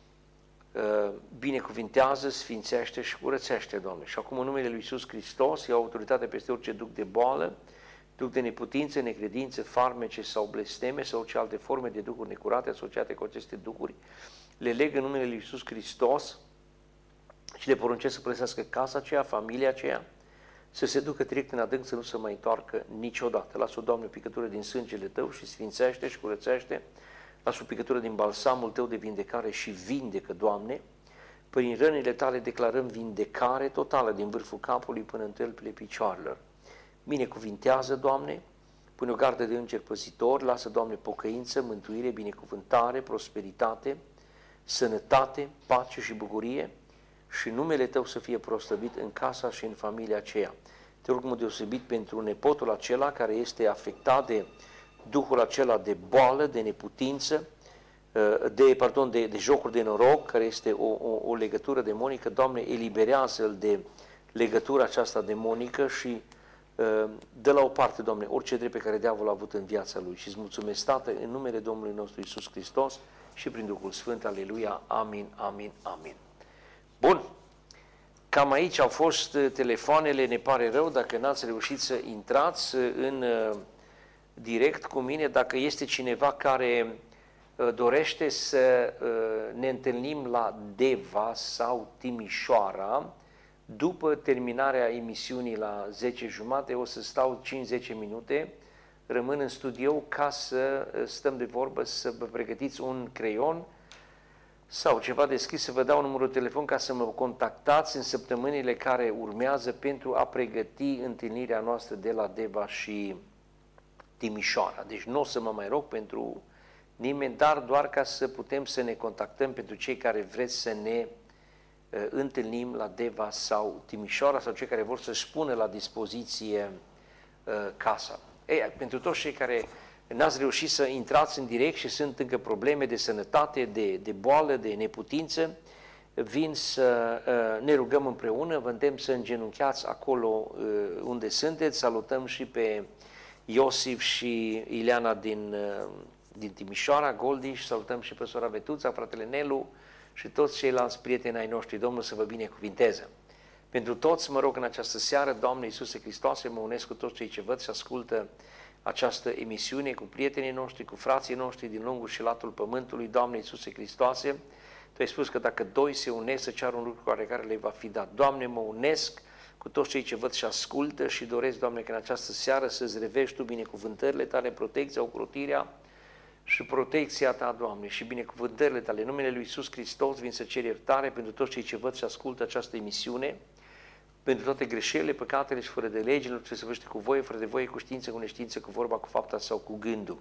binecuvintează, sfințește și curățește, Doamne. Și acum în numele Lui Iisus Hristos iau autoritate peste orice duc de boală, duc de neputință, necredință, farmece sau blesteme sau orice alte forme de duhuri necurate asociate cu aceste duhuri. Le leg în numele Lui Iisus Hristos și le poruncesc să părăsească casa aceea, familia aceea, să se ducă direct în adânc, să nu se mai întoarcă niciodată. Lasă-o, Doamne, o picătură din sângele Tău și sfințește și curățește. Lasă o picătură din balsamul Tău de vindecare și vindecă, Doamne. Prin rănile tale declarăm vindecare totală din vârful capului până în tălpile picioarelor. Binecuvintează, Doamne, pune o gardă de îngeri păzitori, lasă, Doamne, pocăință, mântuire, binecuvântare, prosperitate, sănătate, pace și bucurie și numele Tău să fie proslăvit în casa și în familia aceea. Te rog, mă, deosebit pentru nepotul acela care este afectat de duhul acela de boală, de neputință, de jocuri de noroc, care este o legătură demonică. Doamne, eliberează-l de legătura aceasta demonică și dă la o parte, Doamne, orice drept pe care diavolul a avut în viața lui. Și îți mulțumesc, Tată, în numele Domnului nostru Iisus Hristos și prin Duhul Sfânt. Aleluia, amin, amin, amin. Bun, cam aici au fost telefoanele, ne pare rău dacă n-ați reușit să intrați în direct cu mine. Dacă este cineva care dorește să ne întâlnim la Deva sau Timișoara, după terminarea emisiunii la 10:30, o să stau 5-10 minute, rămân în studio ca să stăm de vorbă, să vă pregătiți un creion sau ceva deschis, să vă dau numărul de telefon ca să mă contactați în săptămânile care urmează pentru a pregăti întâlnirea noastră de la Deva și Timișoara. Deci nu o să mă mai rog pentru nimeni, dar doar ca să putem să ne contactăm pentru cei care vreți să ne întâlnim la Deva sau Timișoara sau cei care vor să-și pună la dispoziție casa. Pentru toți cei care n-ați reușit să intrați în direct și sunt încă probleme de sănătate, de boală, de neputință, vin să ne rugăm împreună, vă îndemn să îngenunchiați acolo unde sunteți. Salutăm și pe Iosif și Ileana din Timișoara, Goldiș, salutăm și pe sora Vetuța, fratele Nelu și toți ceilalți prieteni ai noștri. Domnul să vă binecuvinteze. Pentru toți mă rog în această seară, Doamne Iisuse Hristoase, mă unesc cu toți cei ce văd și ascultă această emisiune, cu prietenii noștri, cu frații noștri din lungul și latul pământului. Doamne Iisuse Hristoase, Tu ai spus că dacă doi se unesc să ceară un lucru care le va fi dat. Doamne, mă unesc cu toți cei ce văd și ascultă și doresc, Doamne, că în această seară să-ți revești Tu binecuvântările Tale, protecția, ocrotirea și protecția Ta, Doamne, și binecuvântările Tale. În numele Lui Iisus Hristos vin să cer iertare pentru toți cei ce văd și ascultă această emisiune, pentru toate greșelile, păcatele și fără de legilor, ce se văște cu voie, fără de voie, cu știință, cu neștiință, cu vorba, cu fapta sau cu gândul.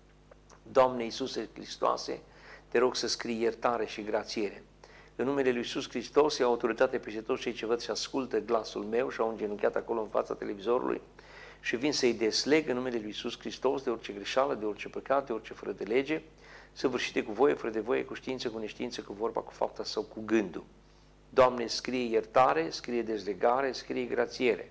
Doamne Iisuse Hristoase, Te rog să scrii iertare și grațiere. În numele Lui Iisus Hristos, iau autoritate peste toți cei ce văd și ascultă glasul meu și au îngenunchiat acolo în fața televizorului și vin să-i desleg în numele Lui Iisus Hristos de orice greșeală, de orice păcat, de orice fără de lege, săvârșite cu voie, fără de voie, cu știință, cu neștiință, cu vorba, cu fapta sau cu gândul. Doamne, scrie iertare, scrie dezlegare, scrie grațiere.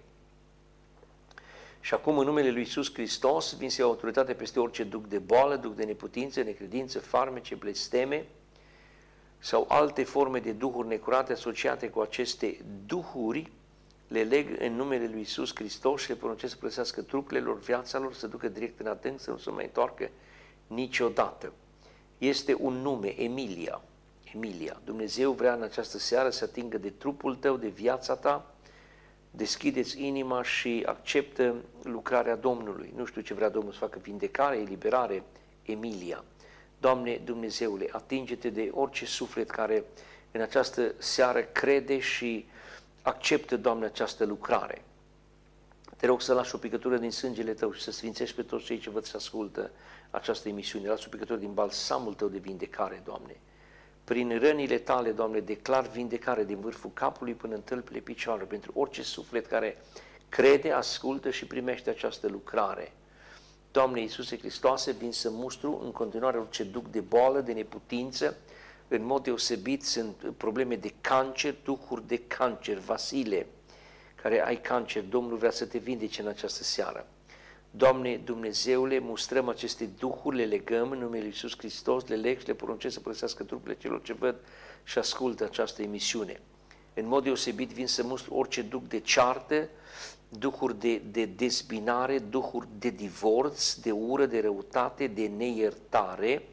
Și acum, în numele Lui Iisus Hristos, vin să iau autoritate peste orice duc de boală, duc de neputință, necredință, farmece, blesteme sau alte forme de duhuri necurate asociate cu aceste duhuri, le leg în numele Lui Iisus Hristos și le poruncesc să părăsească trupurile lor, viața lor, să ducă direct în adânc, să nu se mai întoarcă niciodată. Este un nume, Emilia. Emilia. Dumnezeu vrea în această seară să atingă de trupul tău, de viața ta. Deschideți inima și acceptă lucrarea Domnului. Nu știu ce vrea Domnul să facă, vindecare, eliberare, Emilia. Doamne Dumnezeule, atinge-te de orice suflet care în această seară crede și acceptă, Doamne, această lucrare. Te rog să lași o picătură din sângele Tău și să sfințești pe toți cei ce văd și ascultă această emisiune. Lași o picătură din balsamul Tău de vindecare, Doamne. Prin rănile Tale, Doamne, declar vindecare din vârful capului până în tălpile picioarelor pentru orice suflet care crede, ascultă și primește această lucrare. Doamne Iisuse Hristoase, vin să mustru în continuare orice duc de boală, de neputință. În mod deosebit sunt probleme de cancer, duhuri de cancer. Vasile, care ai cancer, Domnul vrea să te vindece în această seară. Doamne Dumnezeule, mustrăm aceste duhuri, le legăm în numele Lui Iisus Hristos, le leg și le poruncesc să părăsească trupurile celor ce văd și ascultă această emisiune. În mod deosebit vin să mustru orice duc de ceartă, duhuri de dezbinare, duhuri de divorț, de ură, de răutate, de neiertare.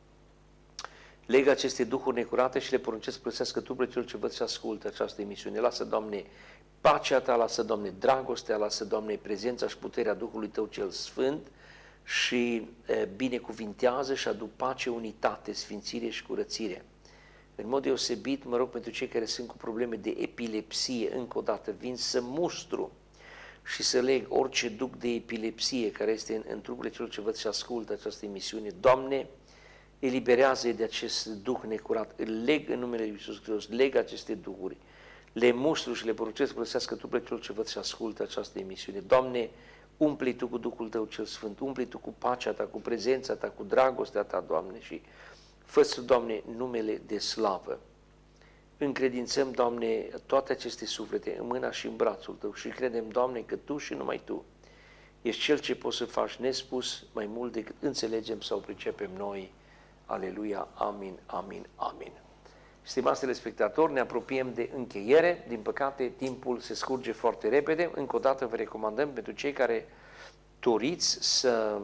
Leg aceste duhuri necurate și le poruncesc să părăsească trupurile celor ce văd și ascultă această emisiune. Lasă, Doamne, pacea Ta, lasă, Doamne, dragostea, lasă, Doamne, prezența și puterea Duhului Tău cel Sfânt și binecuvintează și adu pace, unitate, sfințire și curățire. În mod deosebit, mă rog pentru cei care sunt cu probleme de epilepsie, încă o dată vin să mustru și să leg orice duc de epilepsie care este în trupurile celor ce văd și ascultă această emisiune. Doamne, eliberează-i de acest duh necurat, îl leg în numele Lui Iisus Hristos, leg aceste duhuri, le mustru și le poruncesc să părăsească trupurile celor ce văd și ascultă această emisiune. Doamne, umple Tu cu Duhul Tău cel Sfânt, umple Tu cu pacea Ta, cu prezența Ta, cu dragostea Ta, Doamne, și fă-ți, Doamne, numele de slavă. Încredințăm, Doamne, toate aceste suflete în mâna și în brațul Tău și credem, Doamne, că Tu și numai Tu ești Cel ce poți să faci nespus mai mult decât înțelegem sau pricepem noi. Aleluia, amin, amin, amin. Stimați telespectatori, ne apropiem de încheiere. Din păcate, timpul se scurge foarte repede. Încă o dată vă recomandăm pentru cei care doriți să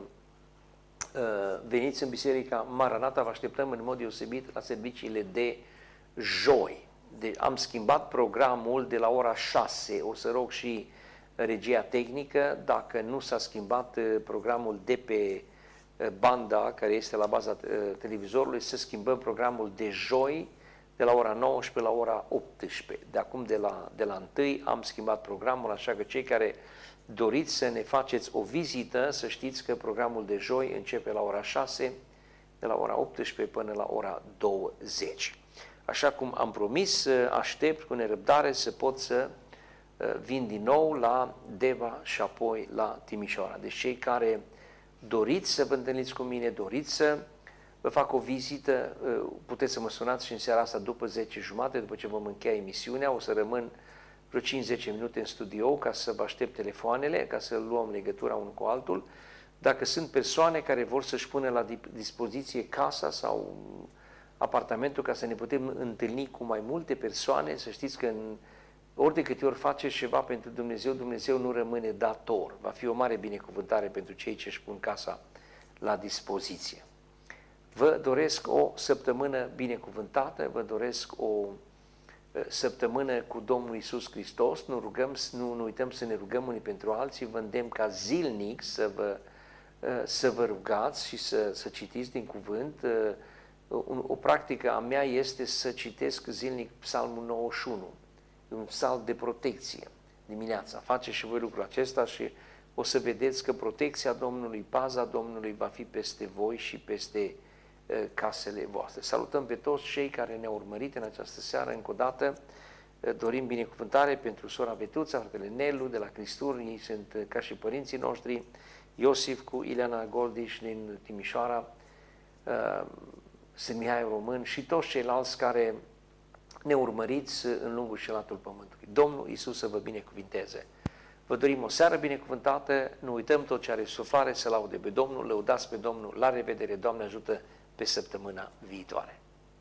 veniți în Biserica Maranata, vă așteptăm în mod deosebit la serviciile de joi. Am schimbat programul de la ora 6. O să rog și regia tehnică, dacă nu s-a schimbat programul de pe banda care este la baza televizorului, să schimbăm programul de joi de la ora 19 la ora 18. De acum, de la 1 am schimbat programul, așa că cei care doriți să ne faceți o vizită, să știți că programul de joi începe la ora 6, de la ora 18 până la ora 20. Așa cum am promis, aștept cu nerăbdare să pot să vin din nou la Deva și apoi la Timișoara. Deci cei care doriți să vă întâlniți cu mine, doriți să vă fac o vizită, puteți să mă sunați și în seara asta după 10:30, după ce vom încheia emisiunea, o să rămân vreo 5-10 minute în studio ca să vă aștept telefoanele, ca să luăm legătura unul cu altul. Dacă sunt persoane care vor să-și pună la dispoziție casa sau apartamentul ca să ne putem întâlni cu mai multe persoane, să știți că ori de câte ori faceți ceva pentru Dumnezeu, Dumnezeu nu rămâne dator. Va fi o mare binecuvântare pentru cei ce își pun casa la dispoziție. Vă doresc o săptămână binecuvântată, vă doresc o săptămână cu Domnul Iisus Hristos. Nu uităm să ne rugăm unii pentru alții, vă îndemn ca zilnic să vă rugați și să citiți din cuvânt. O practică a mea este să citesc zilnic Psalmul 91, un psalm de protecție dimineața. Faceți și voi lucrul acesta și o să vedeți că protecția Domnului, paza Domnului va fi peste voi și peste casele voastre. Salutăm pe toți cei care ne-au urmărit în această seară. Încă o dată dorim binecuvântare pentru sora Betuța, fratele Nelu de la Cristuri, ei sunt ca și părinții noștri, Iosif cu Ileana Goldiș din Timișoara, sunt Mihai Român și toți ceilalți care ne urmăriți în lungul și latul pământului. Domnul Iisus să vă binecuvinteze. Vă dorim o seară binecuvântată, nu uităm tot ce are suflare, să laude pe Domnul, lăudați pe Domnul, la revedere, Doamne ajută pe săptămâna viitoare.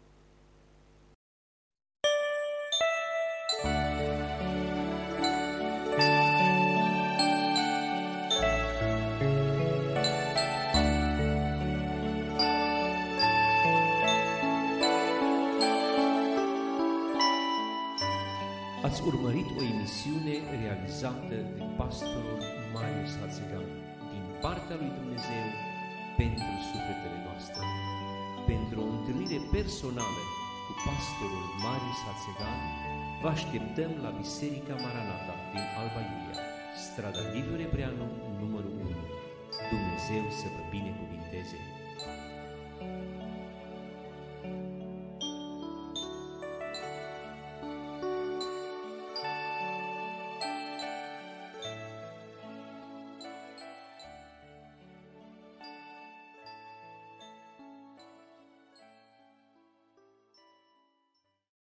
Ați urmărit o emisiune realizată de pastorul Marius Hatzegan din partea lui Dumnezeu pentru sufletele noastre. Pentru o întâlnire personală cu pastorul Marius Hatzegan, vă așteptăm la Biserica Maranata din Alba Iulia, strada Liviu Rebreanu, numărul 1. Dumnezeu să vă binecuvinteze!